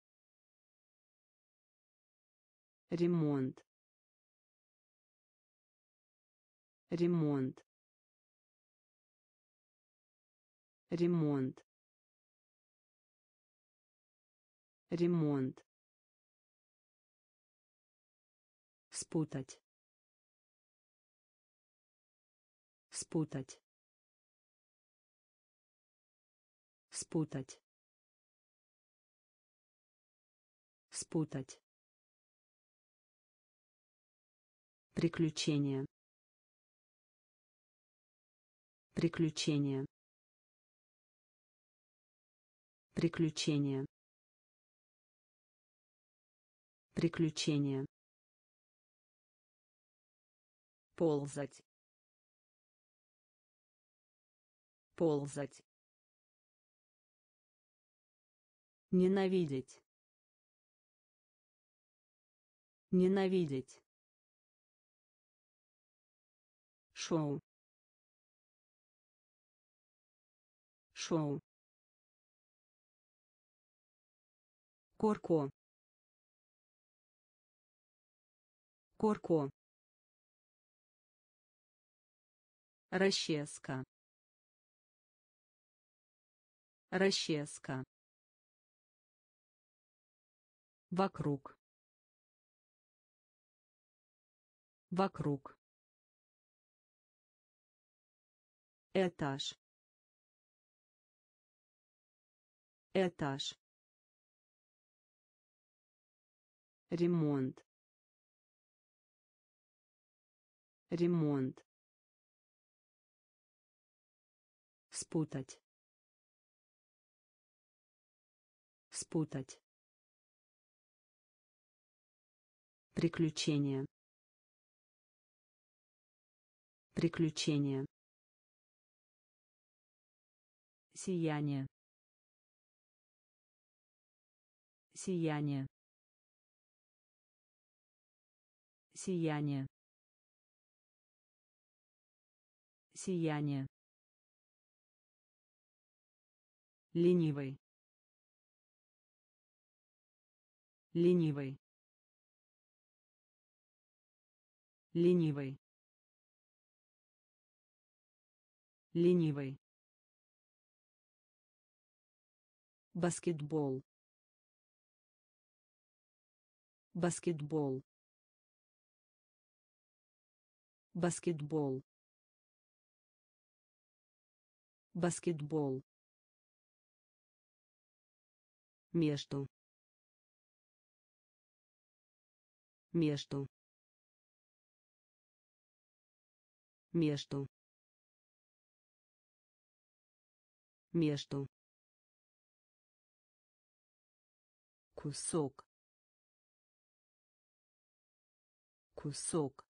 ремонт, ремонт, ремонт, ремонт, спутать, спутать, спутать, спутать, приключения, приключения, приключения, приключения, ползать, ползать, ненавидеть, ненавидеть, шоу, шоу, корко, корко, расческа, расческа, вокруг, вокруг, этаж, этаж, ремонт, ремонт, спутать, спутать, приключения, приключения, сияние, сияние, сияние, сияние, ленивый, ленивый, ленивый, ленивый, баскетбол, баскетбол, баскетбол, баскетбол, между, между, между, между, кусок, кусок,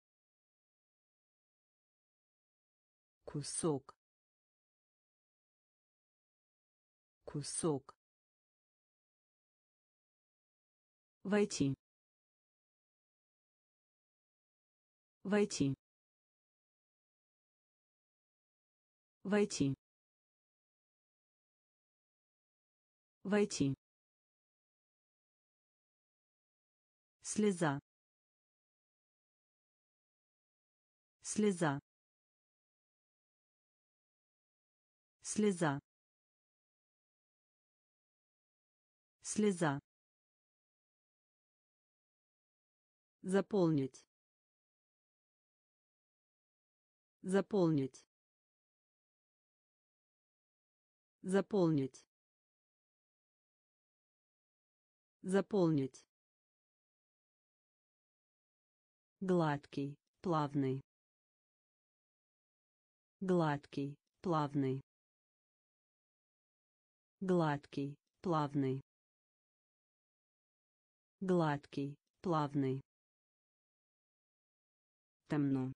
кусок, кусок, войти, войти, войти, войти, слеза, слеза, слеза, слеза, заполнить, заполнить, заполнить, заполнить, гладкий, плавный, гладкий, плавный, гладкий, плавный, гладкий, плавный, темно,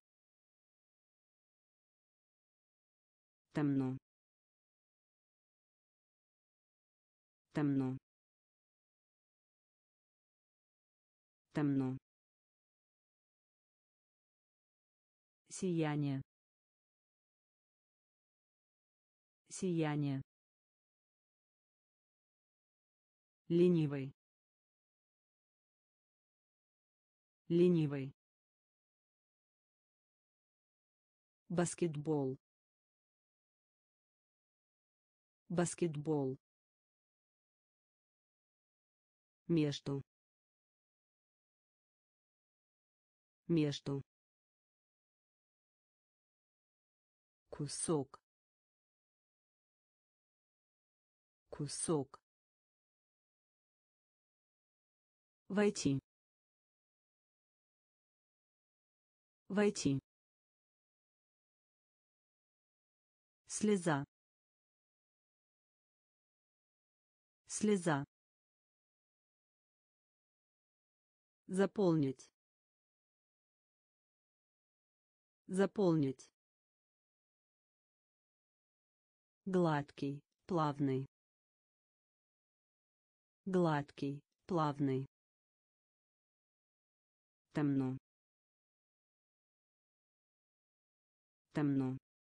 темно, темно, темно, сияние, сияние, ленивый, ленивый, баскетбол, баскетбол, между, между, кусок, кусок, войти, войти, слеза, слеза, заполнить, заполнить, гладкий, плавный, гладкий, плавный, темно, темно,